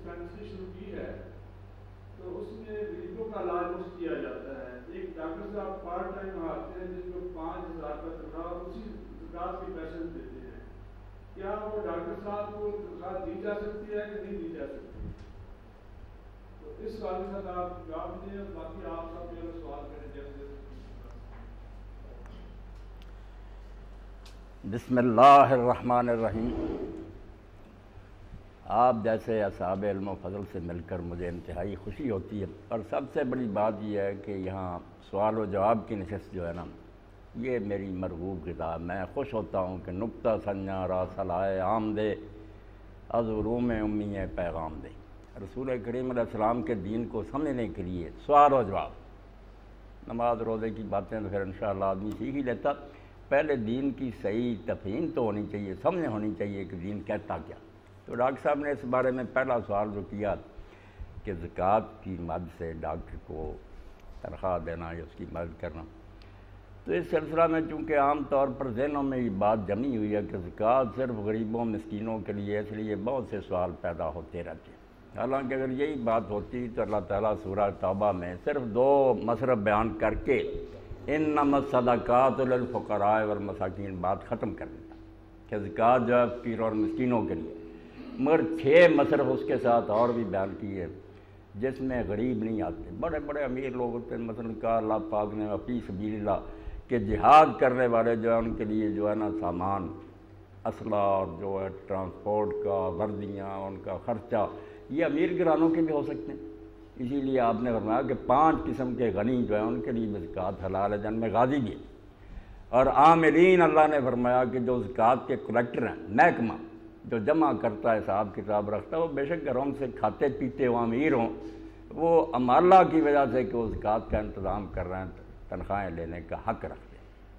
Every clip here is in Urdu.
ڈسپینسری شروع کی ہے تو اس میں غریبوں کا علاج مفت کیا جاتا ہے. ایک ڈاکٹر صاحب پارٹ ٹائم آتے ہیں جس کو 5,000 کا تنخواہ اسی زکوٰۃ کے پیسے دیتے ہیں. کیا وہ ڈاکٹر صاحب کو تنخواہ دی جا سکتی ہے کہ نہیں دی جا سکتی؟ تو اس سوال کے ساتھ آپ جواب دیں اور باقی آپ سب جو سوال کریں جیسے. بسم اللہ الرحمن الرحیم. آپ جیسے اصحاب علم و فضل سے مل کر مجھے انتہائی خوشی ہوتی ہے، اور سب سے بڑی بات یہ ہے کہ یہاں سوال و جواب کی نشست جو ہے نا، یہ میری مرغوب غذا ہے. میں خوش ہوتا ہوں کہ نکتہ سنجا را صلاح عام دے از علوم امی پیغام دے. رسول کریم علیہ السلام کے دین کو سمجھنے کے لیے سوال و جواب، نماز روزے کی باتیں تو پھر انشاءاللہ آدمی سیکھ ہی لیتا. پہلے دین کی صحیح تفہیم تو ہونی چاہیے، سمجھ ہونی چاہیے کہ دین کہتا کیا. تو ڈاکٹر صاحب نے اس بارے میں پہلا سوال جو کیا کہ زکوٰۃ کی مد سے ڈاکٹر کو تنخواہ دینا یا اس کی مدد کرنا، تو اس سلسلہ میں چونکہ عام طور پر ذہنوں میں یہ بات جمی ہوئی ہے کہ زکوٰۃ صرف غریبوں مسکینوں کے لیے، اس لیے بہت سے سوال پیدا ہوتے رہتے ہیں. حالانکہ اگر یہی بات ہوتی تو اللہ تعالیٰ سورہ توبہ میں صرف 2 مصرف بیان کر کے انما الصدقات للفقراء والمساکین بات ختم کر دیتا کہ زکوٰۃ جو ہے فقیروں اور مسکینوں کے لیے، مگر 6 مصرف اس کے ساتھ اور بھی بیان کیے جس میں غریب نہیں آتے. بڑے بڑے امیر لوگ ہوتے ہیں، مثلا کہا اللہ پاک نے فی سبیل اللہ کہ جہاد کرنے والے جو ہے ان کے لیے جو ہے نا سامان، اسلحہ اور جو ہے ٹرانسپورٹ کا، وردیاں، ان کا خرچہ، یہ امیر گھرانوں کے بھی ہو سکتے ہیں. اسی لیے آپ نے فرمایا کہ 5 قسم کے غنی جو ہیں ان کے لیے زکوٰۃ حلال ہے، جن میں غازی بھی ہے. اور عاملین اللہ نے فرمایا کہ جو زکوٰۃ کے کلیکٹر ہیں، محکمہ جو جمع کرتا ہے، حساب کتاب رکھتا ہے، وہ بے شک گھروں سے کھاتے پیتے وہ امیر ہوں، وہ عمالہ کی وجہ سے کہ وہ زکوٰۃ کا انتظام کر رہے ہیں تنخواہیں لینے کا حق رکھتے ہیں.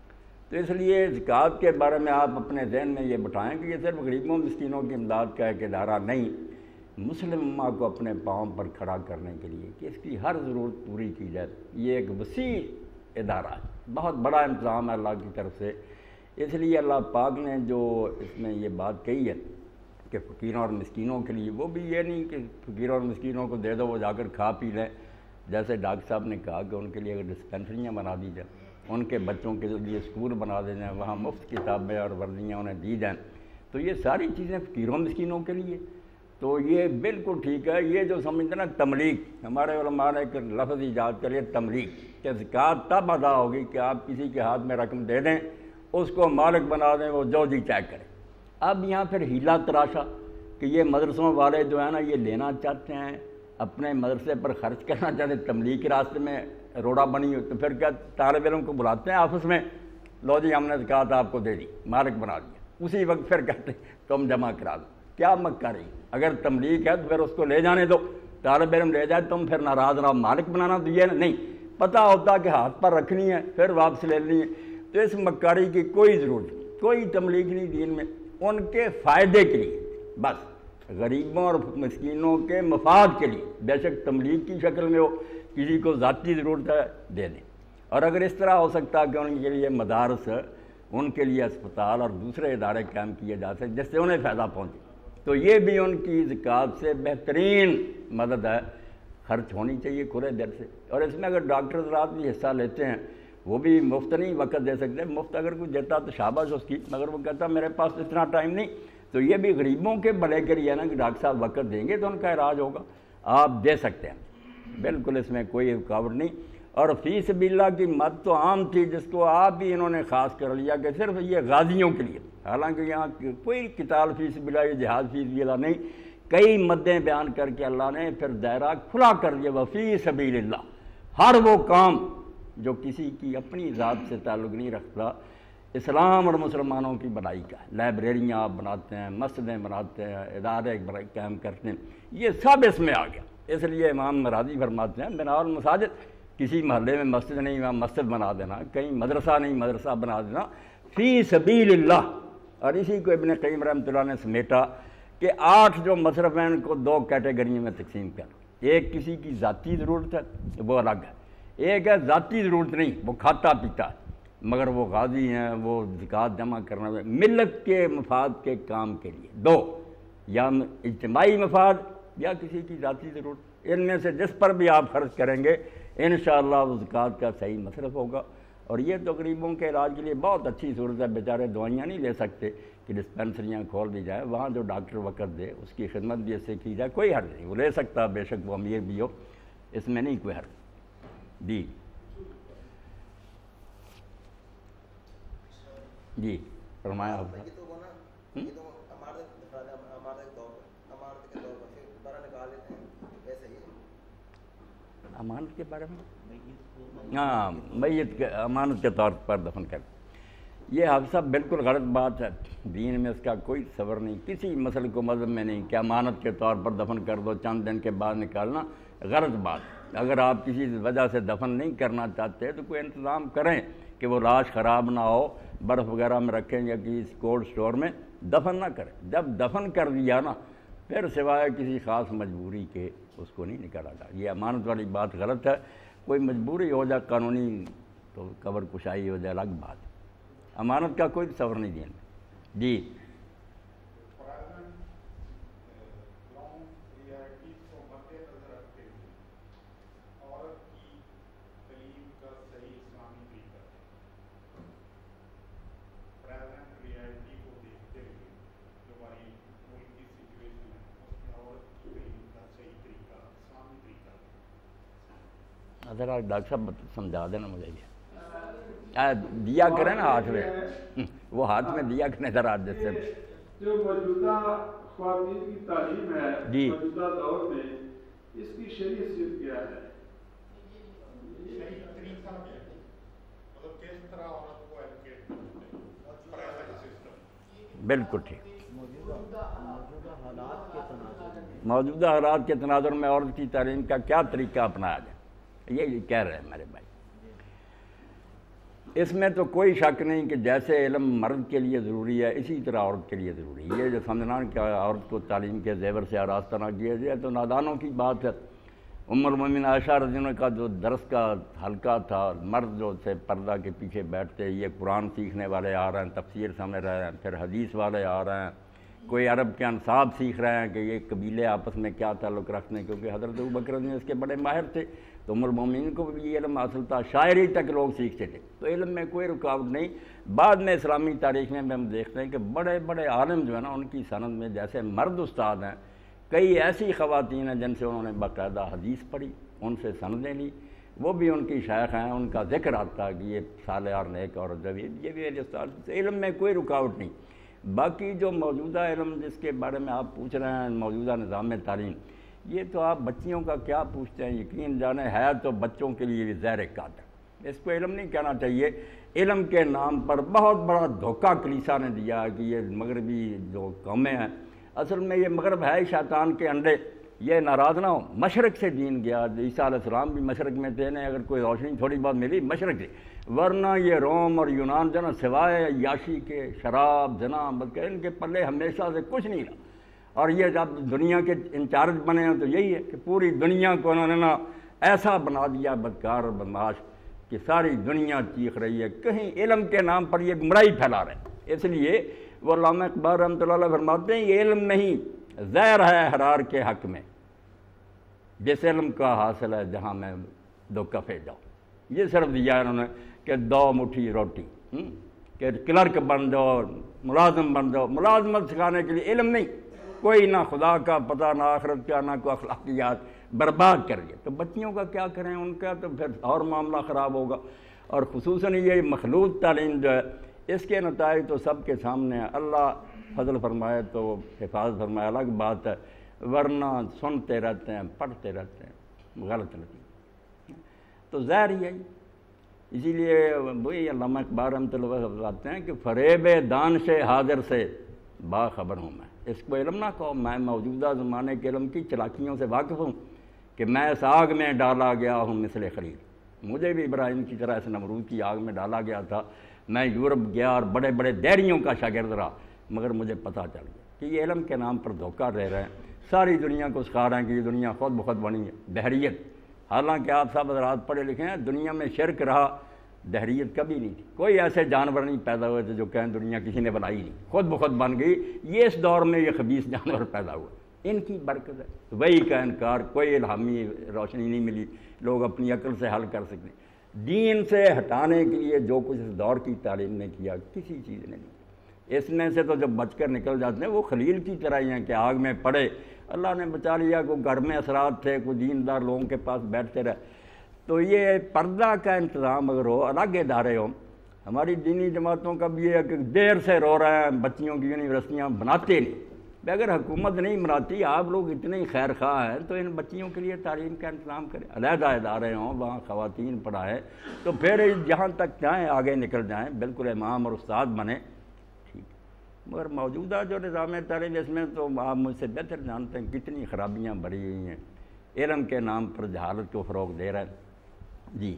تو اس لیے زکوٰۃ کے بارے میں آپ اپنے ذہن میں یہ بٹھائیں کہ یہ صرف غریبوں مسکینوں کی امداد کا ایک ادارہ نہیں، مسلم امہ کو اپنے پاؤں پر کھڑا کرنے کے لیے کہ اس کی ہر ضرورت پوری کی جائے، یہ ایک وسیع ادارہ ہے، بہت بڑا انتظام ہے اللہ کی طرف سے. اس لیے اللہ پاک نے جو اس میں یہ بات کہی ہے کہ فقیروں اور مسکینوں کے لیے، وہ بھی یہ نہیں کہ فقیروں اور مسکینوں کو دے دو وہ جا کر کھا پی لیں. جیسے ڈاکٹر صاحب نے کہا کہ ان کے لیے اگر ڈسپینسریاں بنا دی جائیں، ان کے بچوں کے لیے اسکول بنا دے جائیں، وہاں مفت کتابیں اور وردیاں انہیں دی جائیں، تو یہ ساری چیزیں فقیروں مسکینوں کے لیے. تو یہ بالکل ٹھیک ہے. یہ جو سمجھتے نا تملیغ، ہمارے علماء نے ایک لفظ ایجاد کر لیا تملیغ، کہ زکوٰۃ تب ادا ہوگی کہ آپ کسی کے ہاتھ میں رقم دے دیں، اس کو مالک بنا دیں، وہ جو جی چیک کرے. اب یہاں پھر ہیلا تراشا کہ یہ مدرسوں والے جو ہیں نا یہ لینا چاہتے ہیں، اپنے مدرسے پر خرچ کرنا چاہتے ہیں، تبلیغ کے راستے میں روڑا بنی ہو، تو پھر کیا طالب علم کو بلاتے ہیں آفس میں، لو جی ہم نے زکوٰۃ آپ کو دے دی، مالک بنا دیا. اسی وقت پھر کہتے ہیں تم جمع کرا دو. کیا مکاری؟ اگر تملیغ ہے تو پھر اس کو لے جانے دو، طالب علم لے جائے، تم پھر ناراض رہو، مالک بنانا تو یہ نہیں پتہ ہوتا کہ ہاتھ پر رکھنی ہے پھر واپس لے لینی ہے. تو اس مکاری کی کوئی ضرورت نہیں، کوئی تملیغ نہیں دین میں. ان کے فائدے کے لیے، بس غریبوں اور مسکینوں کے مفاد کے لیے، بے شک تملیغ کی شکل میں ہو، کسی کو ذاتی ضرورت ہے دے دیں. اور اگر اس طرح ہو سکتا کہ ان کے لیے مدارس، ان کے لیے اسپتال اور دوسرے ادارے قائم کیے جا سکتے جس سے انہیں فائدہ پہنچے، تو یہ بھی ان کی زکوٰۃ سے بہترین مدد ہے. خرچ ہونی چاہیے کھلے دل سے. اور اس میں اگر ڈاکٹر حضرات بھی حصہ لیتے ہیں، وہ بھی مفت نہیں وقت دے سکتے. مفت اگر کوئی دیتا تو شاباش اس کی، مگر وہ کہتا میرے پاس اتنا ٹائم نہیں، تو یہ بھی غریبوں کے بھلے کے لیے نا کہ ڈاکٹر صاحب وقت دیں گے تو ان کا علاج ہوگا، آپ دے سکتے ہیں، بالکل اس میں کوئی رکاوٹ نہیں. اور فی سبیل اللہ کی مد تو عام تھی جس کو آپ بھی انہوں نے خاص کر لیا کہ صرف یہ غازیوں کے لیے. حالانکہ یہاں کوئی قتال فی سبیل اللہ، یہ جہاد فی سبیل اللہ نہیں، کئی مدیں بیان کر کے اللہ نے پھر دائرہ کھلا کر دیا. وفی سبیل اللہ، ہر وہ کام جو کسی کی اپنی ذات سے تعلق نہیں رکھتا، اسلام اور مسلمانوں کی بڑائی کا ہے. لائبریریاں آپ بناتے ہیں، مسجدیں بناتے ہیں، ادارے قائم کرتے ہیں، یہ سب اس میں آ گیا. اس لیے امام راضی فرماتے ہیں بنا المساجد، کسی محلے میں مسجد نہیں وہاں مسجد بنا دینا، کہیں مدرسہ نہیں مدرسہ بنا دینا، فی سبیل اللہ. اور اسی کو ابن قیم رحمۃ اللہ نے سمیٹا کہ 8 جو مصرف ہیں ان کو 2 کیٹیگریوں میں تقسیم کر. ایک کسی کی ذاتی ضرورت ہے وہ الگ ہے، ایک ہے ذاتی ضرورت نہیں، وہ کھاتا پیتا ہے مگر وہ غازی ہیں، وہ زکوٰۃ جمع کرنا ملت کے مفاد کے کام کے لیے. 2 یا اجتماعی مفاد یا کسی کی ذاتی ضرورت، ان میں سے جس پر بھی آپ خرچ کریں گے انشاءاللہ وہ زکوٰۃ کا صحیح مصرف ہوگا۔ اور یہ تو غریبوں کے علاج کے لیے بہت اچھی صورت ہے، بیچارے دوائیاں نہیں لے سکتے کہ ڈسپینسریاں کھول دی جائیں، وہاں جو ڈاکٹر وقت دے اس کی خدمت بھی اس سے کی جائے، کوئی حرج نہیں، وہ لے سکتا، بے شک وہ امیر بھی ہو، اس میں نہیں کوئی حرج۔ جی فرمایا ہوگا۔ امانت کے بارے میں، ہاں میت کے امانت کے طور پر دفن کر، یہ حافظ صاحب بالکل غلط بات ہے، دین میں اس کا کوئی تصور نہیں، کسی مسئلے کو مذہب میں نہیں کہ امانت کے طور پر دفن کر دو، چند دن کے بعد نکالنا، غلط بات۔ اگر آپ کسی وجہ سے دفن نہیں کرنا چاہتے تو کوئی انتظام کریں کہ وہ لاش خراب نہ ہو، برف وغیرہ میں رکھیں یا کسی کولڈ سٹور میں، دفن نہ کریں۔ جب دفن کر دیا نا پھر سوائے کسی خاص مجبوری کے اس کو نہیں نکالا جائے، یہ امانت والی بات غلط ہے۔ کوئی مجبوری ہو جائے قانونی تو قبر کشائی ہو جائے الگ بات ہے، امانت کا کوئی تصور نہیں دیا۔ جی ذرا ڈاکٹر صاحب سمجھا دینا مجھے، یہ دیا کریں نا ہاتھ میں، وہ ہاتھ میں دیا کریں ذرا، جس سے جو موجودہ خواتین کی تعلیم ہے جی موجودہ دور میں اس کی شرعی حیثیت کیا ہے؟ بالکل ٹھیک، موجودہ حالات کے تناظر میں عورت کی تعلیم کا کیا طریقہ اپنایا جائے، یہ کہہ رہے ہیں میرے بھائی۔ اس میں تو کوئی شک نہیں کہ جیسے علم مرد کے لیے ضروری ہے اسی طرح عورت کے لیے ضروری ہے۔ یہ جو سمجھنا کہ عورت کو تعلیم کے زیور سے آراستہ نہ کیا جائے تو نادانوں کی بات ہے۔ ام المومنین عائشہ رضی اللہ عنہا کا جو درس کا حلقہ تھا، مرد جو تھے پردہ کے پیچھے بیٹھتے، یہ قرآن سیکھنے والے آ رہے ہیں، تفسیر سمجھ رہے ہیں، پھر حدیث والے آ رہے ہیں، کوئی عرب کے انصاب سیکھ رہے ہیں کہ یہ قبیلے آپس میں کیا تعلق رکھتے ہیں، کیونکہ حضرت ابوبکر نے اس کے بڑے ماہر تھے تو ام المومنین کو بھی یہ علم حاصل تھا، شاعری تک لوگ سیکھتے تھے، تو علم میں کوئی رکاوٹ نہیں۔ بعد میں اسلامی تاریخ میں ہم دیکھتے ہیں کہ بڑے بڑے عالم جو ہے نا ان کی سند میں جیسے مرد استاد ہیں، کئی ایسی خواتین ہیں جن سے انہوں نے باقاعدہ حدیث پڑھی، ان سے سندیں لی، وہ بھی ان کی شیخ ہیں، ان کا ذکر آتا ہے کہ یہ صالح اور نیک اور جب یہ بھی استاد، علم میں کوئی رکاوٹ نہیں۔ باقی جو موجودہ علم جس کے بارے میں آپ پوچھ رہے ہیں، موجودہ نظام تعلیم، یہ تو آپ بچیوں کا کیا پوچھتے ہیں، یقین جانیں ہے تو بچوں کے لیے زہر قاتل، اس کو علم نہیں کہنا چاہیے۔ علم کے نام پر بہت بڑا دھوکہ کلیسا نے دیا کہ یہ مغربی جو قومیں ہیں، اصل میں یہ مغرب ہے شیطان کے انڈے، یہ ناراض نہ ہو، مشرق سے دین گیا، عیسیٰ علیہ السلام بھی مشرق میں تھے، انہیں اگر کوئی روشنی تھوڑی بہت ملی مشرق سے، ورنہ یہ روم اور یونان جو نا سوائے عیاشی کے، شراب، زنا، بدکاری، ان کے پلے ہمیشہ سے کچھ نہیں رہا۔ اور یہ جب دنیا کے انچارج بنے ہیں تو یہی ہے کہ پوری دنیا کو انہوں نے نا ایسا بنا دیا بدکار اور بدمعاش کہ ساری دنیا چیخ رہی ہے، کہیں علم کے نام پر یہ گمراہی پھیلا رہے ہیں۔ اس لیے وہ علامہ اقبال رحمۃ اللہ علیہ فرماتے ہیں یہ علم نہیں، زہر ہے حرار کے حق میں، جس علم کا حاصل ہے جہاں میں دو کفے جاؤ، یہ صرف دیا ہے انہوں نے کہ دو مٹھی روٹی، کہ کلرک بن جاؤ، ملازم بن جاؤ، ملازمت سکھانے کے لیے علم نہیں، کوئی نہ خدا کا پتہ نہ آخرت کا، نہ کوئی اخلاقیات، برباد کر دیا۔ تو بچیوں کا کیا کریں، ان کا تو پھر اور معاملہ خراب ہوگا۔ اور خصوصاً یہ مخلوط تعلیم جو ہے اس کے نتائج تو سب کے سامنے ہے، اللہ فضل فرمائے تو حفاظت فرمائے الگ بات ہے، ورنہ سنتے رہتے ہیں، پڑھتے رہتے ہیں، غلط لگتی تو ظاہر ہی ہے۔ اسی لیے وہی علامہ اقبال رحمۃ اللہ علیہ بتاتے ہیں کہ فریب دانش حاضر سے باخبر ہوں میں، اس کو علم نہ کہو، میں موجودہ زمانے کے علم کی چلاکیوں سے واقف ہوں کہ میں اس آگ میں ڈالا گیا ہوں مثل خلیل، مجھے بھی ابراہیم کی طرح اس نمرود کی آگ میں ڈالا گیا تھا، میں یورپ گیا اور بڑے بڑے دہریوں کا شاگرد رہا، مگر مجھے پتہ چل گیا کہ یہ علم کے نام پر دھوکہ رہ رہے ہیں، ساری دنیا کو سکھا رہے ہیں کہ یہ دنیا خود بخود بنی ہے، دہریت، حالانکہ آپ سب حضرات پڑھے لکھے ہیں، دنیا میں شرک رہا، دہریت کبھی نہیں تھی، کوئی ایسے جانور نہیں پیدا ہوئے تھے جو کہیں دنیا کسی نے بنائی نہیں، خود بخود بن گئی، یہ اس دور میں یہ خبیث جانور پیدا ہوا، ان کی برکت ہے. وہی کا انکار کوئی الہامی روشنی نہیں ملی, لوگ اپنی عقل سے حل کر سکتے. دین سے ہٹانے کے لیے جو کچھ اس دور کی تعلیم نے کیا کسی چیز نے نہیں. اس میں سے تو جب بچ کر نکل جاتے ہیں وہ خلیل کی طرح ہی ہیں کہ آگ میں پڑے, اللہ نے بچا لیا. کوئی گھر میں اثرات تھے, کوئی دیندار لوگوں کے پاس بیٹھتے رہے. تو یہ پردہ کا انتظام اگر ہو, الگ ادارے ہوں. ہماری دینی جماعتوں کا بھی یہ ہے کہ دیر سے رو رہے ہیں, بچیوں کی یونیورسٹیاں بناتے نہیں. اگر حکومت نہیں بناتی, آپ لوگ اتنے ہی خیر خواہ ہیں, تو ان بچیوں کے لیے تعلیم کا انتظام کریں, علیحدہ ادارے ہوں, وہاں خواتین پڑھائیں, تو پھر جہاں تک چاہیں آگے نکل جائیں, بالکل امام اور استاد بنیں. ٹھیک. مگر موجودہ جو نظام تعلیم, اس میں تو آپ مجھ سے بہتر جانتے ہیں کتنی خرابیاں بھری ہوئی ہیں. علم کے نام پر جہالت کو فروغ دے رہا ہے. جی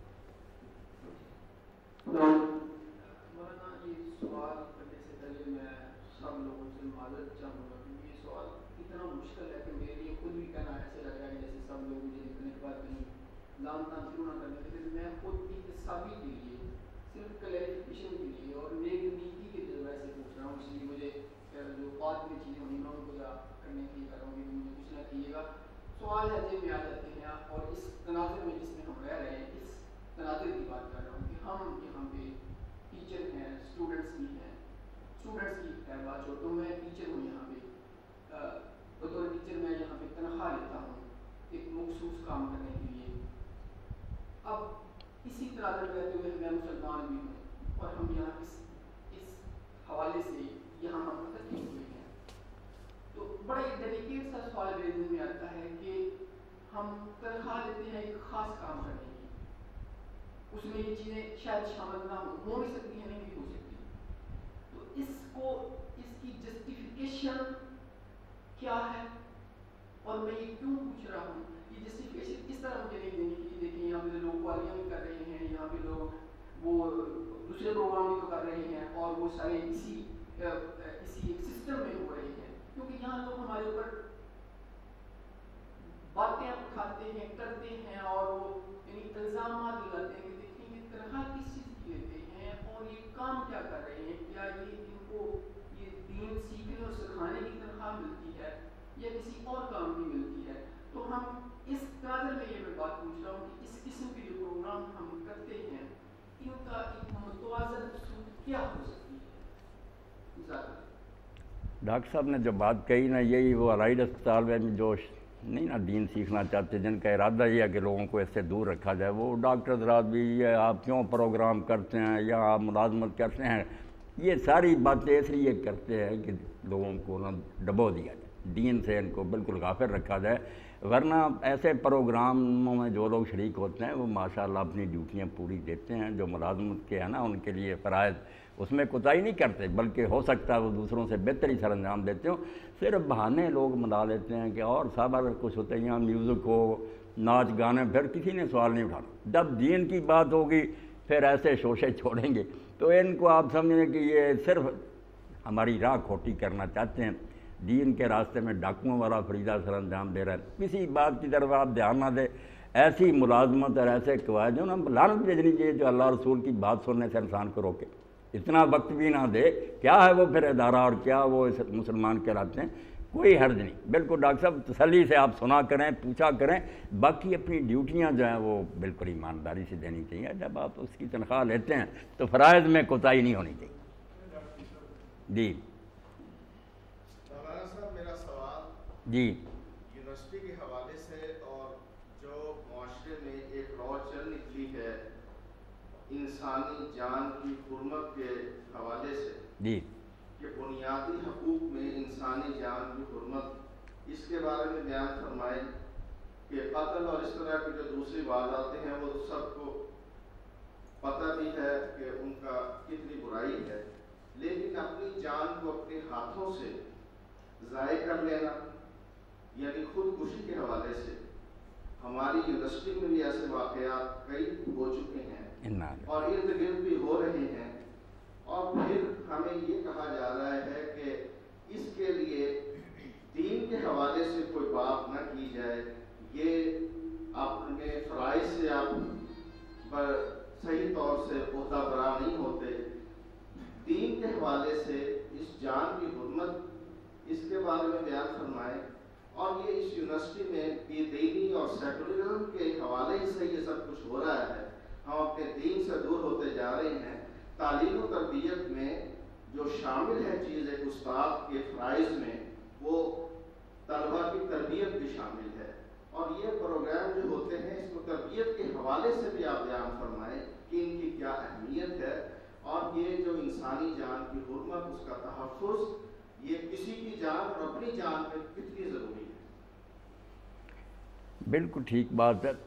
مولانا, یہ سوال کرنے سے پہلے میں سب لوگوں سے معذرت چاہوں گا, کیونکہ یہ سوال اتنا مشکل ہے کہ میرے لیے خود بھی کہنا ایسے لگ رہا ہے جیسے سب لوگ مجھے لکھنے کے بعد کہیں لام تام شروع نہ کرنے, لیکن میں خود احتسابی کے لیے, صرف کلیریفیکیشن کے لیے اور نیک نیتی کے جذبے سے پوچھ رہا ہوں. اس لیے مجھے جو بات میں چیزیں ہونی میں ان کو ذرا کرنے کی کر رہا ہوں کہ مجھے کچھ نہ کہیے گا. سوال ہے جب میں آ جاتے ہیں, اور اس تناظر میں جس میں ہم رہ رہے ہیں, اس تناظر کی بات کر رہا ہوں کہ ہم یہاں پہ ٹیچر ہیں, اسٹوڈنٹس بھی ہیں. اسٹوڈنٹس کی خیر بات چھوڑ, تو میں ٹیچر ہوں یہاں پہ. بطور ٹیچر میں یہاں پہ تنخواہ لیتا ہوں ایک مخصوص کام کرنے کے لیے. اب اسی طرح رہتے ہوئے میں مسلمان بھی ہوں, اور ہم یہاں اس حوالے سے یہاں ہم اکٹھے ہوئے ہیں. تو بڑا ایک ڈیلیکیٹ سا سوال میرے ذہن میں آتا ہے کہ ہم تنخواہ لیتے ہیں ایک خاص کام کرنے کی, اس میں یہ چیزیں شاید شامل نہ ہو بھی سکتی ہیں, نہیں بھی ہو سکتی. تو اس کی جسٹیفیکیشن کیا ہے, اور میں یہ کیوں پوچھ رہا ہوں. یہ جسٹیفیکیشن اس طرح مجھے نہیں دینی کہ دیکھیں یہاں پہ لوگ والیاں بھی کر رہے ہیں, یہاں پہ لوگ وہ دوسرے پروگرام بھی تو کر رہے ہیں, اور وہ سارے اسی ایک سسٹم میں ہو رہے ہیں. کیونکہ یہاں لوگ ہمارے اوپر باتیں اٹھاتے ہیں, کرتے ہیں, اور وہ یعنی الزامات لگاتے ہیں کہ دیکھیں یہ تنخواہ کس چیز کی لیتے ہیں, اور یہ کام کیا کر رہے ہیں. کیا یہ ان کو یہ دین سیکھنے اور سکھانے کی تنخواہ ملتی ہے, یا کسی اور کام کی ملتی ہے. تو ہم اس تناظر میں یہ میں بات پوچھ رہا ہوں کہ اس قسم کے جو پروگرام ہم کرتے ہیں, ان کا ایک متوازن سود کیا ہو سکتی ہے. زیادہ ڈاکٹر صاحب نے جو بات کہی نا, یہی وہ الائڈ اسپتال میں جو نہیں نا دین سیکھنا چاہتے, جن کا ارادہ یہ ہے کہ لوگوں کو اس سے دور رکھا جائے, وہ ڈاکٹر حضرات بھی یہ آپ کیوں پروگرام کرتے ہیں یا آپ ملازمت کرتے ہیں, یہ ساری باتیں اس لیے کرتے ہیں کہ لوگوں کو نا ڈبو دیا جائے, دین سے ان کو بالکل غافل رکھا جائے. ورنہ ایسے پروگراموں میں جو لوگ شریک ہوتے ہیں وہ ماشاءاللہ اپنی ڈیوٹیاں پوری دیتے ہیں. جو ملازمت کے ہیں نا ان کے لیے فرائض, اس میں کوتاہی نہیں کرتے, بلکہ ہو سکتا ہے وہ دوسروں سے بہتری سر انجام دیتے ہوں. صرف بہانے لوگ ملا لیتے ہیں کہ اور سب اگر کچھ ہوتے ہیں, یہاں میوزک ہو, ناچ گانے, پھر کسی نے سوال نہیں اٹھانا. جب دین کی بات ہوگی پھر ایسے شوشے چھوڑیں گے. تو ان کو آپ سمجھیں کہ یہ صرف ہماری راہ کھوٹی کرنا چاہتے ہیں, دین کے راستے میں ڈاکوؤں والا فریضہ سر انجام دے رہا ہے. کسی بات کی طرف آپ دھیان نہ دیں. ایسی ملازمت اور ایسے قواعد جو نا لعنت بھیجنی چاہیے جو اللہ رسول کی بات سننے سے انسان کو روکے. اتنا وقت بھی نہ دے, کیا ہے وہ پھر ادارہ اور کیا وہ مسلمان کہلاتے ہیں, کوئی حرج نہیں. بالکل ڈاکٹر صاحب تسلی سے آپ سنا کریں, پوچھا کریں. باقی اپنی ڈیوٹیاں جو ہیں وہ بالکل ایمانداری سے دینی چاہیے. جب آپ اس کی تنخواہ لیتے ہیں تو فرائض میں کوتاہی نہیں ہونی چاہیے. جی مولانا صاحب, میرا سوال جی یونیورسٹی کے حوالے سے, اور جو معاشرے میں ایک رو چل نکلی ہے انسانی جان کی حرمت کے حوالے سے, جی کہ بنیادی حقوق میں انسانی جان کی حرمت, اس کے بارے میں بیان فرمائے کہ قتل اور اس طرح کی جو دوسری وارداتیں ہیں وہ سب کو پتہ بھی ہے کہ ان کا کتنی برائی ہے, لیکن اپنی جان کو اپنے ہاتھوں سے ضائع کر لینا یعنی خودکشی کے حوالے سے ہماری یونیورسٹی میں بھی ایسے واقعات کئی ہو چکے ہیں اور ارد گرد بھی ہو رہے ہیں. اور پھر ہمیں یہ کہا جا رہا ہے کہ اس کے لیے دین کے حوالے سے کوئی بات نہ کی جائے, یہ اپنے فرائض سے آپ صحیح طور سے عہدہ برا نہیں ہوتے. دین کے حوالے سے اس جان کی حرمت, اس کے بارے میں بیان فرمائیں. اور یہ اس یونیورسٹی میں یہ دینی اور سیکولرزم کے حوالے سے یہ سب کچھ ہو رہا ہے. ہم اپنے دین سے دور ہوتے جا رہے ہیں. تعلیم و تربیت میں جو شامل ہے چیز ایک استاد کے فرائض میں، وہ طلبہ کی تربیت بھی شامل ہے. اور یہ پروگرام جو ہوتے ہیں اس کو تربیت کے حوالے سے بھی آپ بیان فرمائیں کہ ان کی کیا اہمیت ہے، اور یہ جو انسانی جان کی حرمت، اس کا تحفظ، یہ کسی کی جان اور اپنی جان میں کتنی ضروری ہے. بالکل ٹھیک بات ہے.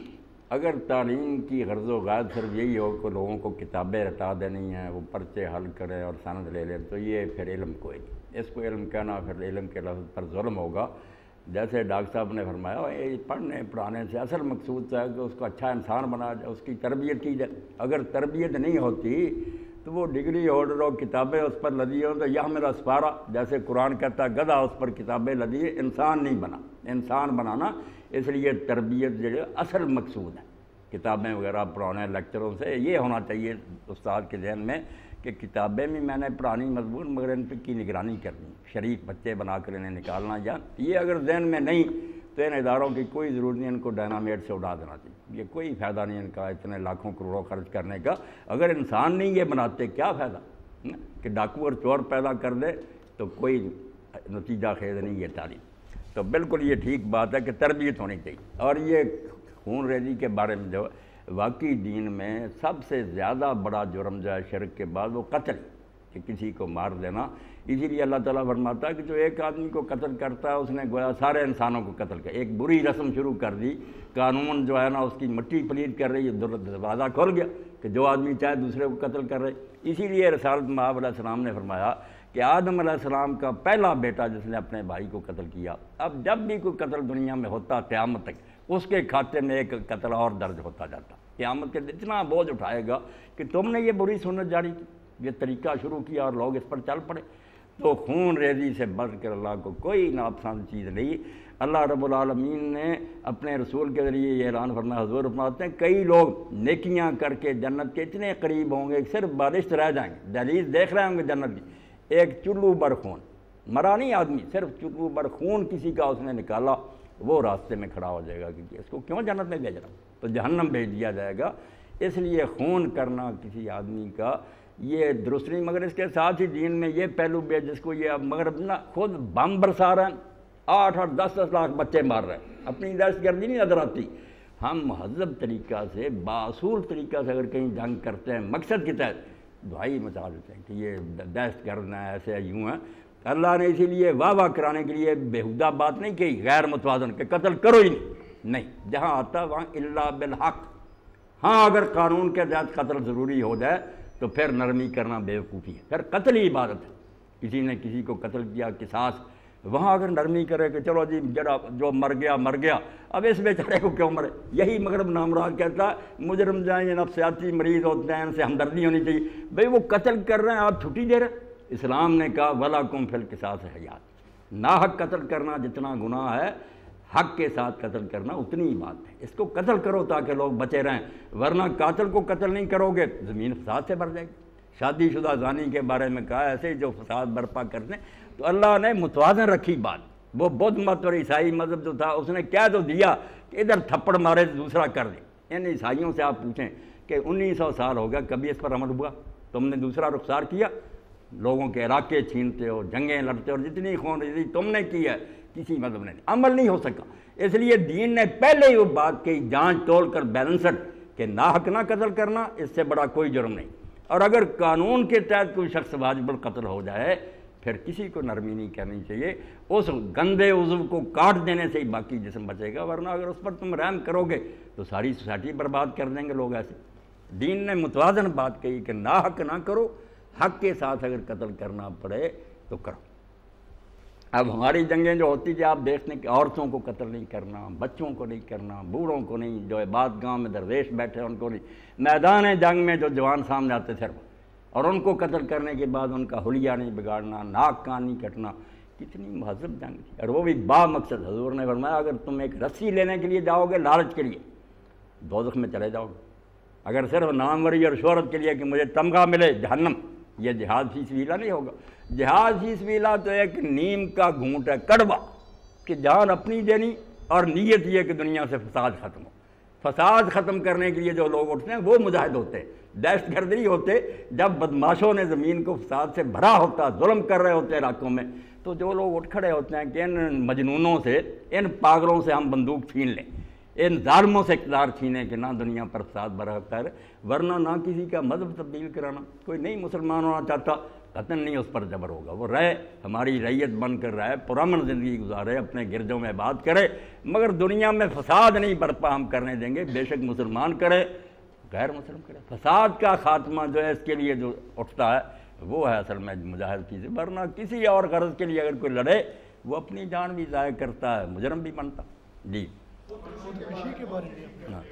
اگر تعلیم کی غرض و غایت صرف یہی ہو کہ لوگوں کو کتابیں رٹا دینی ہیں، وہ پرچے حل کریں اور سند لے لیں، تو یہ پھر علم کوئی نہیں. اس کو علم کہنا پھر علم کے لفظ پر ظلم ہوگا. جیسے ڈاکٹر صاحب نے فرمایا، یہ پڑھنے پڑھانے سے اصل مقصود ہے کہ اس کو اچھا انسان بنایا جائے، اس کی تربیت کی جائے. اگر تربیت نہیں ہوتی تو وہ ڈگری ہولڈر اور کتابیں اس پر لدی ہوں تو یہ میرا اسپارہ، جیسے قرآن کہتا ہے گدھا اس پر کتابیں لدی ہے، انسان نہیں بنا. انسان بنانا، اس لیے تربیت جو ہے اصل مقصود ہے. کتابیں وغیرہ پڑھانے لیکچروں سے یہ ہونا چاہیے استاد کے ذہن میں کہ کتابیں بھی میں نے پڑھانی مضمون، مگر ان کی نگرانی کرنی، شریف بچے بنا کر انہیں نکالنا. یہ اگر ذہن میں نہیں تو ان اداروں کی کوئی ضرورت نہیں، ان کو ڈائنامیٹ سے اڑا دینا چاہیے. یہ کوئی فائدہ نہیں ان کا اتنے لاکھوں کروڑوں خرچ کرنے کا. اگر انسان نہیں یہ بناتے کیا فائدہ کہ ڈاکو اور چور پیدا کر دے، تو کوئی نتیجہ خیز نہیں یہ تعلیم. تو بالکل یہ ٹھیک بات ہے کہ تربیت ہونی چاہیے. اور یہ خون ریزی کے بارے میں جو واقعی دین میں سب سے زیادہ بڑا جرم جو ہے شرک کے بعد، وہ قتل، کہ کسی کو مار دینا. اسی لیے اللہ تعالیٰ فرماتا ہے کہ جو ایک آدمی کو قتل کرتا ہے اس نے گویا سارے انسانوں کو قتل کیا. ایک بری رسم شروع کر دی، قانون جو ہے نا اس کی مٹی پلید کر رہی ہے، دروازہ کھل گیا کہ جو آدمی چاہے دوسرے کو قتل کر رہے. اسی لیے رسالت مآب علیہ السلام نے فرمایا کہ آدم علیہ السلام کا پہلا بیٹا جس نے اپنے بھائی کو قتل کیا، اب جب بھی کوئی قتل دنیا میں ہوتا قیامت تک اس کے کھاتے میں ایک قتل اور درج ہوتا جاتا. قیامت کے اتنا بوجھ اٹھائے گا کہ تم نے یہ بری سنت جاری کی، یہ طریقہ شروع کیا اور لوگ اس پر چل پڑے. تو خون ریزی سے بڑھ کر اللہ کو کوئی ناپسند چیز نہیں. اللہ رب العالمین نے اپنے رسول کے ذریعے یہ اعلان فرمایا، حضور فرماتے ہیں کئی لوگ نیکیاں کر کے جنت کے اتنے قریب ہوں گے صرف بارش رہ جائیں گے، دہلیز دیکھ رہے ہوں گے جنت کی. ایک چلو بر خون، مرا نہیں آدمی، صرف چلو بر خون کسی کا اس نے نکالا، وہ راستے میں کھڑا ہو جائے گا کہ اس کو کیوں جنت میں بھیج رہا ہوں، تو جہنم بھیج دیا جائے گا. اس لیے خون کرنا کسی آدمی کا یہ درست نہیں. مگر اس کے ساتھ ہی دین میں یہ پہلو بھی ہے جس کو یہ مگر نہ خود بم برسا رہے ہیں، 8 10 لاکھ بچے مار رہے ہیں، اپنی دہشت گردی نہیں نظر آتی. ہم مہذب طریقہ سے، باصول طریقہ سے اگر کہیں جنگ کرتے ہیں مقصد کے تحت، دعائی مچا دیتے ہیں کہ یہ دہشت گرد ہے، ایسے یوں ہیں. اللہ نے اسی لیے واہ کرانے کے لیے بےہودہ بات نہیں کہی غیر متوازن کہ قتل کرو ہی نہیں. جہاں آتا وہاں الا بالحق. ہاں اگر قانون کے تحت قتل ضروری ہو جائے تو پھر نرمی کرنا بیوقوفی ہے، پھر قتل ہی عبادت ہے. کسی نے کسی کو قتل کیا قصاص، وہاں اگر نرمی کرے کہ چلو جی جڑا جو مر گیا، اب اس بیچارے کو کیوں مرے. یہی مغرب نامراد کہتا ہے مجرم جائیں یہ نفسیاتی مریض ہوتے ہیں، ان سے ہمدردی ہونی چاہیے. بھئی وہ قتل کر رہے ہیں، آپ چھٹی دے رہے ہیں. اسلام نے کہا وَلَكُمْ فِي الْقِصَاصِ حَیَاتٌ. ناحق قتل کرنا جتنا گناہ ہے، حق کے ساتھ قتل کرنا اتنی ہی بات ہے. اس کو قتل کرو تاکہ لوگ بچے رہیں، ورنہ قاتل کو قتل نہیں کرو گے زمین فساد سے بھر جائے گی. شادی شدہ زانی کے بارے میں کہا ایسے جو فساد برپا کرتے ہیں. تو اللہ نے متوازن رکھی بات. وہ بدھ مت اور عیسائی مذہب جو تھا اس نے کہہ تو دیا کہ ادھر تھپڑ مارے دوسرا کر دیں. ان عیسائیوں سے آپ پوچھیں کہ 1900 سال ہو گیا، کبھی اس پر عمل ہوا؟ تم نے دوسرا رخسار کیا، لوگوں کے علاقے چھینتے ہو، جنگیں لڑتے ہو، اور جتنی خون ریزی تم نے کی ہے کسی مذہب نے عمل نہیں ہو سکا. اس لیے دین نے پہلے ہی وہ بات کی جانچ تول کر بیلنسڈ کہ ناحق نہ قتل کرنا، اس سے بڑا کوئی جرم نہیں. اور اگر قانون کے تحت کوئی شخص واجب القتل ہو جائے پھر کسی کو نرمی نہیں کرنی چاہیے. اس گندے عضو کو کاٹ دینے سے ہی باقی جسم بچے گا، ورنہ اگر اس پر تم رحم کرو گے تو ساری سوسائٹی برباد کر دیں گے لوگ ایسے. دین نے متوازن بات کہی کہ ناحق نہ کرو، حق کے ساتھ اگر قتل کرنا پڑے تو کرو. اب ہماری جنگیں جو ہوتی تھی آپ دیکھتے ہیں کہ عورتوں کو قتل نہیں کرنا، بچوں کو نہیں کرنا، بوڑھوں کو نہیں، جو عباد گاؤں میں درویش بیٹھے ان کو نہیں. میدان جنگ میں جو جوان سامنے آتے تھے اور ان کو قتل کرنے کے بعد ان کا حلیہ نہیں بگاڑنا، ناک کان نہیں کٹنا. کتنی مہذب جنگ تھی، اور وہ بھی با مقصد. حضور نے فرمایا اگر تم ایک رسی لینے کے لیے جاؤ گے لالچ کے لیے، دوزخ میں چلے جاؤ گے. اگر صرف ناموری اور شہرت کے لیے کہ مجھے تمغہ ملے، جہنم. یہ جہاد فی سبیلہ نہیں ہوگا. جہاد فی سبیلہ تو ایک نیم کا گھونٹ ہے، کڑوا. کہ جان اپنی دینی اور نیت یہ کہ دنیا سے فساد ختم ہو. فساد ختم کرنے کے لیے جو لوگ اٹھتے ہیں وہ مجاہد ہوتے ہیں، دہشت گرد نہیں ہوتے. جب بدماشوں نے زمین کو فساد سے بھرا ہوتا، ظلم کر رہے ہوتے ہیں علاقوں میں، تو جو لوگ اٹھ کھڑے ہوتے ہیں کہ ان مجنونوں سے، ان پاگلوں سے ہم بندوق چھین لیں، ان ظالموں سے اقتدار چھینیں کہ نہ دنیا پر فساد برقرار ہے. ورنہ نہ کسی کا مذہب تبدیل کرانا، کوئی نہیں مسلمان ہونا چاہتا، قطعاً نہیں اس پر جبر ہوگا. وہ رہے، ہماری ریت بن کر رہے، پرامن زندگی گزارے، اپنے گرجوں میں بات کرے، مگر دنیا میں فساد نہیں برپا ہم کرنے دیں گے. بے شک مسلمان کرے، غیر مسلم کرے. فساد کا خاتمہ جو ہے اس کے لیے جو اٹھتا ہے وہ ہے اصل میں مجاہد چیز. ورنہ کسی اور غرض کے لیے اگر کوئی لڑے وہ اپنی جان بھی ضائع کرتا ہے، مجرم بھی بنتا. جی خودکشی کے بارے میں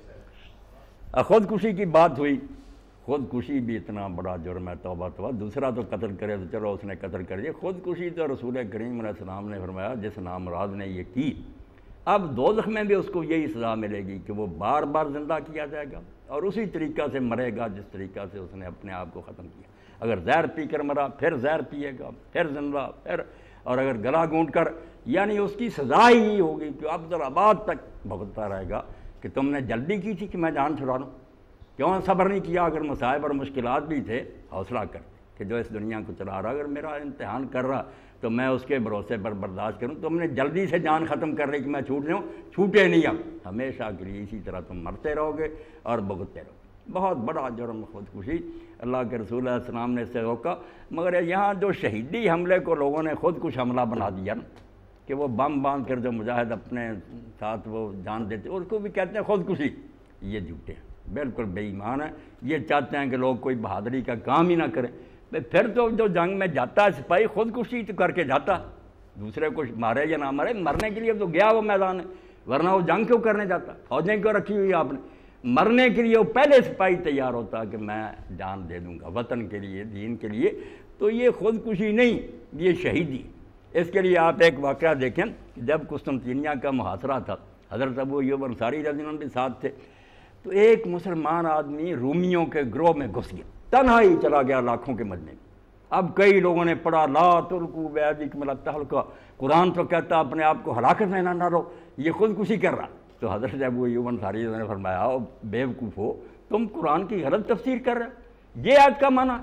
خودکشی کی بات ہوئی. خودکشی بھی اتنا بڑا جرم ہے، توبہ توبہ. دوسرا تو قتل کرے تو چلو اس نے قتل کر دیا، خودکشی تو رسول کریم علیہ السلام نے فرمایا جس نامراد نے یہ کی اب دوزخ میں بھی اس کو یہی سزا ملے گی کہ وہ بار بار زندہ کیا جائے گا اور اسی طریقہ سے مرے گا جس طریقہ سے اس نے اپنے آپ کو ختم کیا. اگر زہر پی کر مرا پھر زہر پیے گا، پھر زندہ، پھر، اور اگر گلا گونٹ کر، یعنی اس کی سزا ہی ہوگی کہ اب اباد تک بھگتتا رہے گا کہ تم نے جلدی کی تھی کہ میں جان چھڑا لوں، کیوں صبر نہیں کیا؟ اگر مصائب اور مشکلات بھی تھے حوصلہ کر کہ جو اس دنیا کو چلا رہا، اگر میرا امتحان کر رہا تو میں اس کے بھروسے پر برداشت کروں. تم نے جلدی سے جان ختم کر رہی کہ میں چھوٹ جاؤں، چھوٹے نہیں. اب ہمیشہ کے لیے اسی طرح تم مرتے رہو گے اور بھگتتے رہو گے. بہت بڑا جرم خودکشی. اللہ کے رسول علیہ السلام نے اس سے روکا. مگر یہاں جو شہیدی حملے کو لوگوں نے خود کش حملہ بنا دیا نا، کہ وہ بم باندھ کر جو مجاہد اپنے ساتھ وہ جان دیتے اس کو بھی کہتے ہیں خودکشی. یہ جھوٹے ہیں، بالکل بے ایمان ہیں. یہ چاہتے ہیں کہ لوگ کوئی بہادری کا کام ہی نہ کریں. پھر تو جو جنگ میں جاتا ہے سپاہی خودکشی تو کر کے جاتا، دوسرے کو مارے یا نہ مارے، مرنے کے لیے تو گیا وہ میدان ہے. ورنہ وہ جنگ کیوں کرنے جاتا؟ فوجیں کیوں رکھی ہوئی آپ نے؟ مرنے کے لیے وہ پہلے سپاہی تیار ہوتا کہ میں جان دے دوں گا وطن کے لیے، دین کے لیے. تو یہ خودکشی نہیں، یہ شہیدی. اس کے لیے آپ ایک واقعہ دیکھیں. جب قسطنطنیہ کا محاصرہ تھا، حضرت ابو ایوب انصاری رضی اللہ عنہ بھی ساتھ تھے، تو ایک مسلمان آدمی رومیوں کے گروہ میں گھس گیا، تنہا ہی چلا گیا لاکھوں کے مجمع میں. اب کئی لوگوں نے پڑھا لا تلقوا بأیدیکم الی التہلکہ، قرآن تو کہتا اپنے آپ کو ہلاکت میں نہ ڈالو، یہ خودکشی کر رہا. تو حضرت ابو ایوب انصاری نے فرمایا بے وقوف ہو، تم قرآن کی غلط تفسیر کر رہے ہو. یہ آیت کا معنی،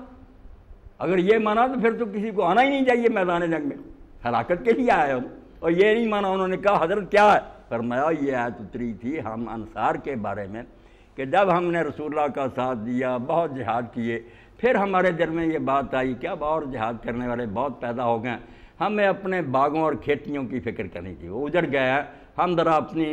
اگر یہ مانا تو پھر تو کسی کو آنا ہی نہیں چاہیے میدان جنگ میں، ہلاکت کے لیے آئے ہو. اور یہ نہیں مانا. انہوں نے کہا حضرت کیا ہے؟ فرمایا یہ آیت اتری تھی ہم انصار کے بارے میں کہ جب ہم نے رسول اللہ کا ساتھ دیا، بہت جہاد کیے، پھر ہمارے دل میں یہ بات آئی کہ اب اور جہاد کرنے والے بہت پیدا ہو گئے، ہمیں اپنے باغوں اور کھیتیوں کی فکر کرنی تھی، وہ اجڑ گیا ہے، ہم ذرا اپنی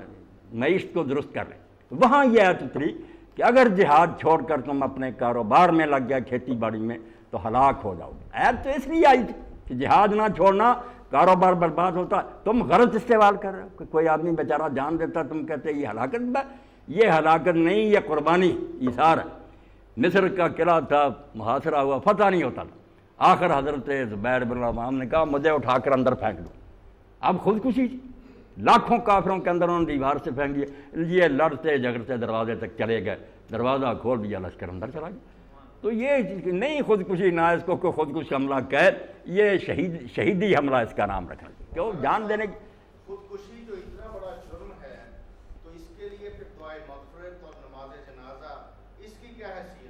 معیشت کو درست کر لیں. وہاں یہ آیت اتری کہ اگر جہاد چھوڑ کر تم اپنے کاروبار میں لگ گیا، کھیتی باڑی میں، تو ہلاک ہو جاؤ گے. آیت تو اس لیے آئی تھی کہ جہاد نہ چھوڑنا، کاروبار برباد ہوتا. تم غلط استعمال کر رہے ہو کہ کوئی آدمی بیچارہ جان دیتا، تم کہتے یہ ہلاکت. یہ ہلاکت نہیں، یہ قربانی، ایثار ہے. مصر کا قلعہ تھا، محاصرہ ہوا، فتح نہیں ہوتا تھا. آخر حضرت زبیر بن العوام نے کہا مجھے اٹھا کر اندر پھینک دو. اب خودکشی تھی. لاکھوں کافروں کے اندر انہوں نے دیوار سے پھینک دیا. یہ لڑتے جھگڑتے دروازے تک چلے گئے، دروازہ کھول دیا، لشکر اندر چلا گیا. تو یہ نہیں خودکشی، نہ اس کو کوئی خودکش حملہ کہے، یہ شہیدی حملہ اس کا نام رکھنا چاہیے. کیوں جان دینے کی خودکشی جو اتنا بڑا جرم ہے، تو اس کے لیے پھر دعائے مغفرت اور نماز جنازہ اس کی کیا حیثیت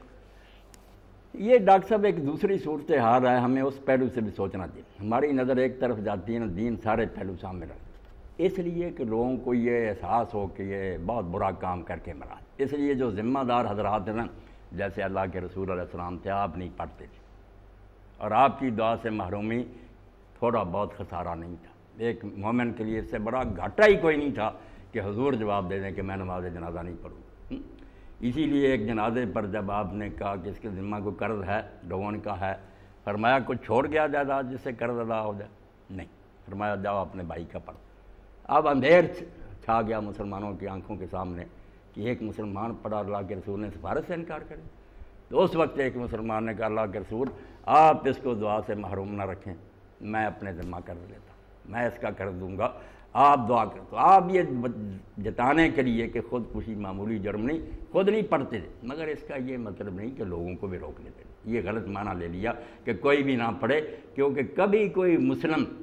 ہے؟ یہ ڈاکٹر صاحب ایک دوسری صورتحال ہے، ہمیں اس پہلو سے بھی سوچنا چاہیے. ہماری نظر ایک طرف جاتی ہے نا، دین سارے پہلو سامنے رکھتے، اس لیے کہ لوگوں کو یہ احساس ہو کہ یہ بہت برا کام کر کے مرا. اس لیے جو ذمہ دار حضرات ہیں نا، جیسے اللہ کے رسول علیہ السلام تھے، آپ نہیں پڑھتے تھے اور آپ کی دعا سے محرومی تھوڑا بہت خسارہ نہیں تھا. ایک مومن کے لیے اس سے بڑا گھاٹا ہی کوئی نہیں تھا کہ حضور جواب دے دیں کہ میں نماز جنازہ نہیں پڑھوں. اسی لیے ایک جنازے پر جب آپ نے کہا کہ اس کے ذمہ کو قرض ہے، لوگوں نے کہا ہے، فرمایا کچھ چھوڑ گیا جائیداد جس سے قرض ادا ہو جائے؟ نہیں. فرمایا جاؤ اپنے بھائی کا پڑھو. اب اندھیر چھا گیا مسلمانوں کی آنکھوں کے سامنے کہ ایک مسلمان پڑھا، اللہ کے رسول نے سفارش سے انکار کرے. تو اس وقت ایک مسلمان نے کہا اللہ کے رسول آپ اس کو دعا سے محروم نہ رکھیں، میں اپنے ذمہ قرض لیتا ہوں، میں اس کا قرض دوں گا، آپ دعا کریں. تو آپ یہ جتانے کے لیے کہ خودکشی معمولی جرم نہیں، خود نہیں پڑھتے تھے، مگر اس کا یہ مطلب نہیں کہ لوگوں کو بھی روک لیتے. یہ غلط معنی لے لیا کہ کوئی بھی نہ پڑھے، کیونکہ کبھی کوئی مسلم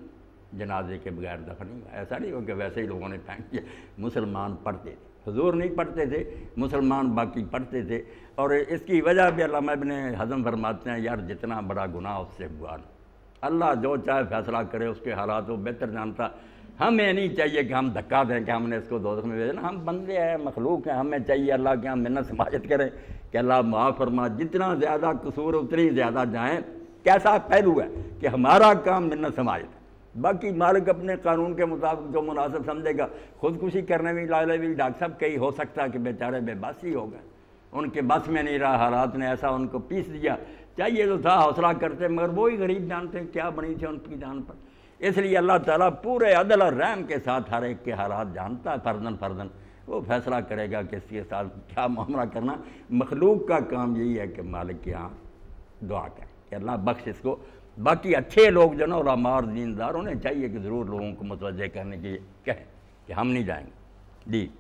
جنازے کے بغیر دفن نہیں ہوا۔ ایسا نہیں ہو کہ ویسے ہی لوگوں نے پھینک دیا، مسلمان پڑھتے تھے، حضور نہیں پڑھتے تھے، مسلمان باقی پڑھتے تھے۔ اور اس کی وجہ بھی علامہ ابن حزم فرماتے ہیں، یار جتنا بڑا گناہ اس سے ہوا نا، اللہ جو چاہے فیصلہ کرے، اس کے حالات وہ بہتر جانتا۔ ہمیں نہیں چاہیے کہ ہم دھکا دیں کہ ہم نے اس کو دوزخ میں بھیجنا، ہم بندے ہیں، مخلوق ہیں، ہمیں چاہیے اللہ کے ہم منت سماجت کریں کہ اللہ معاف فرما، جتنا زیادہ قصور اتنی زیادہ جائیں۔ کیسا پہلو ہے کہ ہمارا کام منت سماجت ہے، باقی مالک اپنے قانون کے مطابق جو مناسب سمجھے گا۔ خودکشی کرنے بھی لائے بھی ڈاکٹر صاحب کئی ہو سکتا ہے کہ بیچارے بے بس ہی ہو گئے، ان کے بس میں نہیں رہا، حالات نے ایسا ان کو پیس دیا۔ چاہیے تو تھا حوصلہ کرتے، مگر وہی غریب جانتے ہیں کیا بنی تھی ان کی جان پر۔ اس لیے اللہ تعالیٰ پورے عدل اور رحم کے ساتھ ہر ایک کے حالات جانتا ہے، فردن وہ فیصلہ کرے گا کہ اس کے ساتھ کیا معاملہ کرنا۔ مخلوق کا کام یہی ہے کہ مالک کے ہاں دعا کریں کہ اللہ بخش اس کو۔ باقی اچھے لوگ جو نا علماء اور دیندار، انہیں چاہیے کہ ضرور لوگوں کو متوجہ کرنے کی کہیں کہ ہم نہیں جائیں گے۔ جی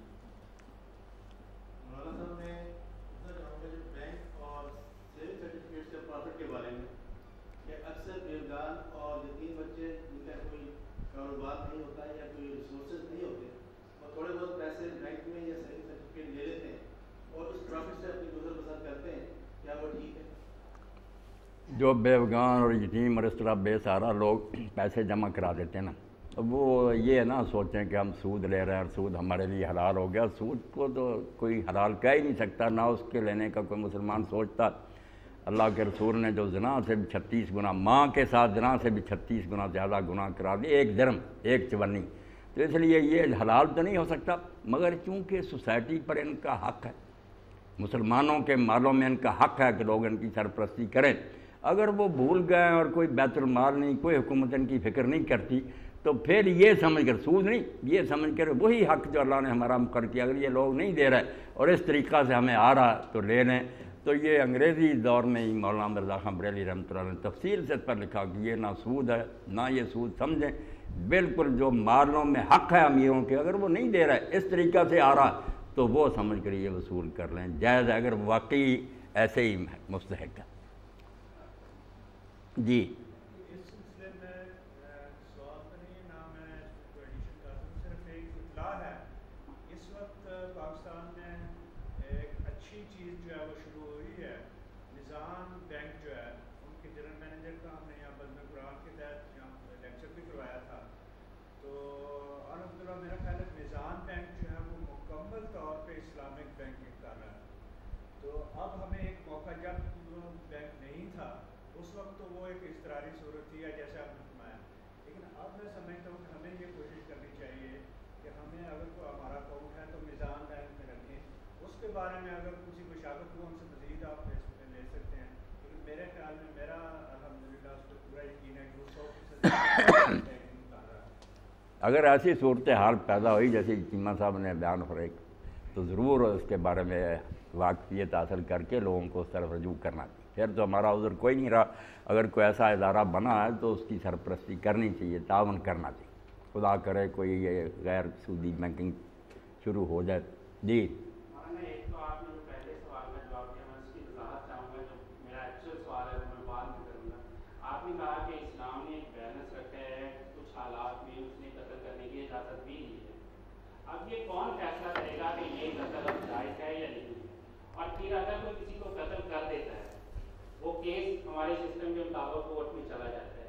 جو بیوگان اور یتیم اور اس طرح بے سہارا لوگ پیسے جمع کرا دیتے ہیں نا، وہ یہ نہ سوچیں کہ ہم سود لے رہے ہیں اور سود ہمارے لیے حلال ہو گیا۔ سود کو تو کوئی حلال کہہ ہی نہیں سکتا، نہ اس کے لینے کا کوئی مسلمان سوچتا۔ اللہ کے رسول نے جو زنا سے بھی 36 گنا، ماں کے ساتھ زنا سے بھی 36 گنا زیادہ گناہ کرا دیے، ایک جرم ایک چونی۔ تو اس لیے یہ حلال تو نہیں ہو سکتا، مگر چونکہ سوسائٹی پر ان کا حق ہے، مسلمانوں کے مالوں میں ان کا حق ہے کہ لوگ ان کی سرپرستی کریں۔ اگر وہ بھول گئے اور کوئی بیت المال نہیں، کوئی حکومت ان کی فکر نہیں کرتی، تو پھر یہ سمجھ کر، سود نہیں، یہ سمجھ کر وہی حق جو اللہ نے ہمارا مقرر کیا، اگر یہ لوگ نہیں دے رہے اور اس طریقہ سے ہمیں آ رہا تو لے لیں۔ تو یہ انگریزی دور میں ہی مولانا مرزا خان بریلوی رحمۃ اللہ نے تفصیل سے اس پر لکھا کہ یہ نہ سود ہے نہ یہ سود سمجھیں، بالکل جو مالوں میں حق ہے امیروں کے، اگر وہ نہیں دے رہے اس طریقہ سے آ رہا تو وہ سمجھ کر یہ وصول کر لیں، جائز ہے اگر واقعی ایسے ہی مستحق ہے۔ جی اس سلسلے میں سوال تو نہیں، نہ میں کوئی ایڈیشن کر سکوں، صرف ایک اطلاع ہے۔ اس وقت پاکستان میں ایک اچھی چیز جو ہے وہ شروع ہوئی ہے، نظام بینک جو ہے، ان کے جنرل مینیجر کا ہم نے یہاں بزم قرآن کے تحت یہاں لیکچر بھی کروایا تھا۔ تو الحمدللہ میرا خیال ہے نظام بینک جو ہے وہ مکمل طور پہ اسلامک بینکنگ کر رہا ہے۔ تو اب ہمیں ایک موقع، جب بینک نہیں تھا اس وقت تو وہ ایک اضطراری صورت تھی جیسے آپ نے فرمایا، لیکن اب میں سمجھتا ہوں کہ ہمیں یہ کوشش کرنی چاہیے کہ ہمیں اگر کوئی ہمارا اکاؤنٹ ہے تو نظام بینک میں رکھیں، اس کے بارے میں اگر کسی کو شاگرد کو ہم سے مزید آپ لے سکتے ہیں، لیکن میرے خیال میں میرا الحمدللہ اس پر پورا یقین ہے کہ وہ 100% بینکنگ کر رہا ہے۔ اگر ایسی صورتحال پیدا ہوئی جیسے چیمہ صاحب نے بیان فرمایا تو ضرور اس کے بارے میں واقفیت حاصل کر کے لوگوں کو اس طرف رجوع کرنا چاہیے۔ پھر تو ہمارا عذر کوئی نہیں رہا، اگر کوئی ایسا ادارہ بنا ہے تو اس کی سرپرستی کرنی چاہیے، تعاون کرنا چاہیے، خدا کرے کوئی یہ غیر سودی بینکنگ شروع ہو جائے۔ جی ایک تو آپ نے جو پہلے سوال کا جواب دیا، میں اس کی وضاحت چاہوں گا، جو میرا ایکچوئل سوال ہے وہ میں بعد میں کروں گا۔ آپ نے کہا کہ اسلام نے ایک بیلنس رکھا ہے، کچھ حالات میں اس نے قتل کرنے کی اجازت بھی دی ہے۔ اب یہ کون فیصلہ کرے گا کہ یہ قتل اب جائز ہے یا نہیں؟ اور پھر اگر کوئی کسی کو قتل کر دیتا ہے، وہ کیس ہمارے سسٹم کے مطابق کورٹ میں چلا جاتا ہے،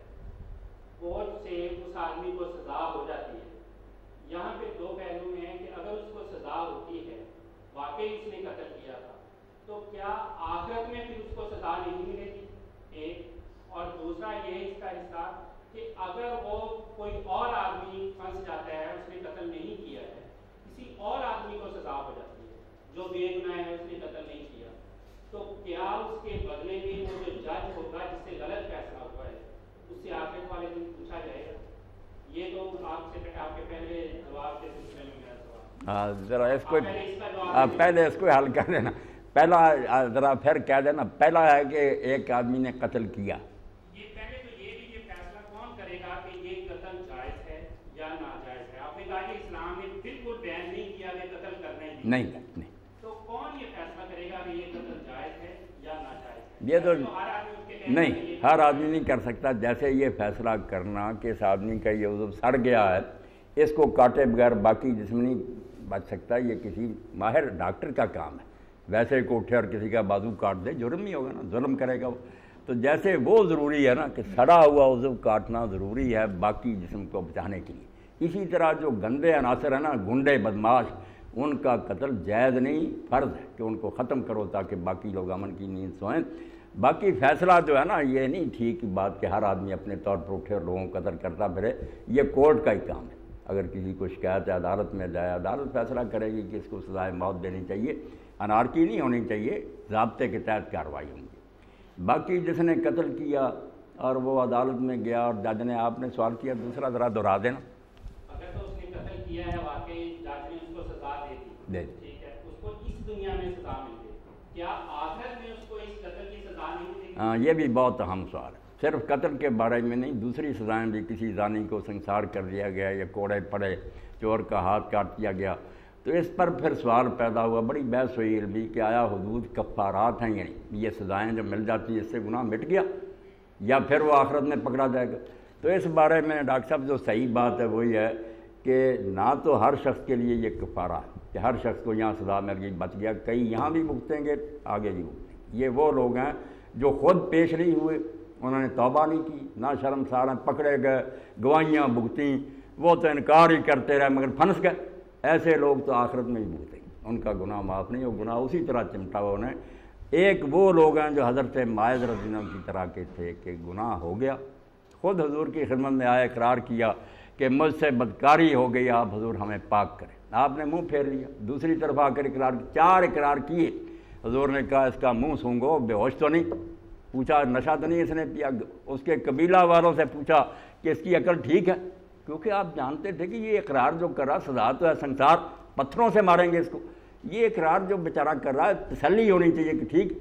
کورٹ سے اس آدمی کو سزا ہو جاتی ہے۔ یہاں پہ دو پہلو ہیں کہ اگر اس کو سزا ہوتی ہے، واقعی اس نے قتل کیا تھا، تو کیا آخرت میں پھر اس کو سزا نہیں ملے گی؟ ایک، اور دوسرا یہ اس کا حصہ کہ اگر وہ کوئی اور آدمی پھنس جاتا ہے، اس نے قتل نہیں کیا ہے، کسی اور آدمی کو سزا ہو جاتی ہے جو بے گناہ ہے، اس نے قتل نہیں کیا، تو کیا اس کے بدلے میں وہ جو جج ہوگا جس سے غلط فیصلہ ہوا ہے، اس سے آخرت والے دن پوچھا جائے گا؟ یہ تو آپ کے پہلے جواب کے سلسلے میں میرا سوال۔ ذرا اس کو پہلے اس کو حل کر دینا، پہلا ذرا پھر کہہ دینا، پہلا ہے کہ ایک آدمی نے قتل کیا، یہ پہلے تو یہ بھی یہ فیصلہ کون کرے گا کہ یہ قتل جائز ہے یا ناجائز ہے؟ آپ نے کہا کہ اسلام نے بالکل بیان نہیں کیا کہ قتل کرنا ہی نہیں، تو کون یہ فیصلہ کرے گا کہ یہ قتل جائز ہے یا ناجائز ہے؟ یہ تو نہیں، ہر آدمی نہیں کر سکتا. جیسے یہ فیصلہ کرنا کہ اس آدمی کا یہ عضو سڑ گیا ہے، اس کو کاٹے بغیر باقی جسم نہیں بچ سکتا، یہ کسی ماہر ڈاکٹر کا کام ہے. ویسے کو اٹھے اور کسی کا بازو کاٹ دے جرم ہی ہوگا نا، ظلم کرے گا وہ. تو جیسے وہ ضروری ہے نا کہ سڑا ہوا عضو کاٹنا ضروری ہے باقی جسم کو بچانے کے لیے، اسی طرح جو گندے عناصر ہیں نا، گنڈے بدماش، ان کا قتل جائز نہیں، فرض ہے کہ ان کو ختم کرو تاکہ باقی لوگ امن کی نیند سوئیں. باقی فیصلہ جو ہے نا، یہ نہیں ٹھیک بات کہ ہر آدمی اپنے طور پر اٹھے اور لوگوں کو قتل کرتا پھرے. یہ کورٹ کا ہی کام ہے. اگر کسی کو شکایت ہے عدالت میں جائے، عدالت فیصلہ کرے گی کہ اس کو سزائے موت دینی چاہیے، انارکی نہیں ہونی چاہیے، ضابطے کے تحت کارروائی ہوں گی. باقی جس نے قتل کیا اور وہ عدالت میں گیا اور جج نے، آپ نے سوال کیا دوسرا ذرا دہرا دینا. اگر تو اس نے قتل کیا ہے واقعی، جج نے اس کو سزا دے دی، ٹھیک ہے، اس کو اس دنیا میں سزا مل گئی، کیا آخرت میں اس کو اس قتل کی سزا نہیں ملے گی؟ ہاں، یہ بھی بہت اہم سوال ہے. صرف قتل کے بارے میں نہیں، دوسری سزائیں بھی، کسی زانی کو سنسار کر دیا گیا یا کوڑے پڑے، چور کا ہاتھ کاٹ دیا گیا، تو اس پر پھر سوال پیدا ہوا، بڑی بحث ہوئی علمی کہ آیا حدود کفارات ہیں، یعنی یہ سزائیں جو مل جاتی ہیں اس سے گناہ مٹ گیا یا پھر وہ آخرت میں پکڑا جائے گا. تو اس بارے میں ڈاکٹر صاحب جو صحیح بات ہے وہی ہے کہ نہ تو ہر شخص کے لیے یہ کفارہ ہے کہ ہر شخص کو یہاں سزا مل گئی بچ گیا، کئی یہاں بھی بھگتیں گے، آگے بھی بھگتیں گے. یہ وہ لوگ ہیں جو خود پیش نہیں ہوئے، انہوں نے توبہ نہیں کی، نہ شرمسار ہیں، پکڑے گئے، گواہیاں بھگتیں، وہ تو انکار ہی کرتے رہے مگر پھنس گئے. ایسے لوگ تو آخرت میں ہی بھگتیں گے، ان کا گناہ معاف نہیں، وہ گناہ اسی طرح چمٹا ہوا انہیں. ایک وہ لوگ ہیں جو حضرت ماعز رضی اللہ عنہ کی طرح کے تھے کہ گناہ ہو گیا، خود حضور کی خدمت میں آئے، اقرار کیا کہ مجھ سے بدکاری ہو گئی، آپ حضور ہمیں پاک کریں. آپ نے منہ پھیر لیا، دوسری طرف آ کر اقرار، 4 اقرار کیے. حضور نے کہا اس کا منہ سونگو، بے ہوش تو نہیں؟ پوچھا نشہ تو نہیں اس نے پیا؟ اس کے قبیلہ والوں سے پوچھا کہ اس کی عقل ٹھیک ہے؟ کیونکہ آپ جانتے تھے کہ یہ اقرار جو کر رہا سزا تو ہے سنسار، پتھروں سے ماریں گے اس کو. یہ اقرار جو بیچارہ کر رہا ہے تسلی ہونی چاہیے کہ ٹھیک.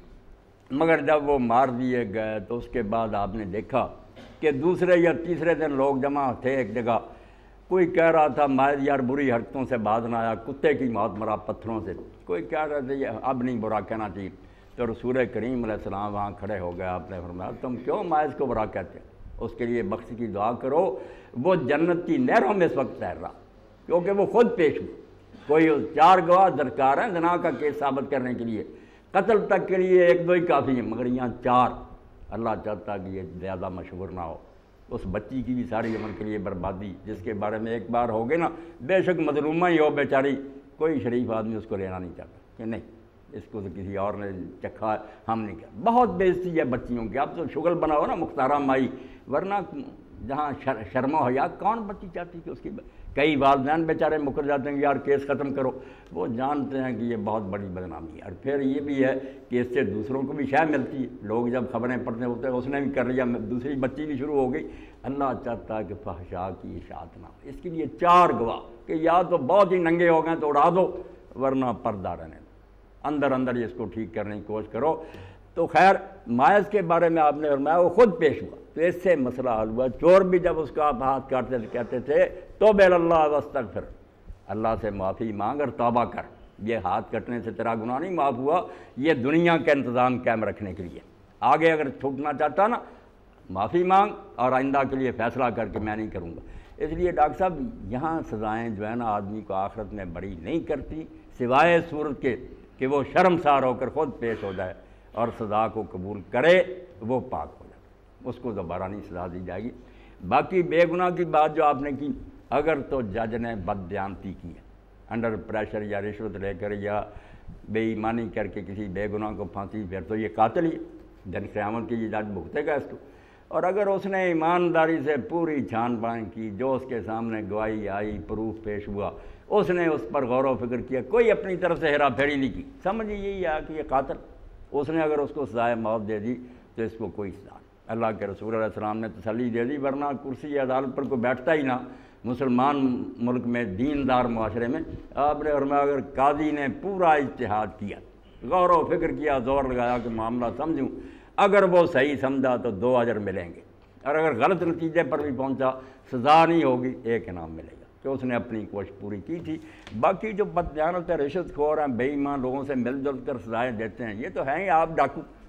مگر جب وہ مار دیے گئے تو اس کے بعد آپ نے دیکھا کہ دوسرے یا تیسرے دن لوگ جمع تھے ایک جگہ، کوئی کہہ رہا تھا ماعز یار بری حرکتوں سے باز نہ آیا، کتے کی موت مرا پتھروں سے، کوئی کہہ رہا تھا یہ اب نہیں برا کہنا چاہیے. تو رسول کریم علیہ السلام وہاں کھڑے ہو گئے، آپ نے فرمایا تم کیوں ماعز کو برا کہتے ہیں؟ اس کے لیے بخش کی دعا کرو، وہ جنت کی نہروں میں اس وقت تیر رہا، کیونکہ وہ خود پیش ہوئی. کوئی 4 گواہ درکار ہیں زنا کا کیس ثابت کرنے کے لیے، قتل تک کے لیے 1-2 ہی کافی ہیں، مگر یہاں 4. اللہ چاہتا کہ یہ زیادہ مشہور نہ ہو. اس بچی کی بھی ساری عمر کے لیے بربادی، جس کے بارے میں ایک بار ہو گئے نا، بے شک مظلومہ ہی ہو بیچاری، کوئی شریف آدمی اس کو لینا نہیں چاہتا کہ نہیں اس کو تو کسی اور نے چکھا، ہم نہیں کیا. بہت بےعزتی ہے بچیوں کی. آپ تو شغل بناؤ نا مختارہ مائی، ورنہ جہاں شرم و حیا، کون بچی چاہتی کہ اس کی. کئی والدین بیچارے مکر جاتے ہیں کہ یار کیس ختم کرو، وہ جانتے ہیں کہ یہ بہت بڑی بدنامی ہے. اور پھر یہ بھی ہے کہ اس سے دوسروں کو بھی شے ملتی ہے. لوگ جب خبریں پڑھتے ہوتے ہیں اس نے بھی کر لیا، دوسری بچی بھی شروع ہو گئی. اللہ چاہتا ہے کہ فحشا کی اشاعت نہ ہو. اس کے لیے 4 گواہ کہ یا تو بہت ہی ننگے ہو گئے تو اڑا دو، ورنہ پردہ رہنے دو، اندر اندر اس کو ٹھیک کرنے کی کوشش کرو. تو خیر ماعز کے بارے میں آپ نے فرمایا وہ خود پیش ہوا، تو اس سے مسئلہ حل ہوا. چور بھی جب اس کا آپ ہاتھ کاٹتے تھے کہتے تھے توبہ اللہ واستغفر، اللہ سے معافی مانگ اور توبہ کر. یہ ہاتھ کٹنے سے تیرا گناہ نہیں معاف ہوا، یہ دنیا کا انتظام قائم رکھنے کے لیے. آگے اگر چھوٹنا چاہتا نا، معافی مانگ اور آئندہ کے لیے فیصلہ کر کے میں نہیں کروں گا. اس لیے ڈاکٹر صاحب یہاں سزائیں جو ہے نا آدمی کو آخرت میں بری نہیں کرتی، سوائے صورت کے کہ وہ شرمسار ہو کر خود پیش ہو جائے اور سزا کو قبول کرے، وہ پاک ہو جائے، اس کو دوبارہ نہیں سزا دی جائے گی. باقی بے گناہ کی بات جو آپ نے کی، اگر تو جج نے بددیانتی کی ہے، انڈر پریشر یا رشوت لے کر یا بے ایمانی کر کے کسی بے گناہ کو پھانسی، پھر تو یہ قاتل ہی ہے، دن قیامت کی یہ جج بھگتے گا اس کو. اور اگر اس نے ایمانداری سے پوری چھان بان کی، جو اس کے سامنے گواہی آئی، پروف پیش ہوا، اس نے اس پر غور و فکر کیا، کوئی اپنی طرف سے ہیرا پھیری نہیں کی، سمجھ یہی ہے کہ یہ قاتل، اس نے اگر اس کو سزائے موت دے دی تو اس کو کوئی سزا نہیں. اللہ کے رسول علیہ السلام نے تسلی دے دی، ورنہ کرسی عدالت پر کوئی بیٹھتا ہی نہ مسلمان ملک میں، دیندار معاشرے میں. آپ نے فرمایا اگر قاضی نے پورا اجتہاد کیا، غور و فکر کیا، زور لگایا کہ معاملہ سمجھوں، اگر وہ صحیح سمجھا تو 2 اجر ملیں گے، اور اگر غلط نتیجے پر بھی پہنچا سزا نہیں ہوگی، 1 انعام ملے گا کہ اس نے اپنی کوشش پوری کی تھی. باقی جو بددیانت ہے، رشوت خور ہیں، بے ایمان لوگوں سے مل جل کر سزائیں دیتے ہیں، یہ تو ہیں ہی آپ ڈاکو.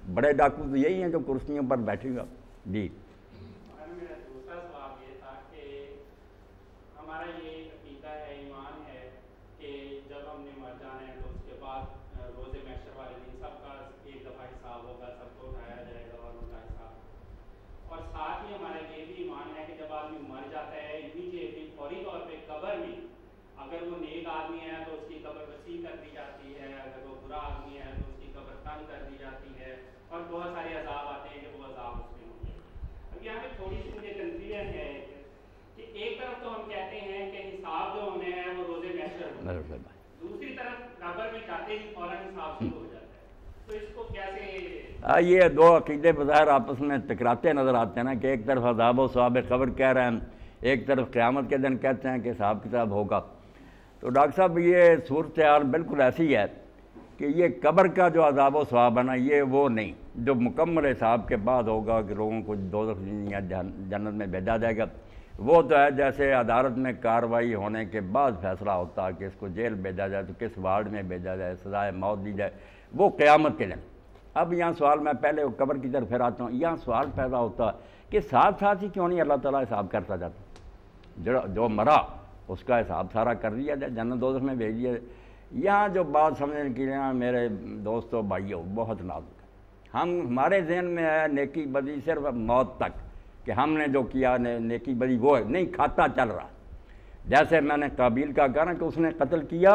بڑے ڈاکو تو یہی ہیں جو کرسیوں پر بیٹھے گا. جی میرا دوسرا سوال یہ تھا کہ ہمارا یہ عقیدہ ہے، ایمان ہے کہ جب ہم نے مر جانا ہے تو اس کے بعد روز محشر والے دن سب کا ایک دفعہ حساب ہوگا، سب کو اٹھایا جائے گا اور ان کا حساب. اور ساتھ ہی ہمارا یہ بھی ایمان ہے کہ جب آدمی مر جاتا ہے امیڈیٹلی فوری طور پہ قبر میں اگر وہ نیک آدمی ہے تو اس کی قبر وسیع کر دی جاتی ہے، اگر وہ برا آدمی ہے تو اس کی قبر تنگ کر دی جاتی ہے، اور بہت سارے عذاب آتے ہیں کہ وہ عذاب اس میں ہوں گے. اب یہاں پہ تھوڑی سی مجھے کنفیوژن ہے کہ ایک طرف تو ہم کہتے ہیں کہ حساب جو ہونے ہیں وہ روزے محشر ہونے، دوسری طرف قبر میں جاتے ہی فوراً حساب شروع ہو جاتا ہے، تو اس کو کیسے؟ یہ دو عقیدے بظاہر آپس میں ٹکراتے نظر آتے ہیں نا، کہ ایک طرف عذاب و ثواب قبر کہہ رہے ہیں، ایک طرف قیامت کے دن کہتے ہیں کہ حساب کتاب ہوگا. تو ڈاکٹر صاحب یہ صورتحال بالکل ایسی ہے کہ یہ قبر کا جو عذاب و ثواب ہے نا، یہ وہ نہیں جو مکمل حساب کے بعد ہوگا کہ لوگوں کو دوزخ یا جنت میں بھیجا جائے گا. وہ تو ہے جیسے عدالت میں کارروائی ہونے کے بعد فیصلہ ہوتا ہے کہ اس کو جیل بھیجا جائے تو کس وارڈ میں بھیجا جائے، سزائے موت دی جائے، وہ قیامت کے دن. اب یہاں سوال، میں پہلے قبر کی طرف پھر آتا ہوں، یہاں سوال پیدا ہوتا ہے کہ ساتھ ساتھ ہی کیوں نہیں اللہ تعالیٰ حساب کرتا جاتا؟ جو مرا اس کا حساب سارا کر دیا جائے، جنت دوزخ میں بھیج دیا جائے. یہاں جو بات سمجھنے کے لیے میرے دوستوں بھائیوں بہت نازک ہے. ہمارے ذہن میں ہے نیکی بدی صرف موت تک، کہ ہم نے جو کیا نیکی بدی وہ ہے نہیں، کھاتا چل رہا. جیسے میں نے قابیل کا کہا نا کہ اس نے قتل کیا،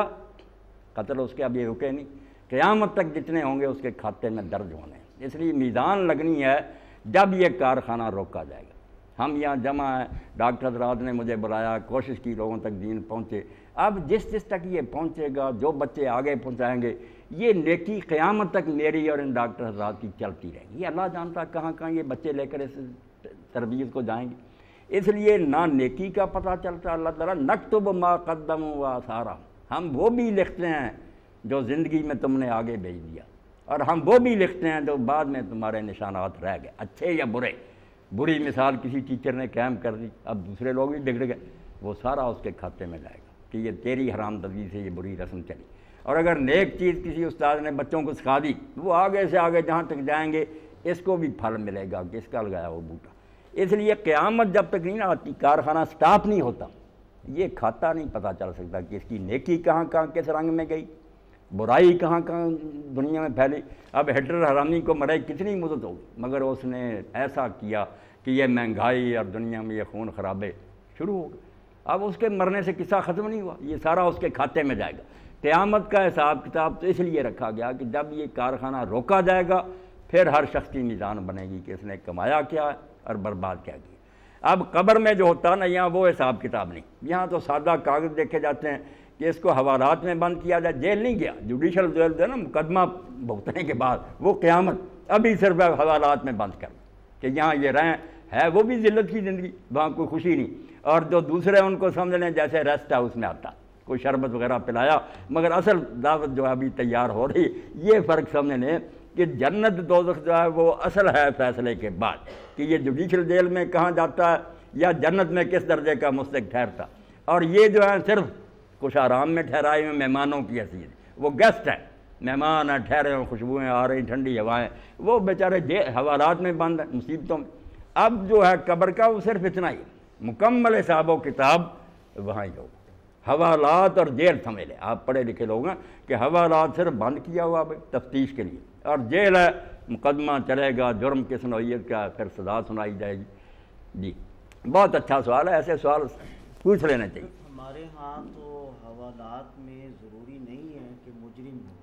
قتل اس کے اب یہ رکے نہیں، قیامت تک جتنے ہوں گے اس کے کھاتے میں درج ہونے. اس لیے میزان لگنی ہے جب یہ کارخانہ روکا جائے گا. ہم یہاں جمع ہیں، ڈاکٹر حضرات نے مجھے بلایا، کوشش کی لوگوں تک دین پہنچے. اب جس تک یہ پہنچے گا، جو بچے آگے پہنچائیں گے، یہ نیکی قیامت تک میری اور ان ڈاکٹر حضرات کی چلتی رہے گی. یہ اللہ جانتا کہاں کہاں یہ بچے لے کر اس تربیت کو جائیں گے. اس لیے نہ نیکی کا پتہ چلتا اللہ تعالیٰ، نکتب ما قدموا وآثارہم، ہم وہ بھی لکھتے ہیں جو زندگی میں تم نے آگے بھیج دیا، اور ہم وہ بھی لکھتے ہیں جو بعد میں تمہارے نشانات رہ گئے، اچھے یا برے. بری مثال کسی ٹیچر نے قائم کر دی، اب دوسرے لوگ بھی بگڑ گئے، وہ سارا اس کے کھاتے میں جائے گا کہ یہ تیری حرام زدگی سے یہ بری رسم چلی. اور اگر نیک چیز کسی استاد نے بچوں کو سکھا دی، وہ آگے سے آگے جہاں تک جائیں گے اس کو بھی پھل ملے گا کہ اس کا لگایا وہ بوٹا. اس لیے قیامت جب تک نہیں آتی، کارخانہ سٹاپ نہیں ہوتا، یہ کھاتا نہیں پتہ چل سکتا کہ اس کی نیکی کہاں کہاں کس رنگ میں گئی، برائی کہاں کہاں دنیا میں پھیلی. اب ہٹلر حرامی کو مرے کتنی مدت ہوگی، مگر اس نے ایسا کیا کہ یہ مہنگائی اور دنیا میں یہ خون خرابے شروع ہو گئے. اب اس کے مرنے سے قصہ ختم نہیں ہوا، یہ سارا اس کے کھاتے میں جائے گا. قیامت کا حساب کتاب تو اس لیے رکھا گیا کہ جب یہ کارخانہ روکا جائے گا پھر ہر شخص کی میزان بنے گی کہ اس نے کمایا کیا اور برباد کیا کیا. اب قبر میں جو ہوتا نا، یہاں وہ حساب کتاب نہیں، یہاں تو سادہ کاغذ دیکھے جاتے ہیں کہ اس کو حوالات میں بند کیا جائے. جیل نہیں گیا، جوڈیشل جیل جو ہے نا مقدمہ بھگتنے کے بعد، وہ قیامت. ابھی صرف حوالات میں بند کر کہ یہاں یہ رہیں، ہے وہ بھی ذلت کی زندگی، وہاں کوئی خوشی نہیں. اور جو دوسرے ان کو سمجھ لیں جیسے ریسٹ ہاؤس میں آتا، کوئی شربت وغیرہ پلایا، مگر اصل دعوت جو ہے ابھی تیار ہو رہی. یہ فرق سمجھ لیں کہ جنت دوزخ جو ہے وہ اصل ہے فیصلے کے بعد، کہ یہ جوڈیشل جیل میں کہاں جاتا ہے یا جنت میں کس درجے کا مستحق ٹھہرتا. اور یہ جو ہے صرف کچھ آرام میں ٹھہرائے ہوئے مہمانوں کی حیثیت، وہ گیسٹ ہیں، مہمان ہیں، ٹھہرے ہوئے، خوشبوئیں آ رہی، ٹھنڈی ہوائیں، وہ بیچارے حوالات میں بند ہیں، مصیبتوں میں. اب جو ہے قبر کا وہ صرف اتنا ہی، مکمل حساب و کتاب وہاں ہی ہوگا. حوالات اور جیل سمجھ لیں، آپ پڑھے لکھے لوگ ہیں کہ حوالات صرف بند کیا ہوا تفتیش کے لیے، اور جیل ہے مقدمہ چلے گا، جرم کس نوعیت کا، پھر سزا سنائی جائے گی. جی بہت اچھا سوال ہے، ایسے سوال پوچھ لینا چاہیے. ہمارے ہاں تو حوالات میں ضروری نہیں ہے کہ مجرم ہو،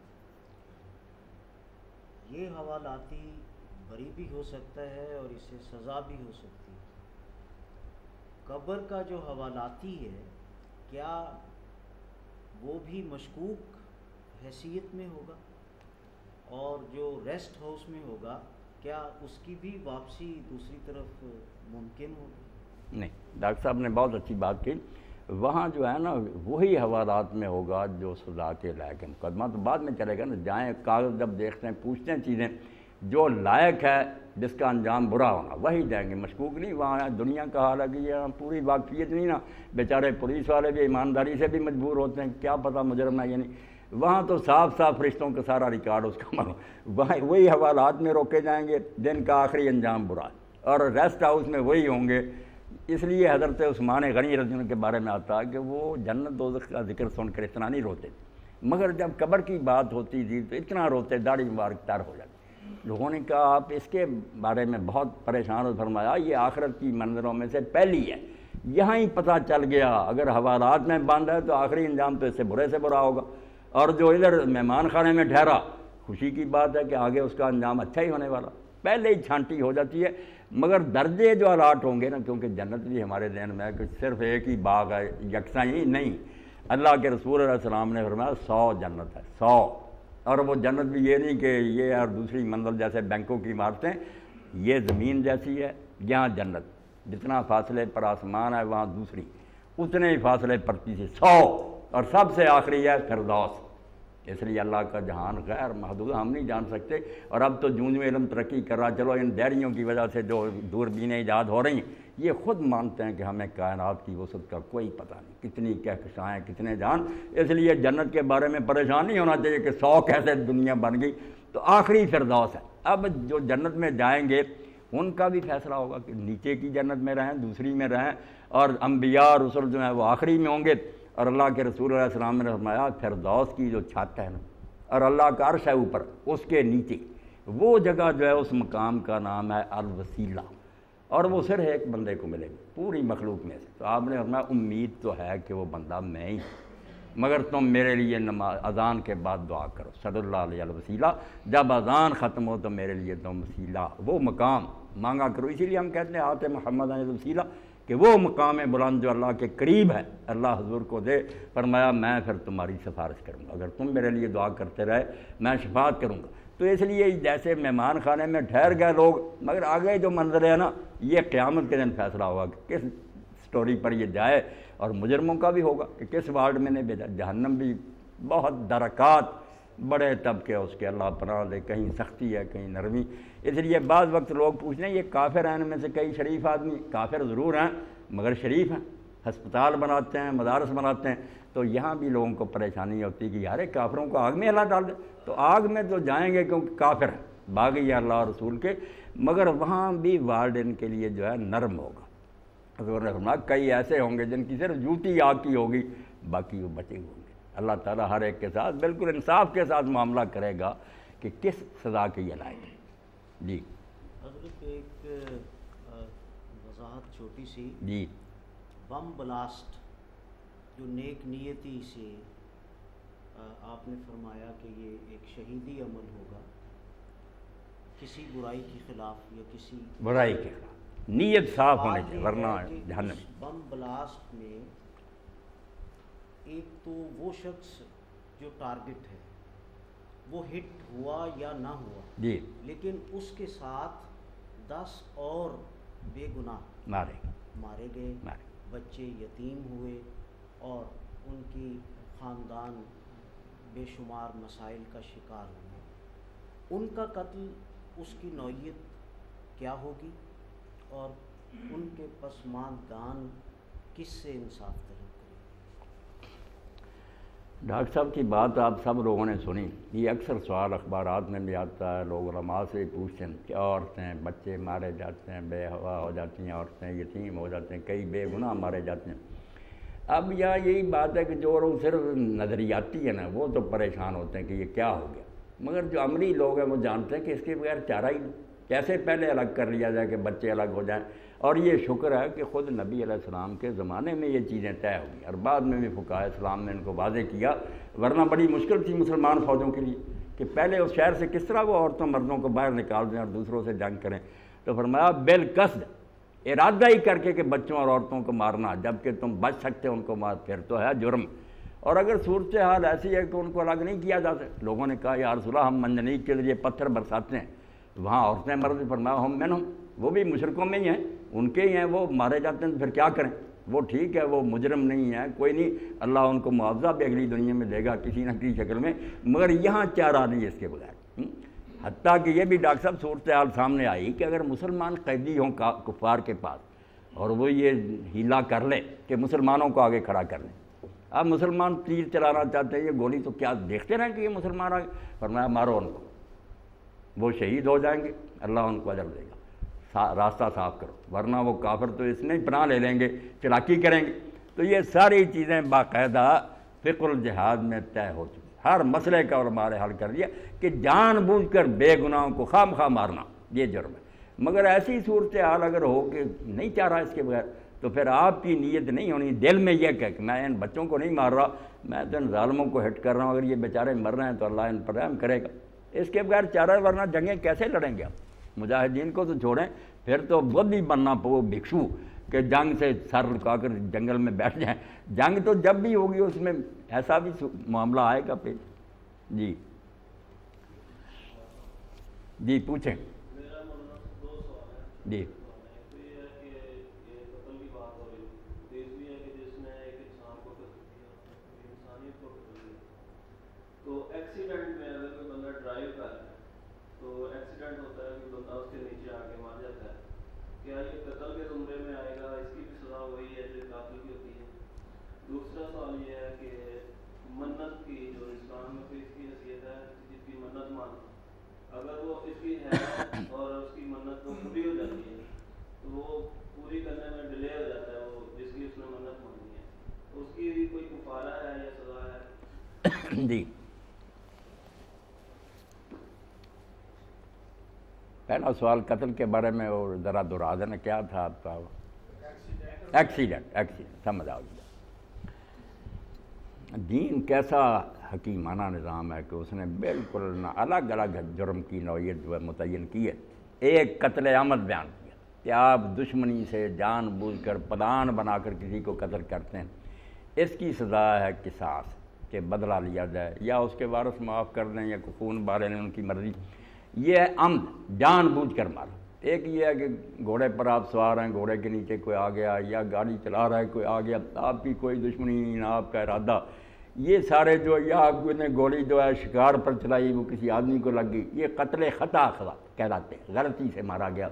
یہ حوالاتی بری بھی ہو سکتا ہے اور اس سے سزا بھی ہو سکتی ہے. قبر کا جو حوالاتی ہے کیا وہ بھی مشکوک حیثیت میں ہوگا، اور جو ریسٹ ہاؤس میں ہوگا کیا اس کی بھی واپسی دوسری طرف ممکن ہوگی؟ نہیں، ڈاکٹر صاحب نے بہت اچھی بات کی. وہاں جو ہے نا وہی حوالات میں ہوگا جو سزا کے لائق ہے. مقدمہ تو بعد میں چلے گا نا، جائیں کاغذ جب دیکھتے ہیں پوچھتے ہیں چیزیں، جو لائق ہے جس کا انجام برا ہونا وہی جائیں گے، مشکوک نہیں. وہاں دنیا کا حال ہے کہ یہ پوری واقفیت نہیں نا، بیچارے پولیس والے بھی ایمانداری سے بھی مجبور ہوتے ہیں، کیا پتہ مجرم ہے یا نہیں. وہاں تو صاف صاف فرشتوں کا سارا ریکارڈ اس کا معلوم، وہاں وہی حوالات میں روکے جائیں گے جن کا آخری انجام برا ہے، اور ریسٹ ہاؤس میں وہی ہوں گے۔ اس لیے حضرت عثمان غنی رضی اللہ عنہ کے بارے میں آتا ہے کہ وہ جنت دوزخ کا ذکر سن کر اتنا نہیں روتے تھے، مگر جب قبر کی بات ہوتی تھی تو اتنا روتے داڑھی مبارک تر ہو جاتی۔ لوگوں نے کہا آپ اس کے بارے میں بہت پریشان ہو، فرمایا یہ آخرت کی منظروں میں سے پہلی ہے، یہاں ہی پتہ چل گیا اگر حوالات میں بند ہے تو آخری انجام تو اس سے برے سے برا ہوگا، اور جو ادھر مہمان خانے میں ٹھہرا خوشی کی بات ہے کہ آگے اس کا انجام اچھا ہی ہونے والا، پہلے ہی چھانٹی ہو جاتی ہے۔ مگر درجے جو الاٹ ہوں گے نا، کیونکہ جنت بھی ہمارے ذہن میں ہے کہ صرف ایک ہی باغ ہے، یکساں ہی نہیں، اللہ کے رسول علیہ السلام نے فرمایا 100 جنت ہے، 100، اور وہ جنت بھی یہ نہیں کہ یہ اور دوسری منزل جیسے بینکوں کی عمارتیں، یہ زمین جیسی ہے، یہاں جنت جتنا فاصلے پر آسمان ہے وہاں دوسری اتنے ہی فاصلے پر تیسری 100، اور سب سے آخری ہے فردوس۔ اس لیے اللہ کا جہان غیر محدود ہم نہیں جان سکتے، اور اب تو جوں جوں علم ترقی کر رہا، چلو ان ڈیریوں کی وجہ سے جو دوربینیں ایجاد ہو رہی ہیں یہ خود مانتے ہیں کہ ہمیں کائنات کی وسعت کا کوئی پتہ نہیں، کتنی کہکشائیں کتنے جان، اس لیے جنت کے بارے میں پریشان نہیں ہونا چاہیے کہ 100 کیسے دنیا بن گئی، تو آخری فردوس ہے۔ اب جو جنت میں جائیں گے ان کا بھی فیصلہ ہوگا کہ نیچے کی جنت میں رہیں دوسری میں رہیں، اور انبیاء رسول جو ہیں وہ آخری میں ہوں گے، اور اللہ کے رسول علیہ السلام نے فرمایا فردوس کی جو چھت ہے نا، اور اللہ کا عرش ہے اوپر، اس کے نیچے وہ جگہ جو ہے اس مقام کا نام ہے الوسیلہ، اور وہ صرف ایک بندے کو ملے گی پوری مخلوق میں سے۔ تو آپ نے فرمایا امید تو ہے کہ وہ بندہ میں ہی، مگر تم میرے لیے نماز اذان کے بعد دعا کرو صلی اللہ علیہ الوسیلہ، جب اذان ختم ہو تو میرے لیے تم وسیلہ وہ مقام مانگا کرو۔ اسی لیے ہم کہتے ہیں آتے محمد علیہ الوسیلہ، کہ وہ مقام بلند جو اللہ کے قریب ہے اللہ حضور کو دے، فرمایا میں پھر تمہاری سفارش کروں گا، اگر تم میرے لیے دعا کرتے رہے میں شفاعت کروں گا۔ تو اس لیے جیسے مہمان خانے میں ٹھہر گئے لوگ، مگر آگے جو منظر ہے نا یہ قیامت کے دن فیصلہ ہوگا کہ کس سٹوری پر یہ جائے، اور مجرموں کا بھی ہوگا کہ کس وارڈ میں نے بھیجا۔ جہنم بھی بہت درکات بڑے طبقے اس کے، اللہ پناہ دے، کہیں سختی ہے کہیں نرمی۔ اس لیے بعض وقت لوگ پوچھتے ہیں یہ کافر ہیں، ان میں سے کئی شریف آدمی، کافر ضرور ہیں مگر شریف ہیں، ہسپتال بناتے ہیں مدارس بناتے ہیں، تو یہاں بھی لوگوں کو پریشانی ہوتی ہے کہ یار کافروں کو آگ میں اللہ ڈال دے، تو آگ میں تو جائیں گے کیونکہ کافر ہیں، باغی ہے اللہ اور رسول کے، مگر وہاں بھی وارڈ ان کے لیے جو ہے نرم ہوگا۔ حضور نے فرمایا کئی ایسے ہوں گے جن کی صرف جوتی آگ کی ہوگی، باقی وہ بچے ہوں گے۔ اللہ تعالیٰ ہر ایک کے ساتھ بالکل انصاف کے ساتھ معاملہ کرے گا کہ کس سزا کے یہ لائق ہے۔ جی حضرت ایک وضاحت چھوٹی سی، جی بم بلاسٹ جو نیک نیتی سے آپ نے فرمایا کہ یہ ایک شہیدی عمل ہوگا کسی برائی کے خلاف یا کسی برائی کے خلاف، نیت صاف ہونے چاہیے ورنہ جہنم۔ بم بلاسٹ میں ایک تو وہ شخص جو ٹارگٹ ہے وہ ہٹ ہوا یا نہ ہوا، جی لیکن اس کے ساتھ 10 اور بے گناہ مارے گئے، بچے یتیم ہوئے، اور ان کی خاندان بے شمار مسائل کا شکار ہوئے۔ ان کا قتل، اس کی نوعیت کیا ہوگی، اور ان کے پسماندگان کس سے انصاف طلب کریں؟ ڈاکٹر صاحب کی بات آپ سب لوگوں نے سنی، یہ اکثر سوال اخبارات میں بھی آتا ہے، لوگ علماء سے پوچھتے ہیں کہ عورتیں بچے مارے جاتے ہیں، بے حوا ہو جاتی ہیں عورتیں، یتیم ہو جاتے ہیں، کئی بے گناہ مارے جاتے ہیں۔ اب یہاں یہی بات ہے کہ جو لوگ صرف نظریاتی ہیں نا وہ تو پریشان ہوتے ہیں کہ یہ کیا ہو گیا، مگر جو عملی لوگ ہیں وہ جانتے ہیں کہ اس کے بغیر چارہ ہی نہیں، کیسے پہلے الگ کر لیا جائے کہ بچے الگ ہو جائیں۔ اور یہ شکر ہے کہ خود نبی علیہ السلام کے زمانے میں یہ چیزیں طے ہوئی، اور بعد میں بھی فقہاء اسلام نے ان کو واضح کیا، ورنہ بڑی مشکل تھی مسلمان فوجوں کے لیے کہ پہلے اس شہر سے کس طرح وہ عورتوں مردوں کو باہر نکال دیں اور دوسروں سے جنگ کریں۔ تو فرمایا بالقصد، ارادہ ہی کر کے کہ بچوں اور عورتوں کو مارنا، جب کہ تم بچ سکتے ان کو مار، پھر تو ہے جرم۔ اور اگر صورتحال ایسی ہے کہ ان کو الگ نہیں کیا جاتا، لوگوں نے کہا یا رسول اللہ ہم منجنیق کے ذریعے پتھر برساتے ہیں، وہاں عورتیں مرد، فرمایا ہم منہم، وہ بھی مشرکوں میں ہی ہیں، ان کے ہی ہیں، وہ مارے جاتے ہیں، پھر کیا کریں؟ وہ ٹھیک ہے، وہ مجرم نہیں ہے، کوئی نہیں، اللہ ان کو معاوضہ بھی اگلی دنیا میں دے گا کسی نہ کسی شکل میں، مگر یہاں چارہ نہیں اس کے بغیر۔ حتیٰ کہ یہ بھی ڈاکٹر صاحب صورتحال سامنے آئی کہ اگر مسلمان قیدی ہوں کفار کے پاس اور وہ یہ ہیلا کر لے کہ مسلمانوں کو آگے کھڑا کر لیں، اب مسلمان تیر چلانا چاہتے ہیں، یہ گولی تو کیا دیکھتے رہیں کہ یہ مسلمان آگے؟ فرمایا مارو ان کو، وہ شہید ہو جائیں گے، اللہ ان کو اجر دے گا، راستہ صاف کرو، ورنہ وہ کافر تو اس میں ہی پناہ لے لیں گے، چلاکی کریں گے۔ تو یہ ساری چیزیں باقاعدہ فقہ الجہاد میں طے ہو چکی، ہر مسئلے کا علماء نے حل کر دیا کہ جان بوجھ کر بے گناہوں کو خواہ مخواہ مارنا یہ جرم ہے۔ مگر ایسی صورتحال اگر ہو کہ نہیں چاہ رہا اس کے بغیر، تو پھر آپ کی نیت نہیں ہونی دل میں یہ کہ میں ان بچوں کو نہیں مار رہا، میں تو ان ظالموں کو ہٹ کر رہا ہوں، اگر یہ بیچارے مر رہے ہیں تو اللہ ان پر رحم کرے گا، اس کے بغیر چارہ، ورنہ جنگیں کیسے لڑیں گے آپ؟ مجاہدین کو تو چھوڑیں، پھر تو بدھی بننا پو بھکشو کہ جنگ سے سر لٹکا کر جنگل میں بیٹھ جائیں۔ جنگ تو جب بھی ہوگی اس میں ایسا بھی معاملہ آئے گا پھر۔ جی جی پوچھیں۔ جی تو ایکسیڈنٹ میں اگر کوئی بندہ ڈرائیو کر رہا ہے تو ایکسیڈنٹ ہوتا ہے کہ بندہ اس کے نیچے آ کے مر جاتا ہے، کیا یہ قتل کے زمرے میں آئے گا؟ اس کی بھی سزا وہی ہے جو قاتل کی ہوتی ہے؟ دوسرا سوال یہ ہے کہ منت کی جو اسلام میں کوئی اس کی حیثیت ہے، جس کی منت مانو، اگر وہ اس کی ہے اور اس کی منت تو پوری ہو جاتی ہے تو وہ پوری کرنے میں ڈیلے ہو جاتا ہے، وہ جس کی اس نے منت مانی ہے، تو اس کی بھی کوئی کفارہ ہے یا سزا ہے؟ جی پہلا سوال قتل کے بارے میں، اور ذرا دہرا دینا کیا تھا آپ کا؟ ایکسیڈنٹ سمجھ آ گیا۔ دین کیسا حکیمانہ نظام ہے کہ اس نے بالکل الگ الگ جرم کی نوعیت جو ہے متعین کی ہے۔ ایک قتل عمد بیان کیا کہ آپ دشمنی سے جان بوجھ کر پلان بنا کر کسی کو قتل کرتے ہیں، اس کی سزا ہے قصاص، کہ بدلہ لیا جائے یا اس کے وارث معاف کر دیں یا خون بارے لیں، ان کی مرضی۔ یہ ہے عمد، جان بوجھ کر مارا۔ ایک یہ ہے کہ گھوڑے پر آپ سوار ہیں، گھوڑے کے نیچے کوئی آ گیا، یا گاڑی چلا رہا ہے کوئی آ گیا، آپ کی کوئی دشمنی نہیں، نہ آپ کا ارادہ، یہ سارے جو یا آپ نے گولی جو ہے شکار پر چلائی وہ کسی آدمی کو لگ گئی، یہ قتل خطا کہلاتے ہیں، غلطی سے مارا گیا،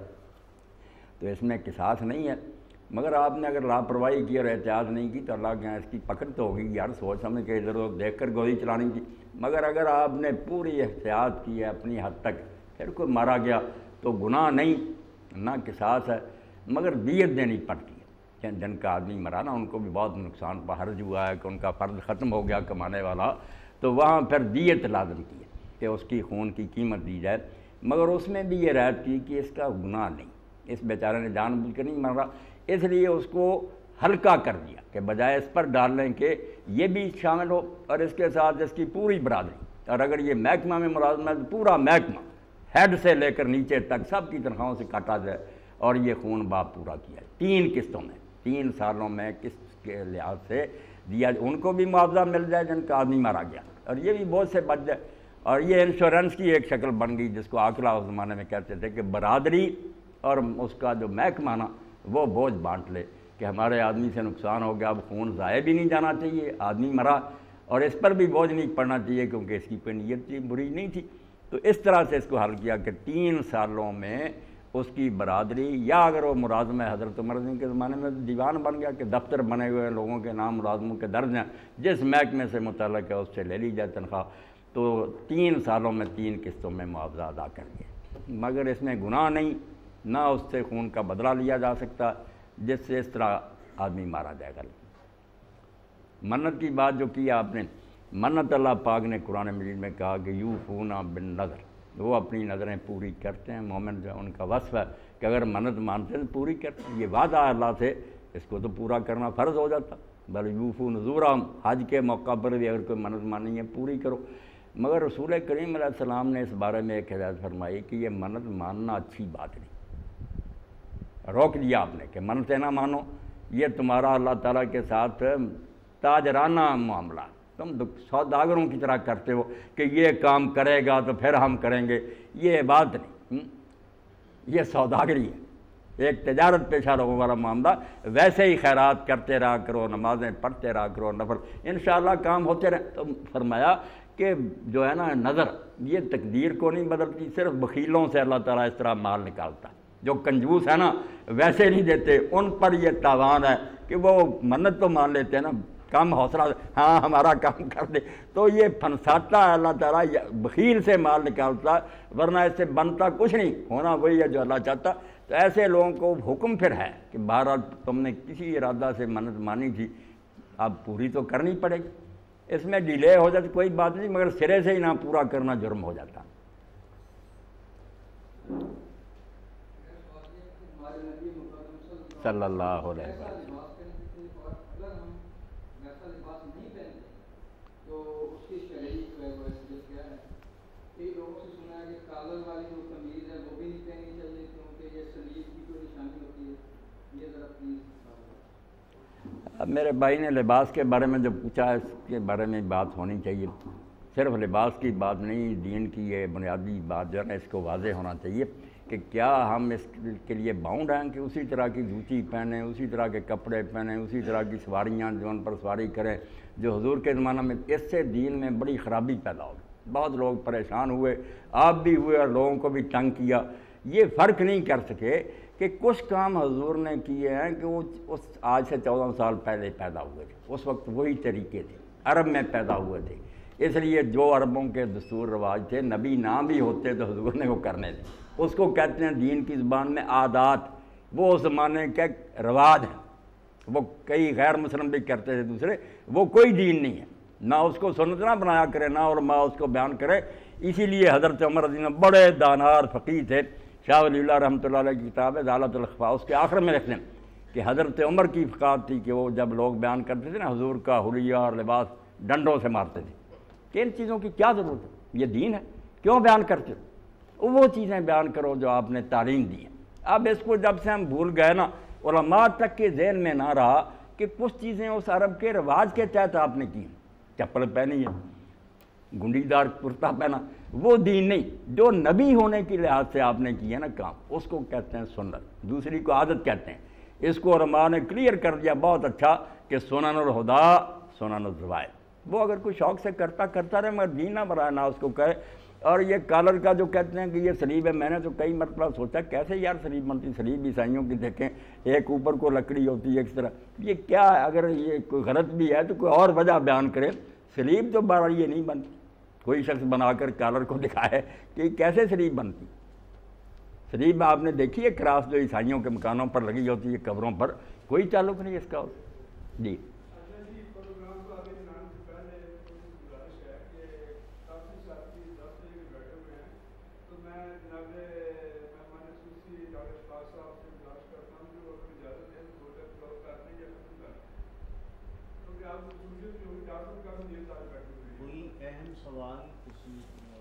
تو اس میں قصاص نہیں ہے۔ مگر آپ نے اگر لاپرواہی کی اور احتیاط نہیں کی تو اللہ کے یہاں اس کی پکڑ تو ہوگی، یار سوچ سمجھ کے ادھر ادھر دیکھ کر گولی چلانی تھی۔ مگر اگر آپ نے پوری احتیاط کی ہے اپنی حد تک، پھر کوئی مارا گیا تو گناہ نہیں، نہ قصاص ہے، مگر دیت دینی پڑتی ہے۔ جن کا آدمی مرا نا، ان کو بھی بہت نقصان پر حرج ہوا ہے کہ ان کا فرض ختم ہو گیا کمانے والا، تو وہاں پھر دیت لازم کی ہے کہ اس کی خون کی قیمت دی جائے، مگر اس میں بھی یہ رعایت کی کہ اس کا گناہ نہیں، اس بیچارے نے جان بوجھ کر نہیں مر رہا، اس لیے اس کو ہلکا کر دیا کہ بجائے اس پر ڈال لیں کہ یہ بھی شامل ہو اور اس کے ساتھ اس کی پوری برادری، اور اگر یہ محکمہ میں ملازم ہے تو پورا محکمہ ہیڈ سے لے کر نیچے تک سب کی تنخواہوں سے کاٹا جائے اور یہ خون باپ پورا کیا ہے 3 قسطوں میں، 3 سالوں میں قسط کے لحاظ سے دیا، ان کو بھی معاوضہ مل جائے جن کا آدمی مارا گیا، اور یہ بھی بہت سے بچ جائے۔ اور یہ انشورنس کی ایک شکل بن گئی جس کو آکلا اس زمانے میں کہتے تھے کہ برادری اور اس کا جو محکمہ نا وہ بوجھ بانٹ لے کہ ہمارے آدمی سے نقصان ہو گیا، اب خون ضائع بھی نہیں جانا چاہیے، آدمی مرا اور اس پر بھی بوجھ نہیں پڑنا چاہیے کیونکہ اس کی کوئی نیت تھی بری نہیں تھی، تو اس طرح سے اس کو حل کیا کہ 3 سالوں میں اس کی برادری، یا اگر وہ ملازم ہے حضرت عمر کے زمانے میں دیوان بن گیا کہ دفتر بنے ہوئے لوگوں کے نام ملازموں کے درج ہیں، جس محکمے سے متعلق ہے اس سے لے لی جائے تنخواہ، تو 3 سالوں میں 3 قسطوں میں معاوضہ ادا کر دیا، مگر اس میں گناہ نہیں، نہ اس سے خون کا بدلہ لیا جا سکتا جس سے اس طرح آدمی مارا جائے گا۔ منت کی بات جو کی آپ نے، منت اللہ پاک نے قرآن مجید میں کہا کہ یوفون بالنذر، وہ اپنی نظریں پوری کرتے ہیں، مومن جو ان کا وصف ہے کہ اگر منت مانتے ہیں تو پوری کرتے ہیں، یہ وعدہ ہے اللہ سے، اس کو تو پورا کرنا فرض ہو جاتا، بل یوفون نذورہم، حج کے موقع پر بھی اگر کوئی منت مانی ہے پوری کرو۔ مگر رسول کریم علیہ السلام نے اس بارے میں ایک ہدایت فرمائی کہ یہ منت ماننا اچھی بات نہیں، روک دیا آپ نے کہ منتیں نہ مانو، یہ تمہارا اللہ تعالیٰ کے ساتھ تاجرانہ معاملہ، تم سوداگروں کی طرح کرتے ہو کہ یہ کام کرے گا تو پھر ہم کریں گے، یہ بات نہیں، یہ سوداگری ہے، ایک تجارت پیشہ لوگوں والا معاملہ۔ ویسے ہی خیرات کرتے رہا کرو، نمازیں پڑھتے رہا کرو، نفل انشاءاللہ کام ہوتے رہے۔ تو فرمایا کہ جو ہے نا نظر یہ تقدیر کو نہیں بدلتی، صرف بخیلوں سے اللہ تعالیٰ اس طرح مال نکالتا ہے، جو کنجوس ہے نا ویسے نہیں دیتے، ان پر یہ تاوان ہے کہ وہ منت تو مان لیتے ہیں نا، کم حوصلہ، ہاں ہمارا کام کر دے، تو یہ پھنساتا ہے اللہ تعالیٰ، بخیل سے مال نکالتا، ورنہ اس سے بنتا کچھ نہیں، ہونا وہی ہے جو اللہ چاہتا۔ تو ایسے لوگوں کو حکم پھر ہے کہ بہرحال تم نے کسی ارادہ سے منت مانی تھی، اب پوری تو کرنی پڑے گی، اس میں ڈیلے ہو جاتی کوئی بات نہیں، مگر سرے سے ہی نہ پورا کرنا جرم ہو جاتا۔ صلی اللہ علیہ وسلم۔ اب میرے بھائی نے لباس کے بارے میں جو پوچھا ہے، اس کے بارے میں بات ہونی چاہیے، صرف لباس کی بات نہیں، دین کی یہ بنیادی بات جو ہے نا، اس کو واضح ہونا چاہیے کہ کیا ہم اس کے لیے باؤنڈ ہیں کہ اسی طرح کی جوتی پہنیں، اسی طرح کے کپڑے پہنیں، اسی طرح کی سواریاں جو ان پر سواری کریں جو حضور کے زمانہ میں۔ اس سے دین میں بڑی خرابی پیدا ہوگی، بہت لوگ پریشان ہوئے، آپ بھی ہوئے اور لوگوں کو بھی تنگ کیا۔ یہ فرق نہیں کر سکے کہ کچھ کام حضور نے کیے ہیں کہ وہ اس آج سے 14 سال پہلے پیدا ہوئے تھے، اس وقت وہی طریقے تھے، عرب میں پیدا ہوئے تھے، اس لیے جو عربوں کے دستور رواج تھے، نبی نہ بھی ہوتے تو حضور نے وہ کرنے تھے۔ اس کو کہتے ہیں دین کی زبان میں عادات، وہ اس زمانے کے رواج ہیں، وہ کئی غیر مسلم بھی کرتے تھے دوسرے، وہ کوئی دین نہیں ہے، نہ اس کو سنت نہ بنایا کرے، نہ علماء اس کو بیان کرے۔ اسی لیے حضرت عمر رضی اللہ عنہ بڑے دانار فقیہ تھے، شاہ ولی اللہ رحمۃ اللہ علیہ کی کتاب ہے ضالۃ الخفا، اس کے آخر میں لکھتے ہیں کہ حضرت عمر کی فقاہت تھی کہ وہ جب لوگ بیان کرتے تھے نا حضور کا حلیہ اور لباس، ڈنڈوں سے مارتے تھے کہ ان چیزوں کی کیا ضرورت ہے، یہ دین ہے، کیوں بیان کرتے ہو؟ وہ چیزیں بیان کرو جو آپ نے تعلیم دی ہے۔ اب اس کو جب سے ہم بھول گئے نا، علماء تک کے ذہن میں نہ رہا کہ کچھ چیزیں اس عرب کے رواج کے تحت آپ نے کی، چپل پہنی ہے، گنڈی دار کرتا پہنا، وہ دین نہیں، جو نبی ہونے کی لحاظ سے آپ نے کی ہے نا کام، اس کو کہتے ہیں سنت، دوسری کو عادت کہتے ہیں۔ اس کو علماء نے کلیئر کر دیا بہت اچھا کہ سنن الہدا سنن الزوائد، وہ اگر کوئی شوق سے کرتا رہے مگر دین نہ بنائے، نہ اس کو کہے۔ اور یہ کالر کا جو کہتے ہیں کہ یہ سلیب ہے، میں نے تو کئی مرتبہ سوچا کیسے یار سلیب بنتی، سلیب عیسائیوں کی دیکھیں، ایک اوپر کو لکڑی ہوتی ہے اس طرح، یہ کیا ہے؟ اگر یہ کوئی غلط بھی ہے تو کوئی اور وجہ بیان کرے، سلیب تو بارہ یہ نہیں بنتی، کوئی شخص بنا کر کالر کو دکھائے کہ کیسے سلیب بنتی۔ سلیب آپ نے دیکھی ہے کراس جو عیسائیوں کے مکانوں پر لگی ہوتی ہے، قبروں پر، کوئی تعلق نہیں اس کا۔ جی کوئی اہم سوال کسی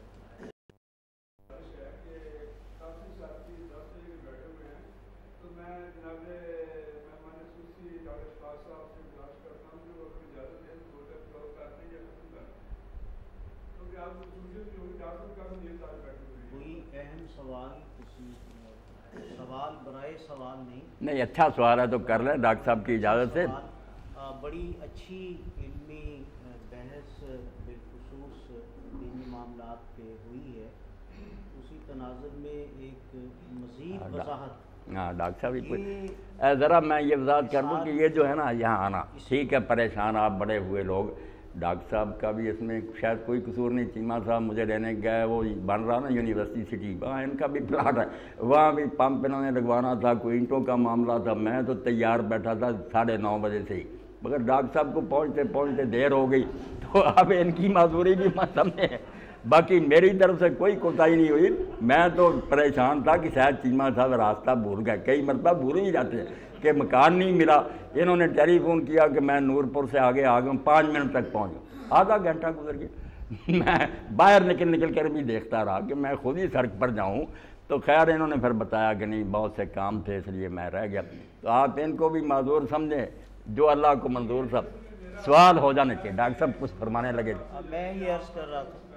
سوال برائے سوال نہیں، اچھا سوال ہے تو کر لیں ڈاکٹر صاحب کی اجازت سے۔ بڑی اچھی علمی بحث بالخصوص دینی معاملات پہ ہوئی ہے، اسی تناظر میں ایک مزید وضاحت۔ ہاں ڈاکٹر صاحب کوئی ذرا میں یہ وضاحت کر دوں کہ یہ جو ہے نا یہاں آنا ٹھیک ہے، پریشان آپ بڑے ہوئے لوگ، ڈاکٹر صاحب کا بھی اس میں شاید کوئی قصور نہیں، چیمہ صاحب مجھے لینے گئے، وہ بن رہا نا یونیورسٹی سٹی، وہاں ان کا بھی پلاٹ ہے، وہاں بھی پمپ انہوں نے لگوانا تھا، کوئی اینٹوں کا معاملہ تھا، میں تو تیار بیٹھا تھا 9:30 بجے سے ہی، مگر ڈاکٹر صاحب کو پہنچتے دیر ہو گئی، تو اب ان کی معذوری بھی میں سمجھے، باقی میری طرف سے کوئی کوتاہی نہیں ہوئی، میں تو پریشان تھا کہ شاید چیمہ صاحب راستہ بھول گئے، کئی مرتبہ بھول ہی جاتے ہیں کہ مکان نہیں ملا، انہوں نے ٹیلی فون کیا کہ میں نور پور سے آگے آ گیا ہوں، 5 منٹ تک پہنچ گیا، آدھا گھنٹہ گزر گیا، میں باہر نکل کر بھی دیکھتا رہا کہ میں خود ہی سڑک پر جاؤں، تو خیر انہوں نے پھر بتایا کہ نہیں بہت سے کام تھے اس لیے میں رہ گیا۔ تو آپ ان کو بھی معذور سمجھیں، جو اللہ کو منظور سب سوال ہو جانے چاہیے۔ ڈاکٹر صاحب کچھ فرمانے لگے، میں یہ عرض کر رہا تھا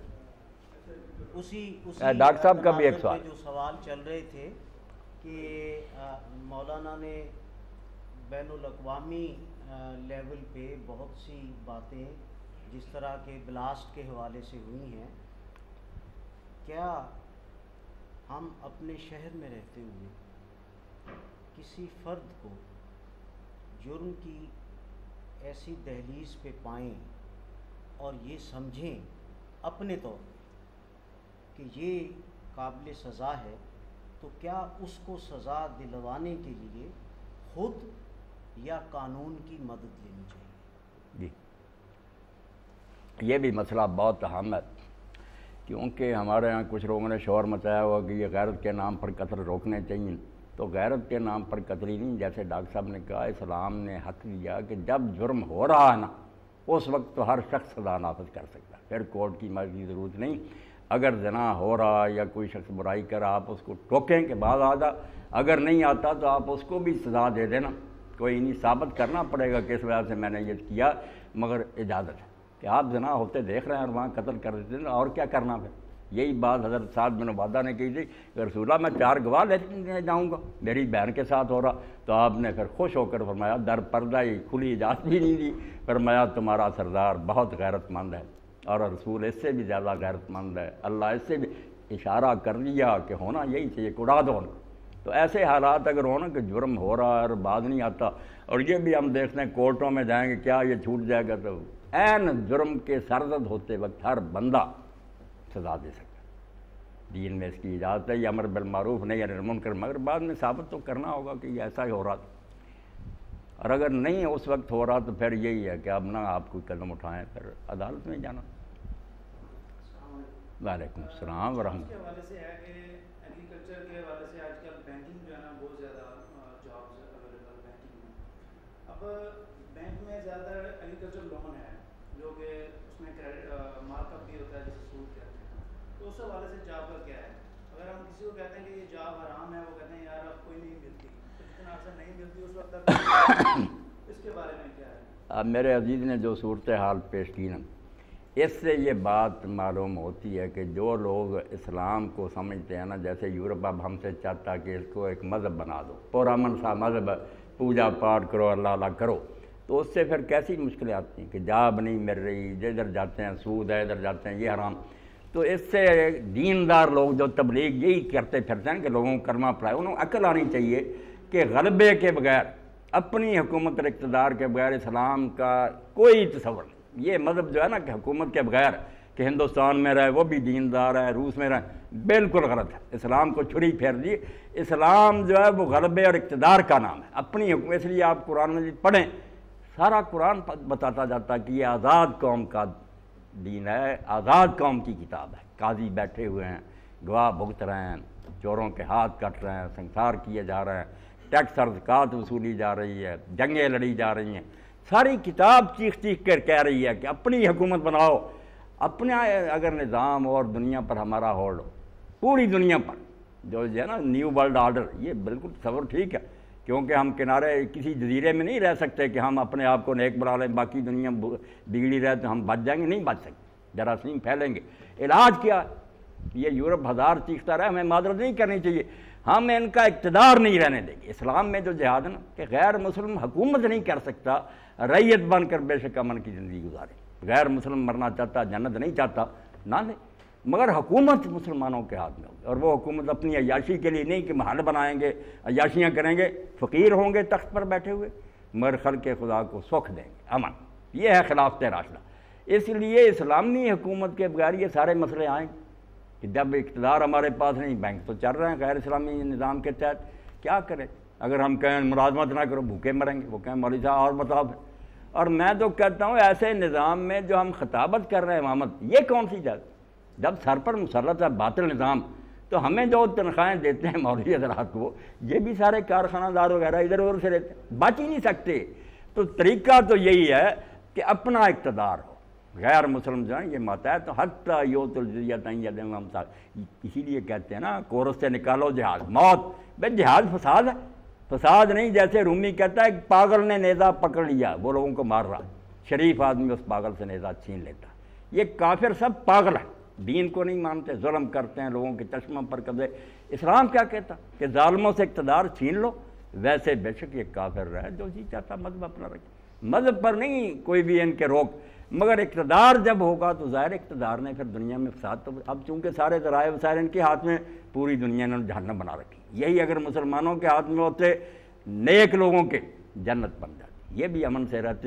اسی ڈاکٹر صاحب کا بھی ایک سوال، جو سوال چل رہے تھے کہ مولانا نے بین الاقوامی لیول پہ بہت سی باتیں جس طرح کے بلاسٹ کے حوالے سے ہوئی ہیں، کیا ہم اپنے شہر میں رہتے ہوئے کسی فرد کو جرم کی ایسی دہلیز پہ پائیں اور یہ سمجھیں اپنے طور کہ یہ قابل سزا ہے، تو کیا اس کو سزا دلوانے کے لیے خود یا قانون کی مدد لینی چاہیے؟ جی، یہ بھی مسئلہ بہت اہم ہے، کیونکہ ہمارے ہاں کچھ لوگوں نے شور مچایا ہوا کہ یہ غیرت کے نام پر قتل روکنے چاہیے. تو غیرت کے نام پر قتل ہی نہیں، جیسے ڈاکٹر صاحب نے کہا اسلام نے حق دیا کہ جب جرم ہو رہا ہے نا اس وقت تو ہر شخص سزا نافذ کر سکتا ہے، پھر کورٹ کی مرضی کی ضرورت نہیں. اگر زنا ہو رہا یا کوئی شخص برائی کر رہا آپ اس کو ٹوکیں کہ بعد آ جا، اگر نہیں آتا تو آپ اس کو بھی سزا دے دینا، کوئی نہیں ثابت کرنا پڑے گا کہ اس وجہ سے میں نے یہ کیا، مگر اجازت ہے کہ آپ زنا ہوتے دیکھ رہے ہیں اور وہاں قتل کر دیتے ہیں، اور کیا کرنا پھر. یہی بات حضرت سعد بن عبادہ نے کہی تھی کہ رسول اللہ میں 4 گواہ لینے جاؤں گا، میری بہن کے ساتھ ہو رہا. تو آپ نے پھر خوش ہو کر فرمایا، در پردہ ہی کھلی اجازت بھی نہیں دی، فرمایا تمہارا سردار بہت غیرت مند ہے اور رسول اس سے بھی زیادہ غیرت مند ہے، اللہ اس سے بھی اشارہ کر دیا کہ ہونا یہی چاہیے کہ اڑا دو. تو ایسے حالات اگر ہونا کہ جرم ہو رہا ہے اور بعد نہیں آتا، اور یہ بھی ہم دیکھتے ہیں کورٹوں میں جائیں گے کیا یہ چھوٹ جائے گا، تو عین جرم کے سرزد ہوتے وقت ہر بندہ سزا دے سکتا ہے. دین میں اس کی اجازت ہے، یہ امر بالمعروف نہیں ہے منکر، مگر بعد میں ثابت تو کرنا ہوگا کہ یہ ایسا ہی ہو رہا تھا. اور اگر نہیں اس وقت ہو رہا تو پھر یہی ہے کہ اب نہ آپ کوئی قدم اٹھائیں، پھر عدالت میں جانا. وعلیکم السلام ورحمۃ اللہ. اس کے حوالے سے ہے کہ ایگریکلچر کے حوالے سے آج کل بینکنگ جو ہے نا بہت زیادہ جابس اویلیبل بینکنگ میں. اب بینک میں زیادہ ایگریکلچر لون ہے جو کہ اس میں مارک اپ بھی ہوتا ہے جسے سود کہتے ہیں. تو اس حوالے سے جاب کا کیا ہے؟ اگر ہم کسی کو کہتے ہیں کہ یہ جاب حرام ہے، وہ کہتے ہیں یار اب کوئی نہیں ملتی، تو جتنا عرصہ نہیں ملتی اس وقت تک اس کے بارے میں کیا ہے؟ اب میرے عزیز نے جو صورتحال پیش کی نا، اس سے یہ بات معلوم ہوتی ہے کہ جو لوگ اسلام کو سمجھتے ہیں نا، جیسے یورپ اب ہم سے چاہتا کہ اس کو ایک مذہب بنا دو، پرامن سا مذہب، پوجا پاٹ کرو، اللہ اللہ کرو، تو اس سے پھر کیسی مشکلیں آتی ہیں کہ جاب نہیں مل رہی، ادھر جاتے ہیں سود ہے، ادھر جاتے ہیں یہ حرام. تو اس سے دیندار لوگ جو تبلیغ یہی کرتے پھرتے ہیں کہ لوگوں کو کلمہ پڑھائے، انہوں کو عقل آنی چاہیے کہ غلبے کے بغیر، اپنی حکومت اور اقتدار کے بغیر اسلام کا کوئی تصور نہیں. یہ مذہب جو ہے نا کہ حکومت کے بغیر کہ ہندوستان میں رہے وہ بھی دیندار ہے، روس میں رہے، بالکل غلط ہے. اسلام کو چھری پھیر دی. اسلام جو ہے وہ غلبے اور اقتدار کا نام ہے، اپنی حکومت. اس لیے آپ قرآن مجید پڑھیں، سارا قرآن بتاتا جاتا ہے کہ یہ آزاد قوم کا دین ہے، آزاد قوم کی کتاب ہے. قاضی بیٹھے ہوئے ہیں، گواہ بھگت رہے ہیں، چوروں کے ہاتھ کٹ رہے ہیں، سنسار کیے جا رہے ہیں، ٹیکس اور زکوٰۃ وصولی جا رہی ہے، جنگیں لڑی جا رہی ہیں. ساری کتاب چیخ چیخ کر کہہ رہی ہے کہ اپنی حکومت بناؤ، اپنا اگر نظام اور دنیا پر ہمارا ہولڈ ہو، پوری دنیا پر جو ہے نا نیو ورلڈ آرڈر. یہ بالکل تصور ٹھیک ہے، کیونکہ ہم کنارے کسی جزیرے میں نہیں رہ سکتے کہ ہم اپنے آپ کو نیک بنا لیں، باقی دنیا بگڑی رہے تو ہم بچ جائیں گے، نہیں بچ سکتے، جراثیم پھیلیں گے. علاج کیا؟ یہ یورپ ہزار چیختا رہا، ہمیں معذرت نہیں کرنی چاہیے، ہم ان کا اقتدار نہیں رہنے دیں گے. اسلام میں جو جہاد ہے نا کہ غیر مسلم حکومت نہیں کر سکتا، رعیت بن کر بے شک امن کی زندگی گزارے. غیر مسلم مرنا چاہتا، جنت نہیں چاہتا، نہ لے، مگر حکومت مسلمانوں کے ہاتھ میں ہوگی. اور وہ حکومت اپنی عیاشی کے لیے نہیں کہ محل بنائیں گے، عیاشیاں کریں گے، فقیر ہوں گے تخت پر بیٹھے ہوئے، مگر خلق خدا کو سکھ دیں گے، امن. یہ ہے خلافت راشدہ. اس لیے اسلامی حکومت کے بغیر یہ سارے مسئلے آئیں گے کہ جب اقتدار ہمارے پاس نہیں، بینک تو چل رہے ہیں غیر اسلامی نظام کے تحت، کیا کریں؟ اگر ہم کہیں ملازمت نہ کرو بھوکے مریں گے، وہ کہیں مولوی صاحب اور بتاؤ. اور میں تو کہتا ہوں ایسے نظام میں جو ہم خطابت کر رہے ہیں امامت، یہ کون سی جگہ؟ جب سر پر مسلط ہے باطل نظام، تو ہمیں جو تنخواہیں دیتے ہیں مولوی حضرات کو، یہ بھی سارے کارخانہ دار وغیرہ ادھر ادھر سے لیتے ہیں، بچ ہی نہیں سکتے. تو طریقہ تو یہی ہے کہ اپنا اقتدار ہو. غیر مسلم جو ہیں یہ ماتحت تو حتیٰ یوت الجزیۃ عن ید وہم صاغرون. اسی لیے کہتے ہیں نا کورس سے نکالو جہاد موت. بھائی جہاد فساد ہے، فساد نہیں. جیسے رومی کہتا ہے پاگل نے نیزہ پکڑ لیا، وہ لوگوں کو مار رہا، شریف آدمی اس پاگل سے نیزہ چھین لیتا. یہ کافر سب پاگل ہے، دین کو نہیں مانتے، ظلم کرتے ہیں، لوگوں کے چشموں پر قبضے. اسلام کیا کہتا کہ ظالموں سے اقتدار چھین لو. ویسے بے شک یہ کافر رہے، جو جی چاہتا مذہب اپنا رکھے، مذہب پر نہیں کوئی بھی ان کے روک. مگر اقتدار جب ہوگا تو ظاہر اقتدار نے پھر دنیا میں فساد. تو اب چونکہ سارے ذرائع وسائل ان کے ہاتھ میں، پوری دنیا نے جہنم بنا رکھی. یہی اگر مسلمانوں کے ہاتھ میں ہوتے، نیک لوگوں کے، جنت بن جاتی. یہ بھی امن سے رہتے. تو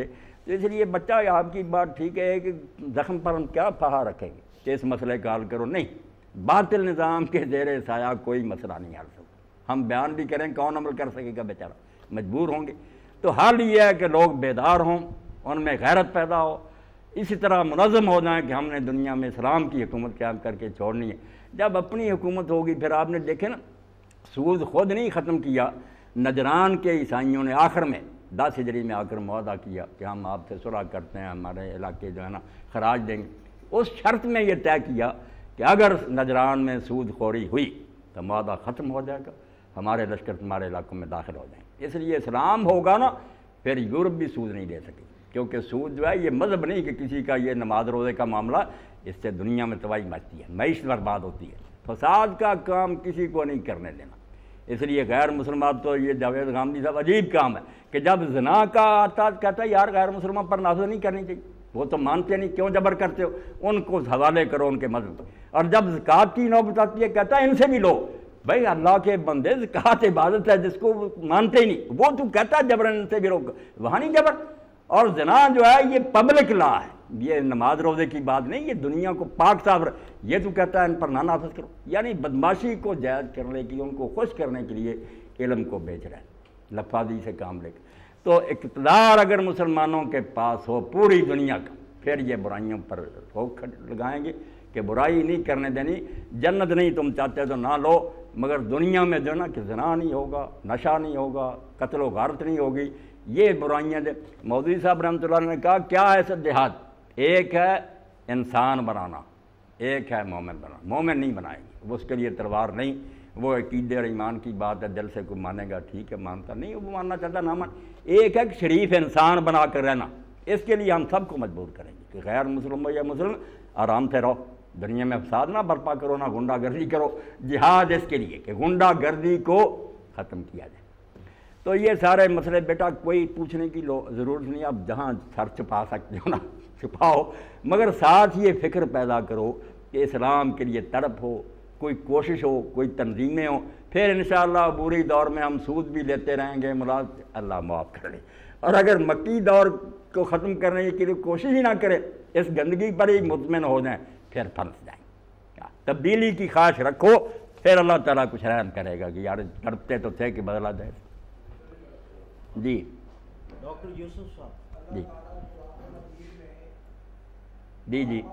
تو اس لیے بچہ آپ کی بات ٹھیک ہے کہ زخم پر ہم کیا پہا رکھیں گے کہ اس مسئلے کا حل کرو، نہیں، باطل نظام کے زیر سایہ کوئی مسئلہ نہیں حل سکتا۔ ہم بیان بھی کریں کون عمل کر سکے گا بیچارہ، مجبور ہوں گے۔ تو حال یہ ہے کہ لوگ بیدار ہوں، ان میں غیرت پیدا ہو، اسی طرح منظم ہو جائیں کہ ہم نے دنیا میں اسلام کی حکومت قائم کر کے چھوڑنی ہے۔ جب اپنی حکومت ہوگی پھر آپ نے دیکھے نا، سود خود نہیں ختم کیا، نجران کے عیسائیوں نے آخر میں 10 ہجری میں آ کر معاہدہ کیا کہ ہم آپ سے صلح کرتے ہیں، ہمارے علاقے جو ہے نا خراج دیں گے۔ اس شرط میں یہ طے کیا کہ اگر نجران میں سود خوری ہوئی تو معاہدہ ختم ہو جائے گا، ہمارے لشکر تمہارے علاقوں میں داخل ہو جائیں گے۔ اس لیے اسلام ہوگا نا پھر یورپ بھی سود نہیں لے سکے، کیونکہ سود جو ہے یہ مذہب نہیں کہ کسی کا یہ نماز روزے کا معاملہ، اس سے دنیا میں تباہی مچتی ہے، معیشت برباد ہوتی ہے، فساد کا کام کسی کو نہیں کرنے دینا۔ اس لیے غیر مسلمان تو یہ جاوید غامدی صاحب عجیب کام ہے کہ جب زنا کا آتا کہتا ہے یار غیر مسلمان پر نافذ نہیں کرنی چاہیے، وہ تو مانتے نہیں، کیوں جبر کرتے ہو، ان کو حوالے کرو ان کے مذہب۔ اور جب زکوٰۃ کی نوبت آتی ہے کہتا ہے ان سے بھی لو، بھائی اللہ کے بندے زکوٰۃ عبادت ہے جس کو مانتے ہی نہیں، وہ تو کہتا ہے جبرن ان سے بھی روک، وہاں نہیں جبر۔ اور زنا جو ہے یہ پبلک لا ہے، یہ نماز روزے کی بات نہیں، یہ دنیا کو پاک صاف یہ تو کہتا ہے ان پر نہ نافذ کرو، یعنی بدماشی کو جائز کرنے کی، ان کو خوش کرنے کے لیے علم کو بیچ رہے ہیں، لفاظی سے کام لے کے۔ تو اقتدار اگر مسلمانوں کے پاس ہو پوری دنیا کا، پھر یہ برائیوں پر روک لگائیں گے کہ برائی نہیں کرنے دینی، جنت نہیں تم چاہتے تو نہ لو، مگر دنیا میں جو نا کہ زنا نہیں ہوگا، نشہ نہیں ہوگا، قتل و غارت نہیں ہوگی، یہ برائیاں دے۔ مودودی صاحب رحمۃ اللہ نے کہا کیا ہے جہاد؟ ایک ہے انسان بنانا، ایک ہے مومن بنانا۔ مومن نہیں بنائے گی، اس کے لیے تلوار نہیں، وہ عقیدے اور ایمان کی بات ہے، دل سے کوئی مانے گا ٹھیک ہے، مانتا نہیں وہ ماننا چاہتا نہ مان۔ ایک ہے شریف انسان بنا کر رہنا، اس کے لیے ہم سب کو مجبور کریں گے کہ غیر مسلم ہو یا مسلم آرام سے رہو، دنیا میں فساد نہ برپا کرو، نہ غنڈہ گردی کرو۔ جہاد اس کے لیے کہ غنڈہ گردی کو ختم کیا جائے۔ تو یہ سارے مسئلے بیٹا کوئی پوچھنے کی ضرورت نہیں، آپ جہاں سر چھپا سکتے ہو نا چھپاؤ، مگر ساتھ یہ فکر پیدا کرو کہ اسلام کے لیے تڑپ ہو، کوئی کوشش ہو، کوئی تنظیمیں ہوں، پھر انشاءاللہ عبوری دور میں ہم سود بھی لیتے رہیں گے، اللہ معاف کر لے۔ اور اگر مکی دور کو ختم کرنے کے لیے کوشش ہی نہ کرے، اس گندگی پر ہی مطمئن ہو جائیں، پھر پھنس جائیں۔ تبدیلی کی خواہش رکھو، پھر اللہ تعالیٰ کچھ رحم کرے گا کہ یار تڑپتے تو تھے کہ بدلا جائے۔ جی ڈاکٹر یوسف صاحب جی جی جی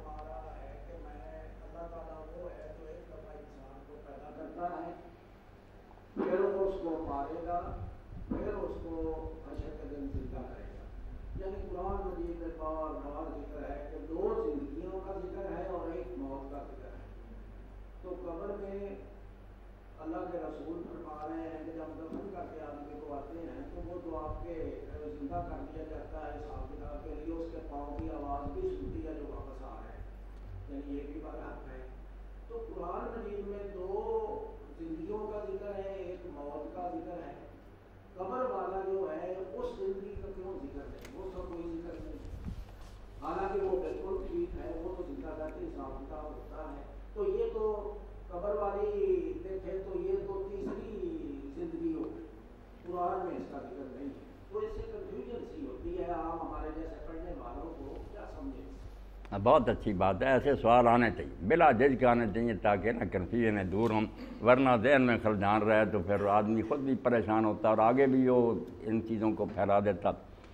پھر وہ اس کو مارے گا، پھر اس کو حشر کے دن زندہ کرے گا۔ یعنی قرآن مجید میں بار بار ذکر ہے کہ 2 زندگیوں کا ذکر ہے اور 1 موت کا ذکر ہے۔ تو قبر میں اللہ کے رسول فرما رہے ہیں کہ جب دفن کر کے آدمی کو آتے ہیں تو وہ تو آپ کے زندہ کر دیا جاتا ہے حساب کتاب کے لیے، اس کے پاؤں کی آواز بھی سنتی ہے جو واپس آ رہے ہیں، یعنی یہ بھی بڑا حق ہے۔ تو قرآن مجید میں 2 زندگیوں کا ذکر ہے، 1 موت کا ذکر ہے۔ قبر والا جو ہے اس زندگی کا کیوں ذکر نہیں؟ وہ سب کوئی ذکر نہیں، حالانکہ وہ بالکل ٹھیک ہے، وہ تو زندہ کر کے حساب کتاب ہوتا ہے۔ تو یہ تو قبر والی دیکھے تو یہ تو تیسری زندگی ہو گئی، قرآن میں اس کا ذکر نہیں ہے۔ تو اس سے کنفیوژن سی ہوتی ہے، عام ہمارے جیسے پڑھنے والوں کو کیا سمجھیں۔ بہت اچھی بات ہے، ایسے سوال آنے چاہیے، بلا جھجک آنے چاہیے تاکہ نا کنفیوژن دور ہوں، ورنہ ذہن میں خلجان رہے تو پھر آدمی خود بھی پریشان ہوتا اور آگے بھی وہ ان چیزوں کو پھیلا دیتا۔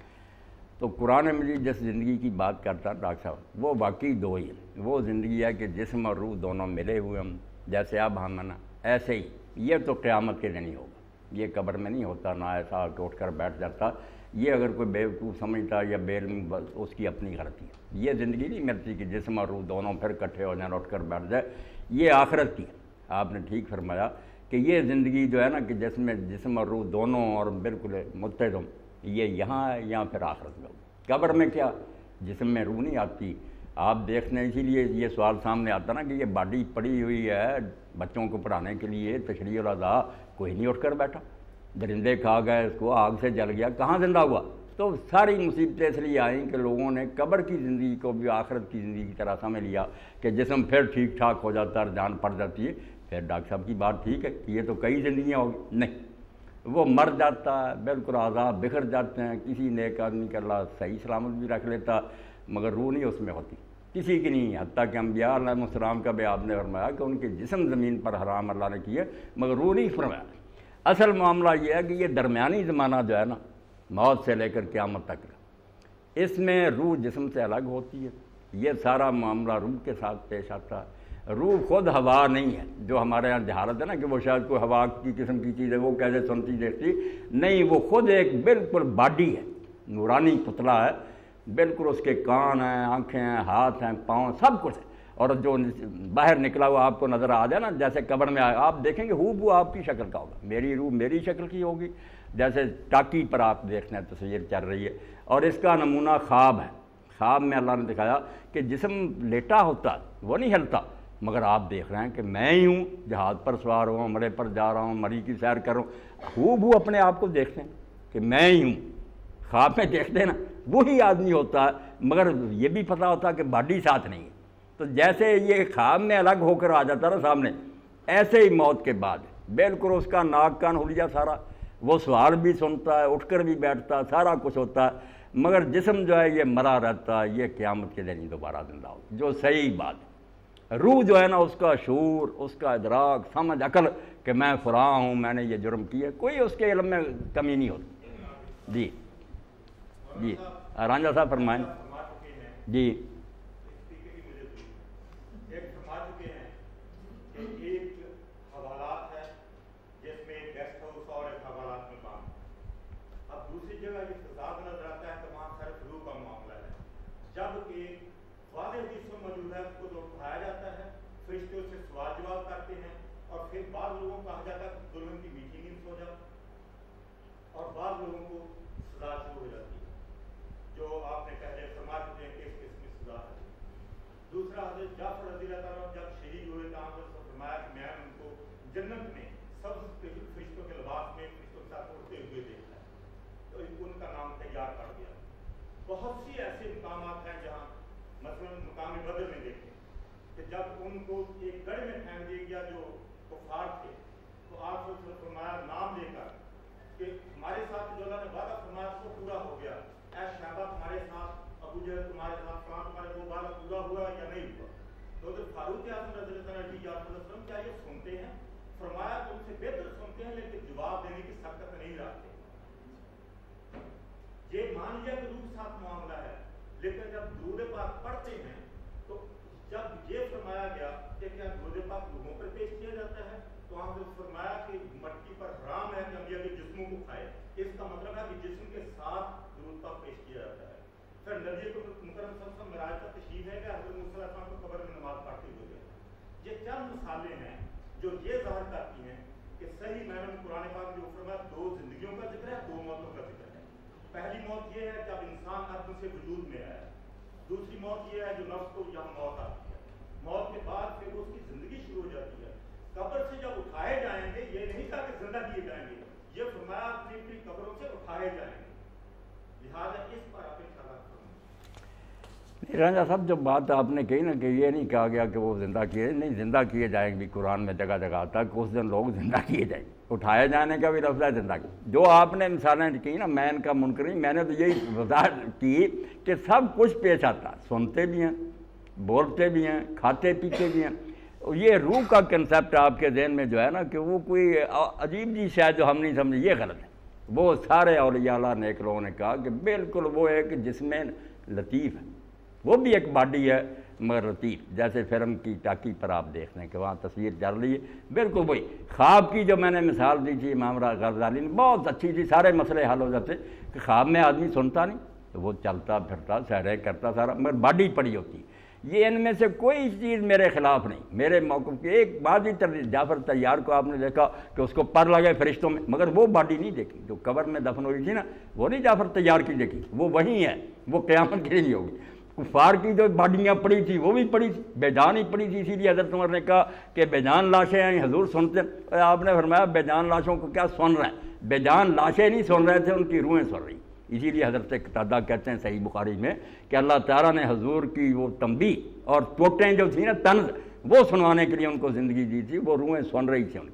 تو قرآن مجید جس زندگی کی بات کرتا ڈاکٹر صاحب، وہ واقعی 2 ہی ہے۔ وہ زندگی ہے کہ جسم اور روح دونوں ملے ہوئے ہم، جیسے اب ہم نا ایسے ہی، یہ تو قیامت کے دن نہیں ہوگا، یہ قبر میں نہیں ہوتا، نہ ایسا کہ اٹھ کر بیٹھ جاتا۔ یہ اگر کوئی بیوقوف سمجھتا یا بے علم، بس اس کی اپنی غلطی ہے۔ یہ زندگی نہیں ملتی کہ جسم اور روح دونوں پھر کٹھے ہو جائیں، اٹھ کر بیٹھ جائے، یہ آخرت کی ہے۔ آپ نے ٹھیک فرمایا کہ یہ زندگی جو ہے نا کہ جس میں جسم اور روح دونوں اور بالکل متحد ہوں، یہ یہاں ہے یا پھر آخرت میں۔ قبر میں کیا جسم میں روح نہیں آتی، آپ دیکھنے، اسی لیے یہ سوال سامنے آتا نا کہ یہ باڈی پڑی ہوئی ہے بچوں کو پڑھانے کے لیے، تشریح الاضحیٰ، کوئی نہیں اٹھ کر بیٹھا، درندے کھا گئے اس کو، آگ سے جل گیا، کہاں زندہ ہوا؟ تو ساری مصیبتیں اس لیے آئیں کہ لوگوں نے قبر کی زندگی کو بھی آخرت کی زندگی کی طرح سمجھ لیا کہ جسم پھر ٹھیک ٹھاک ہو جاتا ہے، جان پڑ جاتی ہے۔ پھر ڈاکٹر صاحب کی بات ٹھیک ہے کہ یہ تو کئی زندگیاں ہوگی، نہیں، وہ مر جاتا ہے، بالکل اعضاء بکھر جاتے ہیں. کسی نیک آدمی کا اللہ صحیح سلامت بھی رکھ لیتا مگر روح نہیں اس میں ہوتی کسی کی نہیں. حتیٰ کہ انبیاء علیہ السلام کا بھی آپ نے فرمایا کہ ان کے جسم زمین پر حرام اللہ نے کیے مگر روح نہیں فرمایا. اصل معاملہ یہ ہے کہ یہ درمیانی زمانہ جو ہے نا موت سے لے کر قیامت تک اس میں روح جسم سے الگ ہوتی ہے. یہ سارا معاملہ روح کے ساتھ پیش آتا ہے. روح خود ہوا نہیں ہے جو ہمارے یہاں جہالت ہے نا کہ وہ شاید کوئی ہوا کی قسم کی چیز ہے وہ کیسے سنتی دیکھتی نہیں. وہ خود ایک بالکل باڈی ہے، نورانی پتلا ہے، بالکل اس کے کان ہیں، آنکھیں ہیں، ہاتھ ہیں، پاؤں، سب کچھ ہے. اور جو باہر نکلا ہوا آپ کو نظر آ جائے نا جیسے قبر میں آئے آپ دیکھیں گے ہو آپ کی شکل کا ہوگا. میری روح میری شکل کی ہوگی جیسے ٹاکی پر آپ دیکھتے ہیں تصویر چل رہی ہے. اور اس کا نمونہ خواب ہے. خواب میں اللہ نے دکھایا کہ جسم لیٹا ہوتا ہے وہ نہیں ہلتا مگر آپ دیکھ رہے ہیں کہ میں ہی ہوں، جہاز پر سوار ہوں، مرے پر جا رہا ہوں، مری کی سیر کر رہا ہوں. ہو اپنے آپ کو دیکھتے ہیں کہ میں ہی ہوں. خواب میں دیکھتے ہیں نا وہی آدمی ہوتا ہے مگر یہ بھی پتہ ہوتا ہے کہ باڈی ساتھ نہیں ہے. تو جیسے یہ خواب میں الگ ہو کر آ جاتا نا سامنے ایسے ہی موت کے بعد بالکل اس کا ناک کان ہولیا سارا، وہ سوال بھی سنتا ہے، اٹھ کر بھی بیٹھتا ہے، سارا کچھ ہوتا ہے مگر جسم جو ہے یہ مرا رہتا ہے. یہ قیامت کے دن ہی دوبارہ زندہ ہو جو صحیح بات ہے. روح جو ہے نا اس کا شعور، اس کا ادراک، سمجھ، عقل کہ میں فلاں ہوں، میں نے یہ جرم کیا، کوئی اس کے علم میں کمی نہیں ہوتی. جی جی رانجھا صاحب فرمائیں. جی فرشتے اس سے سوال جواب کرتے ہیں اور پھر بعض لوگوں کو کہا جاتا ہے کہ دلہن کی میٹھی نیند سو جاؤ اور بعض لوگوں کو سزا شروع ہو جاتی ہے جو آپ نے پہلے فرما چکے ہیں کہ اس قسم کی سزا ہے. دوسرا حضرت جعفر رضی اللہ تعالیٰ جب شہید ہوئے تو آپ نے فرمایا کہ میں ان کو جنت میں سب فرشتوں کے لباس میں فرشتوں کے ساتھ اڑتے ہوئے دیکھا ہے تو ان کا نام تیار کر دیا. بہت سی ایسے مقامات ہیں جہاں مثلاً مقام بدر میں دیکھیں کہ جب ان کو ایک گڑھ میں پھینک دیا گیا جو کفار تھے تو آپ نے فرمایا نام لے کر کہ ہمارے ساتھ جو اللہ نے وعدہ فرمایا وہ پورا ہو گیا. اے شہبہ تمہارے ساتھ، ابو جہل تمہارے ساتھ، فلاں تمہارے وہ وعدہ پورا ہوا یا نہیں ہوا. تو حضرت فاروق اعظم رضی اللہ عنہ یا رسول اللہ کیا یہ سنتے ہیں؟ فرمایا تم سے بہتر سنتے ہیں لیکن جواب دینے کی سخت نہیں رکھتے. یہ مان لیا کہ روح کے ساتھ معاملہ ہے لیکن جب درود پاک پڑھتے ہیں تو جب یہ فرمایا گیا کہ کیا درود پاک روحوں پر پیش کیا جاتا ہے تو آپ نے فرمایا کہ مٹی پر حرام ہے کہ انبیاء کے جسموں کو کھائے. اس کا مطلب ہے کہ جسم کے ساتھ درود پاک پیش کیا جاتا ہے. پھر نبی مکرم صلی اللہ علیہ وسلم معراج کا تشریف ہے کہ حضرت موسیٰ علیہ السلام کو قبر میں نماز پڑھتے ہوئے دیکھا. یہ چند مثالیں ہیں جو یہ ظاہر کرتی ہیں کہ صحیح معنی میں قرآن پاک جو فرمایا دو زندگیوں کا ذکر ہے، دو موتوں کا ذکر ہے. پہلی موت یہ ہے جب انسان عدم سے وجود میں آیا. دوسری موت یہ ہے جو نفس کو یہاں موت آتی ہے. موت کے بعد پھر اس کی زندگی شروع ہو جاتی ہے. قبر سے جب اٹھائے جائیں گے یہ نہیں کہا کہ زندہ کیے جائیں گے، یہ فرمایا اپنی اپنی قبروں سے اٹھائے جائیں گے. لہٰذا اس پر آپ رانجھا صاحب جو بات آپ نے کہی نا کہ یہ نہیں کہا گیا کہ وہ زندہ کیے، نہیں زندہ کیے جائیں گے. قرآن میں جگہ جگہ آتا ہے کہ اس دن لوگ زندہ کیے جائیں گے. اٹھائے جانے کا بھی لفظ ہے زندہ کی. جو آپ نے مثالیں کی نا میں ان کا منکر نہیں، میں نے تو یہی وضاحت کی کہ سب کچھ پیش آتا ہے، سنتے بھی ہیں، بولتے بھی ہیں، کھاتے پیتے بھی ہیں. یہ روح کا کنسیپٹ آپ کے ذہن میں جو ہے نا کہ وہ کوئی عجیب جی شاید جو ہم نہیں سمجھے، یہ غلط ہے. وہ سارے اولیاء اللہ نیک لوگوں نے کہا کہ بالکل وہ ایک جسم لطیف ہے، وہ بھی ایک باڈی ہے مگر لطیف. جیسے فلم کی ٹاکی پر آپ دیکھ رہے ہیں کہ وہاں تصویر چل رہی ہے، بالکل وہی. خواب کی جو میں نے مثال دی تھی امام غزالی نے بہت اچھی تھی، سارے مسئلے حل ہو جاتے کہ خواب میں آدمی سنتا نہیں تو وہ چلتا پھرتا سیریں کرتا سارا مگر باڈی پڑی ہوتی. یہ ان میں سے کوئی چیز میرے خلاف نہیں. میرے موقف کی ایک بات ہی جعفر طیار کو آپ نے دیکھا کہ اس کو پر لگے فرشتوں میں مگر وہ باڈی نہیں دیکھی جو قبر میں دفن ہوئی تھی نا، وہ نہیں جعفر طیار کی دیکھی، وہ وہی ہے، وہ قیامت کے لیے نہیں ہوگی. کفار کی جو باڈیاں پڑی تھی وہ بھی پڑی تھی، بے جان ہی پڑی تھی. اسی لیے حضرت عمر نے کہا کہ بے جان لاشیں ہیں حضور سنتے ہیں. آپ نے فرمایا بے جان لاشوں کو کیا سن رہے ہیں؟ بے جان لاشیں نہیں سن رہے تھے، ان کی روحیں سن رہی. اسی لیے حضرت قتادہ کہتے ہیں صحیح بخاری میں کہ اللہ تعالیٰ نے حضور کی وہ تنبیہ اور چوٹیں جو تھیں نا طنز وہ سنوانے کے لیے ان کو زندگی دی تھی، وہ روحیں سن رہی تھیں ان کی.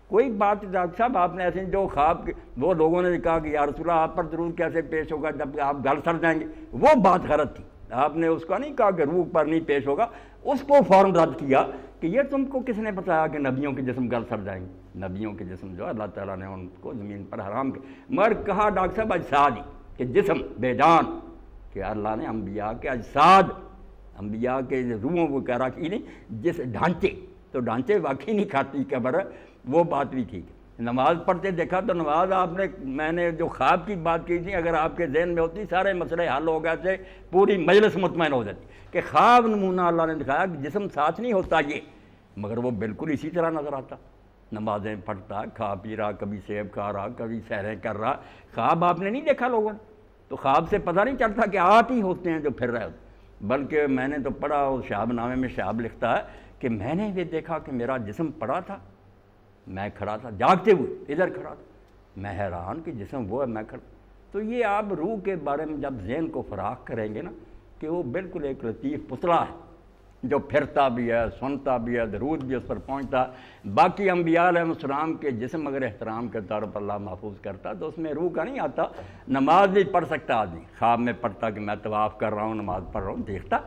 کوئی بات ڈاکٹر صاحب آپ نے ایسے جو خواب کے وہ لوگوں نے کہا کہ یا رسول اللہ آپ پر درود کیسے پیش ہوگا جب آپ گل سڑ جائیں گے، وہ بات غلط تھی. آپ نے اس کا نہیں کہا کہ روح پر نہیں پیش ہوگا، اس کو فوراً رد کیا کہ یہ تم کو کس نے بتایا کہ نبیوں کے جسم گل سڑ جائیں گے؟ نبیوں کے جسم جو اللہ تعالیٰ نے ان کو زمین پر حرام کیا. مگر کہا ڈاکٹر صاحب اجساد ہی کہ جسم بے جان، کہ اللہ نے انبیاء کے اجساد، انبیاء کے روحوں کو کہہ رہا کہ نہیں جس ڈھانچے، تو ڈھانچے واقعی نہیں کھاتی قبر، وہ بات بھی ٹھیک ہے. نماز پڑھتے دیکھا تو نماز آپ نے، میں نے جو خواب کی بات کی تھی اگر آپ کے ذہن میں ہوتی سارے مسئلے حل ہو گئے تھے، پوری مجلس مطمئن ہو جاتی کہ خواب نمونہ اللہ نے دکھایا کہ جسم ساتھ نہیں ہوتا یہ، مگر وہ بالکل اسی طرح نظر آتا. نمازیں پڑھتا، کھا پی رہا، کبھی سیب کھا رہا، کبھی سیریں کر رہا. خواب آپ نے نہیں دیکھا لوگوں نے، تو خواب سے پتہ نہیں چلتا کہ آپ ہی ہوتے ہیں جو پھر رہے ہوتے. بلکہ میں نے تو پڑھا، اس شہاب نامے میں شہاب لکھتا ہے کہ میں نے یہ دیکھا کہ میرا جسم پڑا تھا، میں کھڑا تھا جاگتے ہوئے، ادھر کھڑا تھا، میں حیران کہ جسم وہ ہے میں کھڑا. تو یہ آپ روح کے بارے میں جب ذہن کو فراخ کریں گے نا کہ وہ بالکل ایک لطیف پتلا ہے جو پھرتا بھی ہے، سنتا بھی ہے، درود بھی اس پر پہنچتا. باقی انبیاء علیہ السلام کے جسم اگر احترام کے طور پر اللہ محفوظ کرتا تو اس میں روح کا نہیں آتا. نماز بھی پڑھ سکتا آدمی، خواب میں پڑھتا کہ میں طواف کر رہا ہوں، نماز پڑھ رہا ہوں، دیکھتا.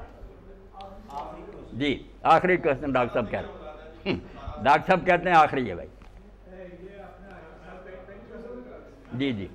جی آخری کوشچن ڈاکٹر صاحب کہہ رہے ہیں، ڈاکٹر صاحب کہتے ہیں آخری ہے بھائی. جی جی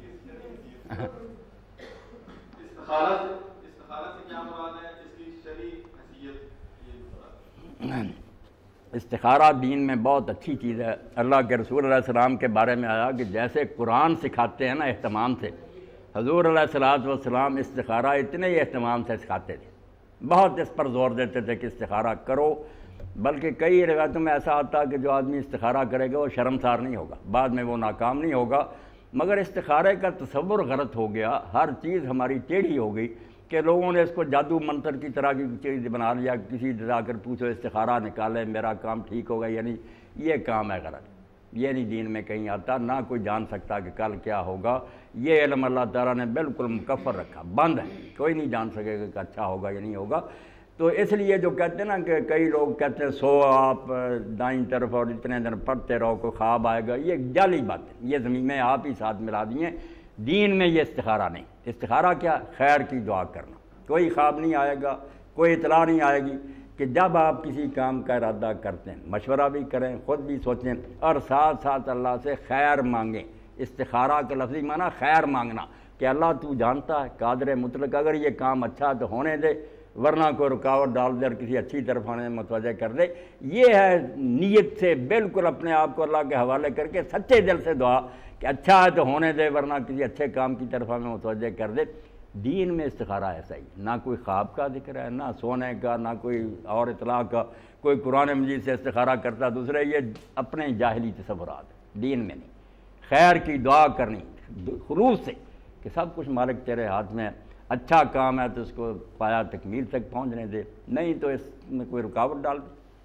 استخارہ دین میں بہت اچھی چیز ہے. اللہ کے رسول علیہ السلام کے بارے میں آیا کہ جیسے قرآن سکھاتے ہیں نا اہتمام سے، حضور علیہ السلام استخارہ اتنے ہی اہتمام سے سکھاتے تھے، بہت اس پر زور دیتے تھے کہ استخارہ کرو. بلکہ کئی روایتوں میں ایسا آتا کہ جو آدمی استخارہ کرے گا وہ شرمسار نہیں ہوگا، بعد میں وہ ناکام نہیں ہوگا. مگر استخارے کا تصور غلط ہو گیا، ہر چیز ہماری ٹیڑھی ہو گئی کہ لوگوں نے اس کو جادو منتر کی طرح کی چیز بنا لیا. کسی سے جا کر پوچھو استخارہ نکالے میرا کام ٹھیک ہوگا، یعنی یہ کام ہے غلط، یہ نہیں دین میں کہیں آتا. نہ کوئی جان سکتا کہ کل کیا ہوگا، یہ علم اللہ تعالیٰ نے بالکل مکفر رکھا، بند ہے، کوئی نہیں جان سکے گا کہ اچھا ہوگا یا نہیں ہوگا. تو اس لیے جو کہتے ہیں نا کہ کئی لوگ کہتے ہیں سو آپ دائیں طرف اور اتنے دن پڑھتے رہو کوئی خواب آئے گا، یہ جعلی بات ہے، یہ زمین میں آپ ہی ساتھ ملا دیے. دین میں یہ استخارہ نہیں. استخارہ کیا؟ خیر کی دعا کرنا. کوئی خواب نہیں آئے گا، کوئی اطلاع نہیں آئے گی کہ جب آپ کسی کام کا ارادہ کرتے ہیں مشورہ بھی کریں، خود بھی سوچیں اور ساتھ ساتھ اللہ سے خیر مانگیں. استخارہ کا لفظی معنی خیر مانگنا کہ اللہ تو جانتا ہے قادر مطلق، اگر یہ کام اچھا تو ہونے دے، ورنہ کوئی رکاوٹ ڈال دے اور کسی اچھی طرف ہونے میں متوجہ کر دے. یہ ہے نیت سے بالکل اپنے آپ کو اللہ کے حوالے کر کے سچے دل سے دعا کہ اچھا ہے تو ہونے دے، ورنہ کسی اچھے کام کی طرف ہمیں متوجہ کر دے. دین میں استخارہ ایسا ہی، نہ کوئی خواب کا ذکر ہے، نہ سونے کا، نہ کوئی اور اطلاع کا. کوئی قرآن مجید سے استخارہ کرتا دوسرے، یہ اپنے جاہلی تصورات ہیں، دین میں نہیں. خیر کی دعا کرنی خلوص سے کہ سب کچھ مالک تیرے ہاتھ میں ہے، اچھا کام ہے تو اس کو پایا تکمیل تک پہنچنے دے، نہیں تو اس میں کوئی رکاوٹ ڈال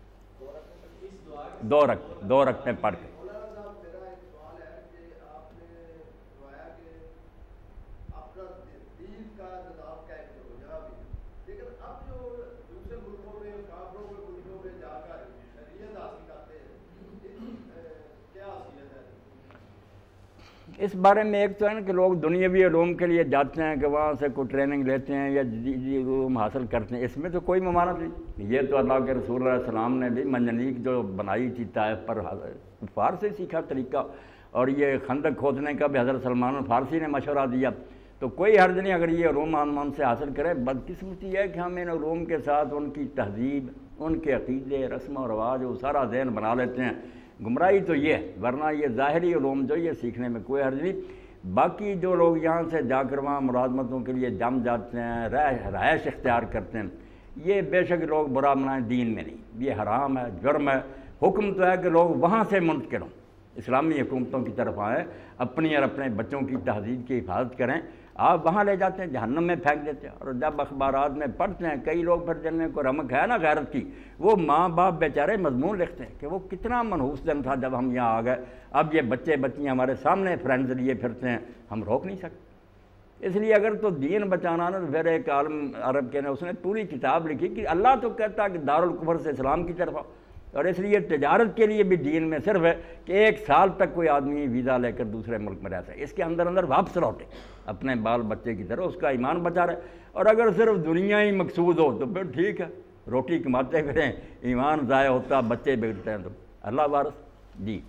دے. دو رکعتیں پڑھ کے. اس بارے میں ایک تو ہے نا کہ لوگ دنیاوی علوم کے لیے جاتے ہیں کہ وہاں سے کوئی ٹریننگ لیتے ہیں یا جدید علوم حاصل کرتے ہیں، اس میں تو کوئی ممانعت نہیں. یہ تو اللہ کے رسول علیہ السلام نے بھی منجنیق جو بنائی تھی طائف پر کفار سے سیکھا طریقہ، اور یہ خندق کھودنے کا بھی حضرت سلمان الفارسی نے مشورہ دیا. تو کوئی حرج نہیں اگر یہ علوم عام سے حاصل کرے. بدقسمتی ہے کہ ہم ان علوم کے ساتھ ان کی تہذیب، ان کے عقیدے، رسم و رواج وہ سارا ذہن بنا لیتے ہیں. گمراہی تو یہ ہے، ورنہ یہ ظاہری علوم جو یہ سیکھنے میں کوئی حرج نہیں. باقی جو لوگ یہاں سے جا کر وہاں ملازمتوں کے لیے جم جاتے ہیں، رہائش اختیار کرتے ہیں، یہ بے شک لوگ برا منائیں، دین میں نہیں، یہ حرام ہے، جرم ہے. حکم تو ہے کہ لوگ وہاں سے منتقل ہوں، اسلامی حکومتوں کی طرف آئیں، اپنی اور اپنے بچوں کی تہذیب کی حفاظت کریں. آپ وہاں لے جاتے ہیں، جہنم میں پھینک دیتے ہیں. اور جب اخبارات میں پڑھتے ہیں کئی لوگ پھر جن میں کوئی رمق ہے نا غیرت کی، وہ ماں باپ بیچارے مضمون لکھتے ہیں کہ وہ کتنا منحوس دن تھا جب ہم یہاں آ گئے، اب یہ بچے بچیاں ہمارے سامنے فرینڈز لیے پھرتے ہیں، ہم روک نہیں سکتے. اس لیے اگر تو دین بچانا نا تو پھر ایک عالم عرب کے نے اس نے پوری کتاب لکھی کہ اللہ تو کہتا ہے کہ دارالکفر سے اسلام کی طرف آؤ، اور اس لیے تجارت کے لیے بھی دین میں صرف ہے کہ 1 سال تک کوئی آدمی ویزا لے کر دوسرے ملک میں رہتا ہے، اس کے اندر اندر واپس لوٹے اپنے بال بچے کی طرح، اس کا ایمان بچا رہے. اور اگر صرف دنیا ہی مقصود ہو تو پھر ٹھیک ہے، روٹی کماتے پھریں، ایمان ضائع ہوتا، بچے بگڑتے ہیں تو اللہ وارث. جی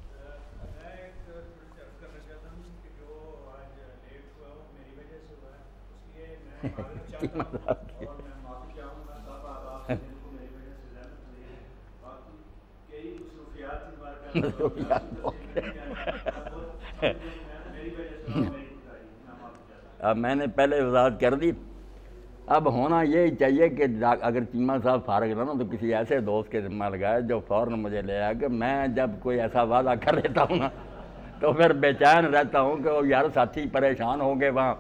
اب میں نے پہلے وضاحت کر دی. اب ہونا یہی چاہیے کہ اگر چیمہ صاحب فارغ نہ تو کسی ایسے دوست کے ذمہ لگائے جو فوراً مجھے لے آئے کہ میں جب کوئی ایسا وعدہ کر لیتا ہوں نا تو پھر بے چین رہتا ہوں کہ وہ یار ساتھی پریشان ہوں گے وہاں.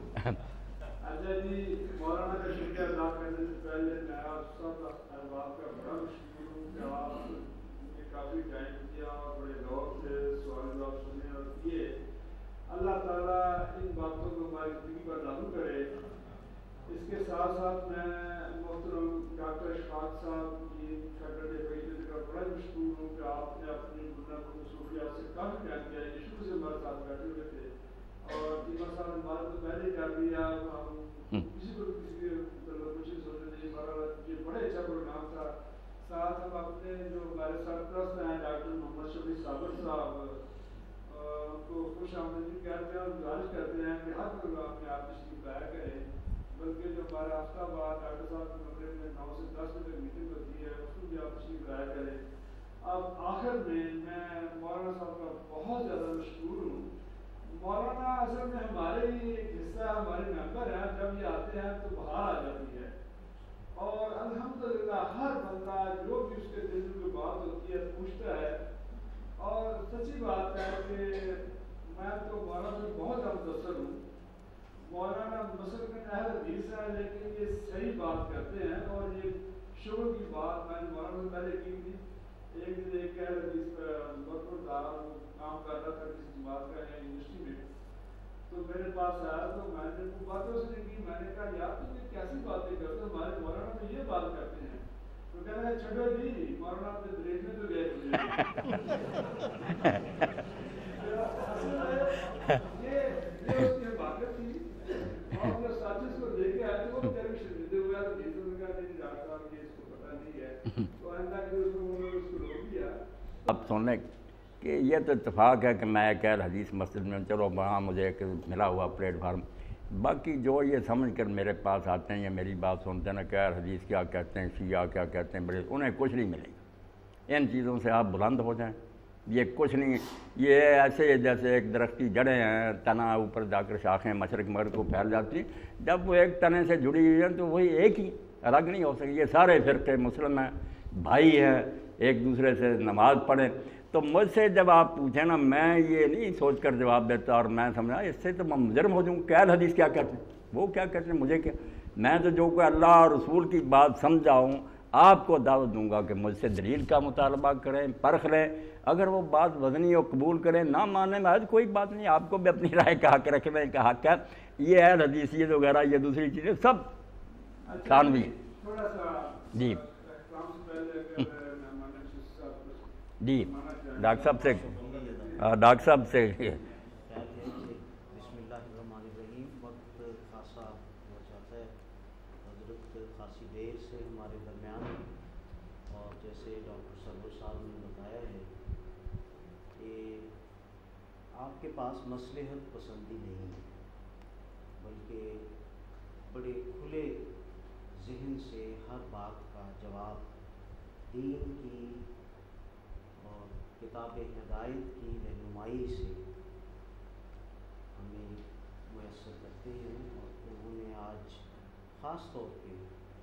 اچھا جی، مولانا کا شکریہ ادا کرنے سے پہلے میں آپ سب احباب کا بڑا مشکور ہوں کہ آپ نے کافی ٹائم دیا اور بڑے غور سے سوال جواب سنے اور کیے. اللہ تعالیٰ ان باتوں کو ہماری زندگی پر لاگو کرے. اس کے ساتھ ساتھ میں محترم ڈاکٹر اشفاق صاحب کی سیکرٹری وزیر کا بڑا مشکور ہوں کہ آپ نے اپنی خصوصیات سے کافی ٹائم دیا. شروع سے ہمارے ساتھ بیٹھے ہوئے تھے اور چیمہ صاحب نے بات تو پہلے کر دیا. ہم کسی کو کسی کچھ سوچنے نہیں، ہمارا یہ بڑے اچھا پروگرام تھا. ساتھ ہم اپنے جو ہمارے سرپرست ہیں ڈاکٹر محمد شفیع صابر صاحب کو خوش آمدید کہتے ہیں اور گزارش کرتے ہیں کہ ہر پروگرام میں آپ تشریف لایا کریں. بلکہ جو ہمارا ہفتہ بعد ڈاکٹر صاحب کے کمرے میں 9 سے 10 بجے تک میٹنگ ہوتی ہے، اس کو بھی آپ تشریف لایا کریں. اب آخر میں مولانا صاحب کا بہت زیادہ مشکور ہوں. مولانا اصل میں ہمارے ہی ایک حصہ ہمارے ممبر ہیں. جب یہ آتے ہیں تو بہار آ جاتی ہے اور الحمدللہ ہر بندہ جو بھی اس کے دل میں کوئی بات ہوتی ہے پوچھتا ہے. اور سچی بات ہے کہ میں تو مولانا سے بہت زیادہ متاثر ہوں. مولانا مسلم اہل حدیث ہے لیکن یہ صحیح بات کرتے ہیں اور یہ شغل کی بات میں نے مولانا سے پہلے کی تھی. ایک دن ایک اہل حدیث بہت دارا کام کر رہا تھا کسی بات کا یونیورسٹی میں، تو میرے پاس آیا تو میں نے وہ باتیں اس نے کی. میں نے کہا یار تم یہ کیسی باتیں کرتے ہو، ہمارے مولانا تو یہ بات کرتے ہیں. تو کہہ رہے چھوڑو جی، مولانا اپنے دیکھنے تو گئے مجھے. یہ اس کی حماقت تھی. اور اپنے ساتھی کو دیکھ کے آئے تھے، وہ بیچارے بھی شرمندے ہوئے تو جیسے نے کہا نہیں ڈاکٹر صاحب یہ اس کو پتہ نہیں ہے تو آئندہ کے اس کو روک دیا. اب سننے کہ یہ تو اتفاق ہے کہ میں ایک اہل حدیث مسجد میں چلو وہاں مجھے ایک ملا ہوا پلیٹ فارم. باقی جو یہ سمجھ کر میرے پاس آتے ہیں یا میری بات سنتے ہیں نا کہ اہل حدیث کیا کہتے ہیں، شیعہ کیا کہتے ہیں، بڑے انہیں کچھ نہیں ملے گا. ان چیزوں سے آپ بلند ہو جائیں. یہ کچھ نہیں، یہ ایسے جیسے ایک درخت کی جڑیں ہیں، تنا اوپر جا کر شاخیں مشرق مغرب کو پھیل جاتی ہیں. جب وہ ایک تنے سے جڑی ہوئی ہیں تو وہی ایک ہی، الگ نہیں ہو سکتی. یہ سارے فرقے مسلم ہیں، بھائی ہیں، ایک دوسرے سے نماز پڑھیں. تو مجھ سے جب آپ پوچھیں نا، میں یہ نہیں سوچ کر جواب دیتا اور میں سمجھا اس سے تو میں مجرم ہو جاؤں. کہ اہل حدیث کیا کہتے ہیں، وہ کیا کہتے ہیں، مجھے کیا. میں تو جو کوئی اللہ اور رسول کی بات سمجھا ہوں آپ کو دعوت دوں گا کہ مجھ سے دلیل کا مطالبہ کریں، پرکھ لیں. اگر وہ بات وزنی ہو قبول کریں، نہ ماننے میں آج کوئی بات نہیں. آپ کو بھی اپنی رائے کا حق رکھنے کا حق ہے. یہ اہل حدیث یہ وغیرہ یہ دوسری چیزیں سب ثانوی ہیں. جی جی ڈاکٹر صاحب سے بسم اللہ الرحمن الرحیم. وقت خاصا ہو جاتا ہے، حضرت خاصی دیر سے ہمارے درمیان، اور جیسے ڈاکٹر سرور صاحب نے بتایا ہے کہ آپ کے پاس مصلحت پسندی نہیں ہے، بلکہ بڑے کھلے ذہن سے ہر بات کا جواب دین کی اور کتاب ہدایت کی رہنمائی سے ہمیں میسر کرتے ہیں. اور انہوں نے آج خاص طور پہ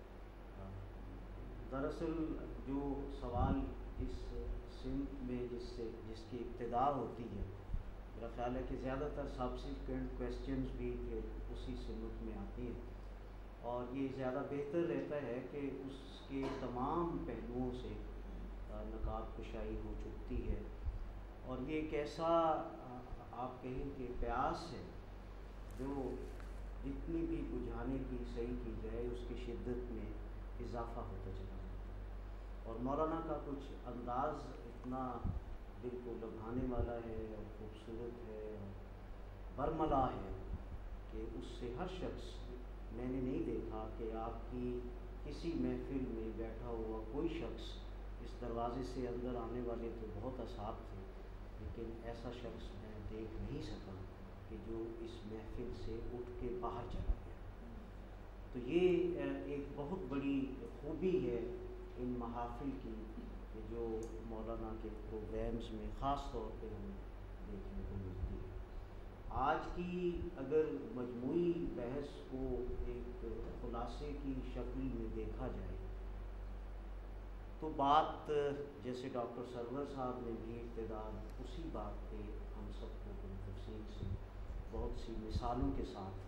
دراصل جو سوال اس سمت میں جس کی ابتدا ہوتی ہے، میرا خیال ہے کہ زیادہ تر سبسیکوینٹ کویسچنز بھی اسی سمت میں آتی ہیں، اور یہ زیادہ بہتر رہتا ہے کہ اس کے تمام پہلوؤں سے نقاب کشائی ہو چکتی ہے. اور یہ ایک ایسا آپ کہیں کہ پیاس ہے جو جتنی بھی بجھانے کی صحیح کی جائے اس کی شدت میں اضافہ ہوتا چلا جاتا ہے. اور مولانا کا کچھ انداز اتنا دل کو لبھانے والا ہے اور خوبصورت ہے اور برملا ہے کہ اس سے ہر شخص، میں نے نہیں دیکھا کہ آپ کی کسی محفل میں بیٹھا ہوا کوئی شخص، اس دروازے سے اندر آنے والے تو بہت اصحاب تھے، لیکن ایسا شخص میں دیکھ نہیں سکا کہ جو اس محفل سے اٹھ کے باہر چلا گیا۔ تو یہ ایک بہت بڑی خوبی ہے ان محافل کی کہ جو مولانا کے پروگرامز میں خاص طور پہ ہمیں دیکھنے کو ملتی ہے۔ آج کی اگر مجموعی بحث کو ایک خلاصے کی شکل میں دیکھا جائے تو بات، جیسے ڈاکٹر سرور صاحب نے بھی ابتدا اسی بات پہ ہم سب کو بڑی تفصیل سے بہت سی مثالوں کے ساتھ،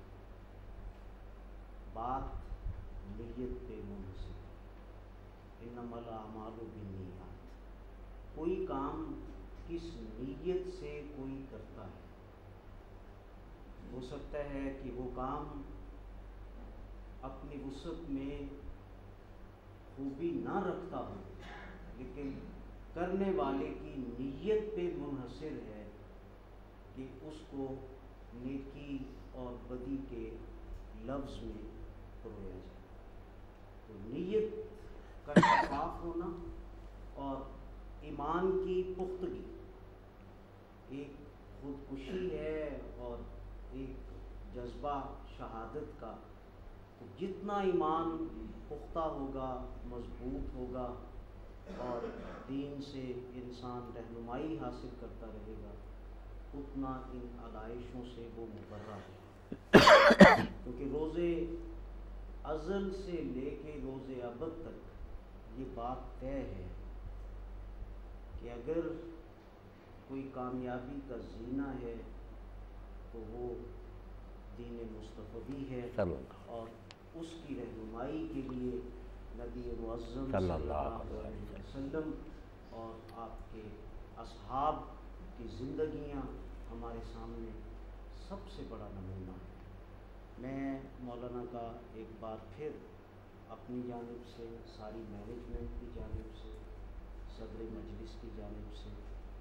بات نیت پہ منحصر ہے۔ انما الاعمال بالنیات، کوئی کام کس نیت سے کوئی کرتا ہے۔ ہو سکتا ہے کہ وہ کام اپنی وسعت میں خوبی نہ رکھتا ہو، لیکن کرنے والے کی نیت پہ منحصر ہے کہ اس کو نیکی اور بدی کے لفظ میں پرویا جائے۔ تو نیت کا شفاف ہونا اور ایمان کی پختگی ایک خودکشی ہے اور ایک جذبہ شہادت کا، جتنا ایمان پختہ ہوگا، مضبوط ہوگا اور دین سے انسان رہنمائی حاصل کرتا رہے گا، اتنا ان علائشوں سے وہ مبرہ ہے۔ کیونکہ روز ازل سے لے کے روز ابد تک یہ بات طے ہے کہ اگر کوئی کامیابی کا زینہ ہے تو وہ دین مصطفی ہے، اور اس کی رہنمائی کے لیے نبی معظم صلی اللہ علیہ وسلم اور آپ کے اصحاب کی زندگیاں ہمارے سامنے سب سے بڑا نمونہ ہے۔ میں مولانا کا ایک بار پھر اپنی جانب سے، ساری مینجمنٹ کی جانب سے، صدر مجلس کی جانب سے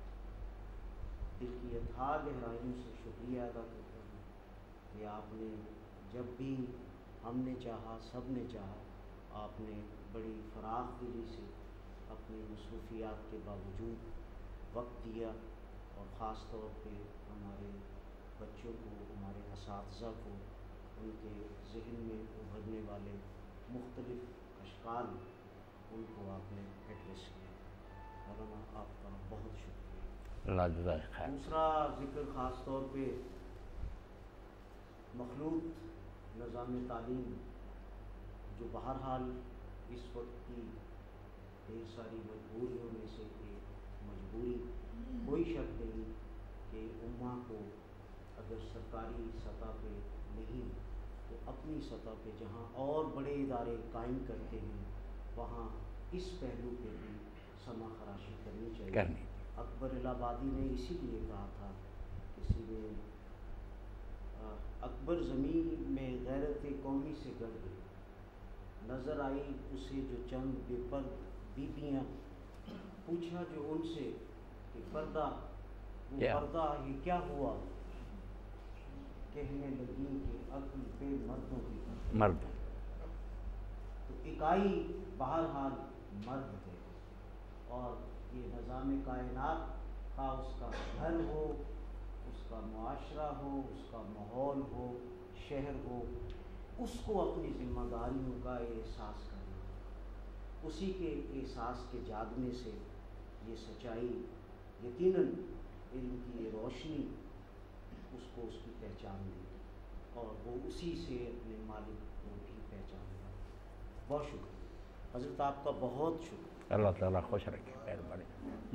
دل کی اتھاہ گہرائیوں سے شکریہ ادا کرتا ہوں کہ آپ نے جب بھی ہم نے چاہا، سب نے چاہا، آپ نے بڑی فراخ دلی سے اپنی مصروفیات کے باوجود وقت دیا، اور خاص طور پہ ہمارے بچوں کو، ہمارے اساتذہ کو، ان کے ذہن میں ابھرنے والے مختلف اشکال، ان کو آپ نے ایڈریس کیا۔ مولانا آپ کا بہت شکریہ۔ اللہ جزائے خیر۔ دوسرا ذکر خاص طور پہ مخلوط نظام تعلیم، جو بہرحال اس وقت کی ڈھیر ساری مجبوریوں میں سے ایک مجبوری، کوئی شک نہیں کہ امہ کو اگر سرکاری سطح پہ نہیں تو اپنی سطح پہ جہاں اور بڑے ادارے قائم کرتے ہیں وہاں اس پہلو پہ بھی سما خراشی کرنی چاہیے۔ اکبر الہ آبادی نے اسی لیے کہا تھا، کسی نے اکبر زمین میں غیرت قومی سے گڑ گئی، نظر آئی اسے جو چند بے پرد بیبیاں، پوچھا جو ان سے کہ پردہ، وہ پردہ یہ کیا ہوا؟ کہنے لگی کہ عقل پہ مردوں کی مرد، تو اکائی بہرحال مرد ہے، اور یہ نظام کائنات کا اس کا گھر ہو، اس کا معاشرہ ہو، اس کا ماحول ہو، شہر ہو، اس کو اپنی ذمہ داریوں کا احساس کرنا، اسی کے احساس کے جاگنے سے یہ سچائی، یقیناً علم کی یہ روشنی اس کو اس کی پہچان دے گی، اور وہ اسی سے اپنے مالک کو بھی پہچانے گا۔ بہت شکریہ حضرت، آپ کا بہت شکریہ۔ اللہ تعالیٰ خوش رکھے، خیر بڑے۔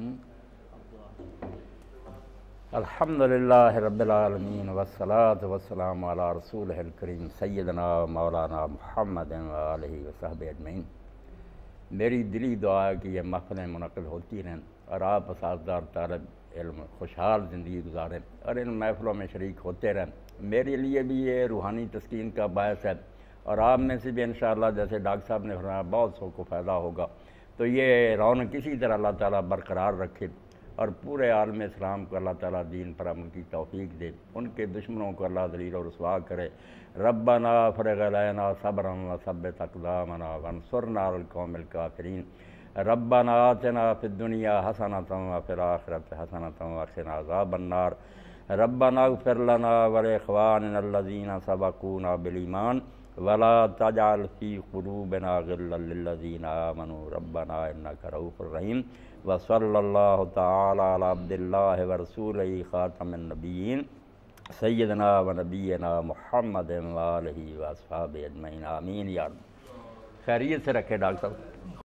الحمدللہ رب العالمین والصلاة والسلام علی رسولہ الکریم سیدنا مولانا محمد وآلہ وصحبہ اجمعین۔ میری دلی دعا ہے کہ یہ محفلیں منعقد ہوتی رہیں اور آپ اساتذہ طالب علم خوشحال زندگی گزاریں اور ان محفلوں میں شریک ہوتے رہیں۔ میرے لیے بھی یہ روحانی تسکین کا باعث ہے، اور آپ میں سے بھی انشاءاللہ جیسے ڈاکٹر صاحب نے فرمایا بہت سو کو فائدہ ہوگا۔ تو یہ رونق اسی طرح اللہ تعالیٰ برقرار رکھے اور پورے عالم اسلام کو اللہ تعالیٰ دین پر عمل کی توفیق دے، ان کے دشمنوں کو اللہ ذلیل و رسوا کرے۔ ربنا افرغ علینا صبرا وثبت اقدامنا وانصرنا علی القوم الکافرین۔ ربنا آتنا فی الدنیا حسنۃ وفی الآخرۃ حسنۃ وقنا عذاب النار۔ ربنا اغفر لنا ولاخواننا الذین سبقونا بالایمان ولا تجعل فی قلوبنا غلا للذین آمنوا ربنا انک رؤوف رحیم۔ وصلی اللہ تعالی علی عبد اللہ ورسولہ خاتم النبیین سیدنا و نبینا محمد وآلہ واصحابہ اجمعین آمین یا رب۔ خیریت سے رکھے ڈاکٹر صاحب۔